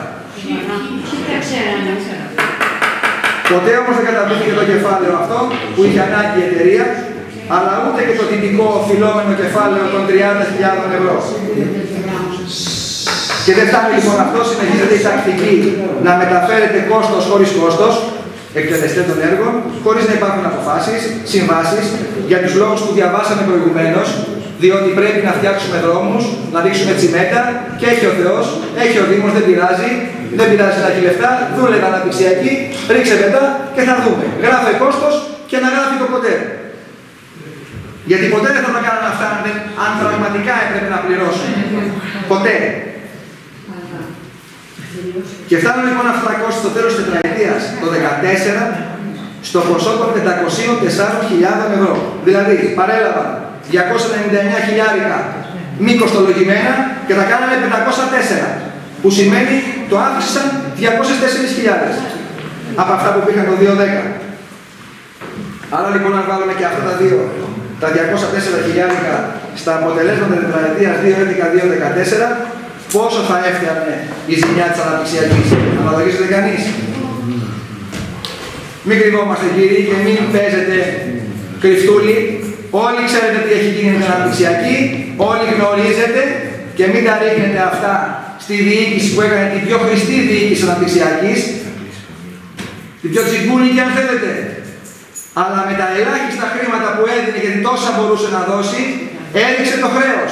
Ποτέ όμως δεν καταβλήθηκε το κεφάλαιο αυτό που είχε ανάγκη η εταιρεία, αλλά ούτε και το τυπικό οφειλόμενο κεφάλαιο των 30.000 ευρώ. Και δεν φτάνει λοιπόν αυτό, συνεχίζεται η τακτική να μεταφέρεται κόστος χωρίς κόστος, εκτελεστέ των έργων, χωρίς να υπάρχουν αποφάσεις, συμβάσεις, για τους λόγους που διαβάσαμε προηγουμένως, διότι πρέπει να φτιάξουμε δρόμους, να ρίξουμε τσιμέντα και έχει ο Θεός, έχει ο Δήμος, δεν πειράζει να έχει λεφτά, δούλευε αναπτυξιακή, ρίξε μετά και θα δούμε. Γράφε κόστος και να γράφει το ποτέ. Γιατί ποτέ δεν θα τα κάνουν αυτά αν πραγματικά έπρεπε να πληρώσουν. Ποτέ. Και φτάνουν λοιπόν αυτά τα κόστη στο τέλος της τετραετίας, το 2014, στο ποσό των 504.000 ευρώ. Δηλαδή, παρέλαβαν 299.000 μη κοστολογημένα και τα κάνανε 504. Που σημαίνει το αύξησαν 204.000 από αυτά που πήγαν το 2010. Άρα λοιπόν, αν βάλουμε και αυτά τα δύο, τα 204.000 στα αποτελέσματα της τετραετίας 2011-2014, πόσο θα έφτιανε η ζημιά της αναπτυξιακής? Αναλογίζεται κανείς? Μην κρυβόμαστε κύριοι και μην παίζετε κρυφτούλοι. Όλοι ξέρετε τι έχει γίνει με την αναπτυξιακή, όλοι γνωρίζετε και μην τα ρίχνετε αυτά στη διοίκηση που έκανε την πιο χρηστή διοίκηση αναπτυξιακής, την πιο τσιγκούνικη αν θέλετε. Αλλά με τα ελάχιστα χρήματα που έδινε, γιατί τόσα μπορούσε να δώσει, έριξε το χρέος.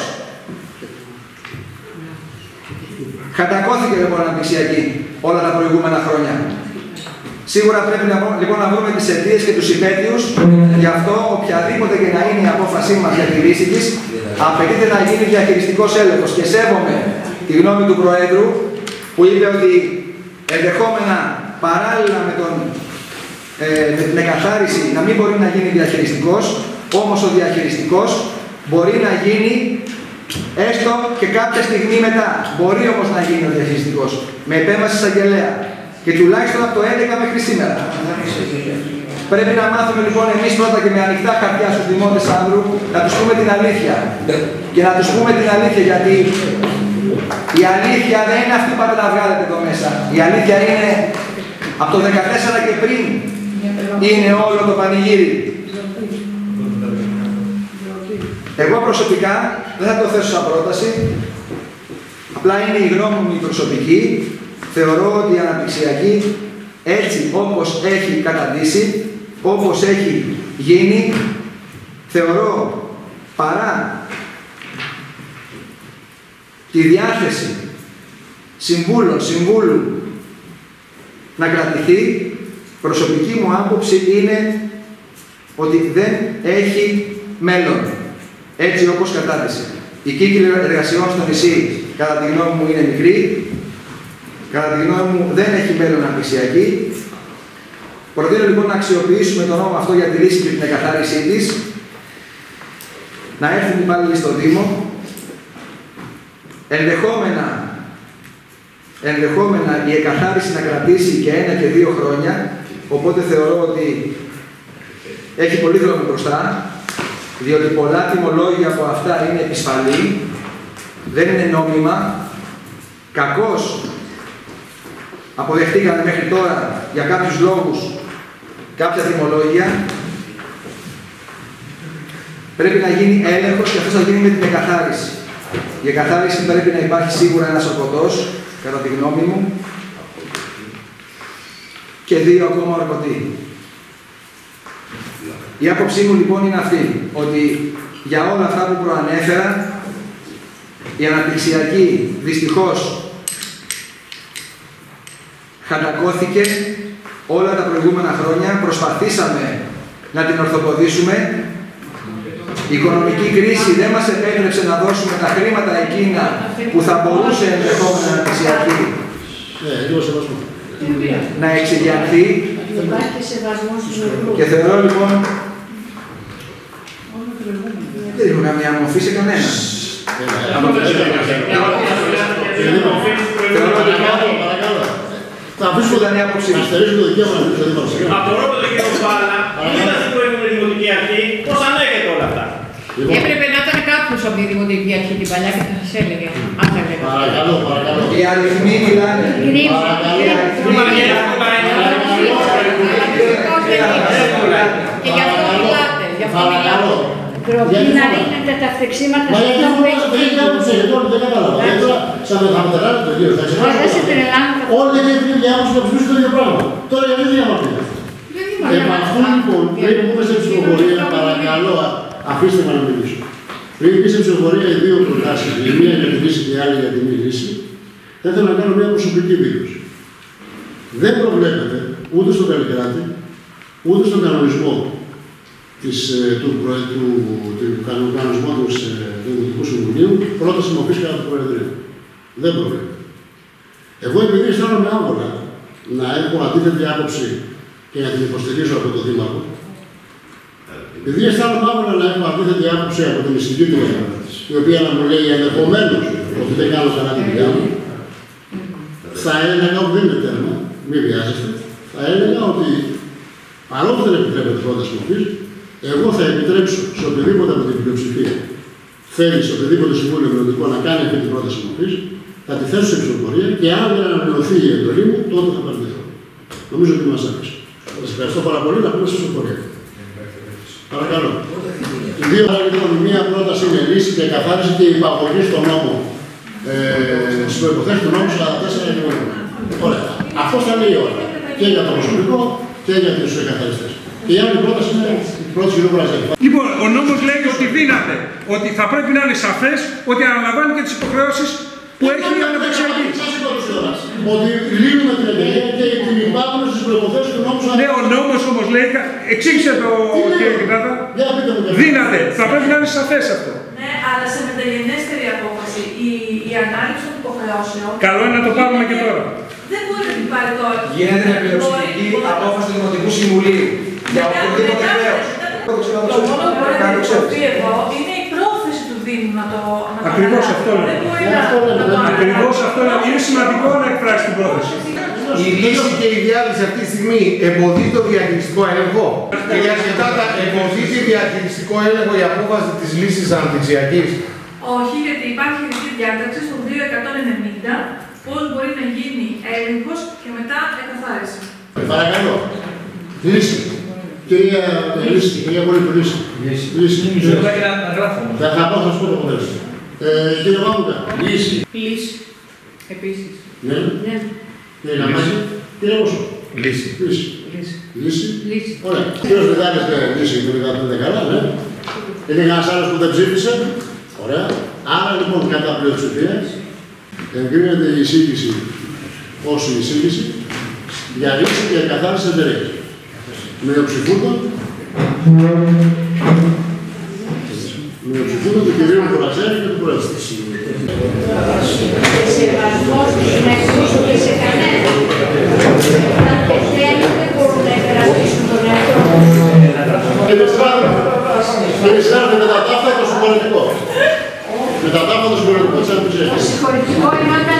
Κατακώθηκε λοιπόν αναπτυξιακή όλα τα προηγούμενα χρόνια. Σίγουρα πρέπει λοιπόν να βρούμε τις αιτίες και τους υπέτειους, γι' αυτό οποιαδήποτε και να είναι η απόφασή μας για τη λύση της, απαιτείται να γίνει διαχειριστικός έλεγχος. Και σέβομαι τη γνώμη του Προέδρου που είπε ότι ενδεχόμενα παράλληλα με την εκαθάριση να μην μπορεί να γίνει διαχειριστικός, όμως ο διαχειριστικός μπορεί να γίνει έστω και κάποια στιγμή μετά. Μπορεί όμως να γίνει ο διαχειριστικός με επέμβαση εισαγγελέα. Και τουλάχιστον από το 11 μέχρι σήμερα. Πρέπει να μάθουμε λοιπόν εμείς πρώτα και με ανοιχτά χαρτιά στους δημότες Άνδρου να τους πούμε την αλήθεια. Και να τους πούμε την αλήθεια, γιατί η αλήθεια δεν είναι αυτή που πάτε να βγάλετε εδώ μέσα. Η αλήθεια είναι από το 14 και πριν είναι όλο το πανηγύρι. Εγώ προσωπικά δεν θα το θέσω σαν πρόταση, απλά είναι η γνώμη μου η προσωπική. Θεωρώ ότι η αναπτυξιακή, έτσι όπως έχει καταντήσει, όπως έχει γίνει, θεωρώ παρά τη διάθεση συμβούλου να κρατηθεί, προσωπική μου άποψη είναι ότι δεν έχει μέλλον, έτσι όπως κατάντησε. Η κύκλη εργασιών στο νησί, κατά τη γνώμη μου, είναι μικρή. Κατά τη γνώμη μου, δεν έχει μέλλον αναπτυξιακή. Προτείνω λοιπόν να αξιοποιήσουμε τον νόμο αυτό για τη λύση και την εκαθάρισή της, να έρθουν υπάλληλοι στο Δήμο, ενδεχόμενα η εκαθάριση να κρατήσει και 1 και 2 χρόνια, οπότε θεωρώ ότι έχει πολύ δρόμο μπροστά, διότι πολλά τιμολόγια από αυτά είναι επισφαλή, δεν είναι νόμιμα, κακώς αποδεχτήκαμε μέχρι τώρα για κάποιους λόγους κάποια τιμολόγια. Πρέπει να γίνει έλεγχος και αυτό θα γίνει με την εκαθάριση. Η εκαθάριση πρέπει να υπάρχει σίγουρα ένας ορκωτός, κατά τη γνώμη μου, και 2 ακόμα ορκωτοί. Η άποψή μου λοιπόν είναι αυτή, ότι για όλα αυτά που προανέφερα, η αναπτυξιακή δυστυχώς χαντακώθηκε όλα τα προηγούμενα χρόνια. Προσπαθήσαμε να την ορθοποδήσουμε. Η οικονομική κρίση δεν μας επέτρεψε να δώσουμε τα χρήματα εκείνα που θα μπορούσε ενδεχόμενα αναπτυξιακή να εξηγιανθεί. Και θεωρώ λοιπόν δεν έχω καμία μορφή σε κανένα. Θα αφήσουμε την άποψη να στερήσουμε το δικαίωμα να αφήσουμε το δημόσιο. Απορώ το κύριο Πάλα, είδα στην προηγούμενη δημοτική αρχή πώς ανέχεται όλα αυτά. Έπρεπε να ήταν κάποιος από τη δημοτική αρχή την παλιά και θα σας έλεγε. Παρακαλώ. Οι αριθμοί μιλάνε. Και γι' αυτό μιλάτε. ντροπή να ρίχνετε τα φτεξίματα σε αυτό που έχει γίνει. Δεν κατάλαβα. Σαν να με τεράνε το γύρο. Δεν σε τρελάνω. Όλοι είναι εθνικοί άποψη να ψηφίσουν το ίδιο πράγμα. Τώρα γιατί δεν διαμαρτύρεται. Επ' αυτού λοιπόν, πριν πούμε σε ψηφοφορία, παρακαλώ, αφήστε με να μιλήσω. Πριν πει σε ψηφοφορία οι δύο προτάσεις, η μία για τη λύση και η άλλη για τη μη λύση, θα ήθελα να κάνω μια προσωπική δήλωση. Δεν προβλέπεται ούτε στον Καλλικράτη, ούτε στον κανονισμό του κανονισμού του Δημοτικού Συμβουλίου πρόταση μορφής κατά του Προεδρείου. Δεν προβλέπεται. Εγώ επειδή αισθάνομαι άβολα να έχω αντίθετη άποψη και να την υποστηρίζω από τον Δήμαρχο, επειδή αισθάνομαι άβολα να έχω αντίθετη άποψη από την εισηγήτρια, η οποία να μου λέει ενδεχομένως ότι δεν κάνω καλά τη δουλειά μου, θα έλεγα ότι δεν είναι τέρμα, μην βιάζεστε, θα έλεγα ότι παρότι δεν επιτρέπεται πρόταση μορφής, εγώ θα επιτρέψω σε οποιοδήποτε από την πλειοψηφία θέλει σε οποιοδήποτε συμβούλιο μελλοντικό να κάνει αυτή την πρόταση μορφής, θα τη θέσω σε ψηφοφορία και αν δεν ανανεωθεί η εντολή μου, τότε θα παραιτηθώ. Νομίζω ότι μας άκουσε. Σας ευχαριστώ πάρα πολύ να πούμε σε ψηφοφορία. Παρακαλώ. Οι δύο λοιπόν, μία πρόταση είναι λύση και καθάριση και υπαγωγή στον νόμο. Στις προϋποθέσεις του νόμου 44 και ωραία. Αυτό θα λέει όλα. Και για το προσωπικό και για τους καθαριστές. Και η άλλη πρόταση είναι η πρώτη κ. Βραζέλη. Λοιπόν, ο νόμος λέει ότι δύναται, ότι θα πρέπει να είναι σαφές ότι αναλαμβάνει και τις υποχρεώσεις που έχει η αναπτυξιακή. Ότι λύνουμε την εταιρεία και την υπάρχουμε στις προϋποθέσεις του νόμου. Ναι, ο νόμος όμως λέει, εξήγησε το κύριε Κυπράτα, δύναται, θα πρέπει να είναι σαφές αυτό. Ναι, αλλά σε μεταγενέστερη απόφαση η ανάληψη των υποχρεώσεων. Καλό είναι να το πάρουμε και τώρα. Δεν μπορεί να την πάρει τώρα. Γίνεται με πλειοψηφική απόφαση του Δημοτικού Συμβουλίου για οποιοδήποτε χρέος. Το μόνο που μπορεί να πει εδώ είναι η πρόθεση του Δήμου να το αναλάβει. Ακριβώς αυτό είναι. Ακριβώς αυτό είναι σημαντικό να εκφράσει την πρόθεση. Η λύση και η διάλυση αυτή τη στιγμή εμποδίζει το διαχειριστικό έλεγχο. Κυρία Σκετάτα, εμποδίζει διαχειριστικό έλεγχο η απόφαση της λύσης αναπτυξιακής. Όχι, γιατί υπάρχει ρητή διάταξη στο 290 πώς μπορεί να γίνει έλεγχος και μετά εκαθάριση. Παρακαλώ. Λύση. Κυρία Πολίτου, λύση. Θα πάω να σου πω το αποτέλεσμα. Κύριε Βάμουκα. Λύση. Λύση. Επίσης. Ναι. Κύριε Ναμάκη. Κύριε Όσο. Λύση. Λύση. Ωραία. Κύριος Βιδάλης λύση, δεν καλά, ναι. Είναι ένας άλλος που δεν ψήφισε. Ωραία. Άρα λοιπόν κατά πλειοψηφία εγκρίνεται η εισήγηση ως η εισήγηση για λύση και καθάριση εταιρείας. Μειοψηφούντων του κυρίου Βραζέλη και του Πρόεδρου. Και σεβασμός τους να εκπροσωπεί σε κανένα. Αν δεν θέλουν, δεν μπορούν να υπερασπίσουν τον εαυτό τους. Κύριε συνάδελφε, με τα τάφτα το συγχωρητικό. Με τα τάφτα το συγχωρητικό της αναπτυξιακής. Το συγχωρητικό είναι όταν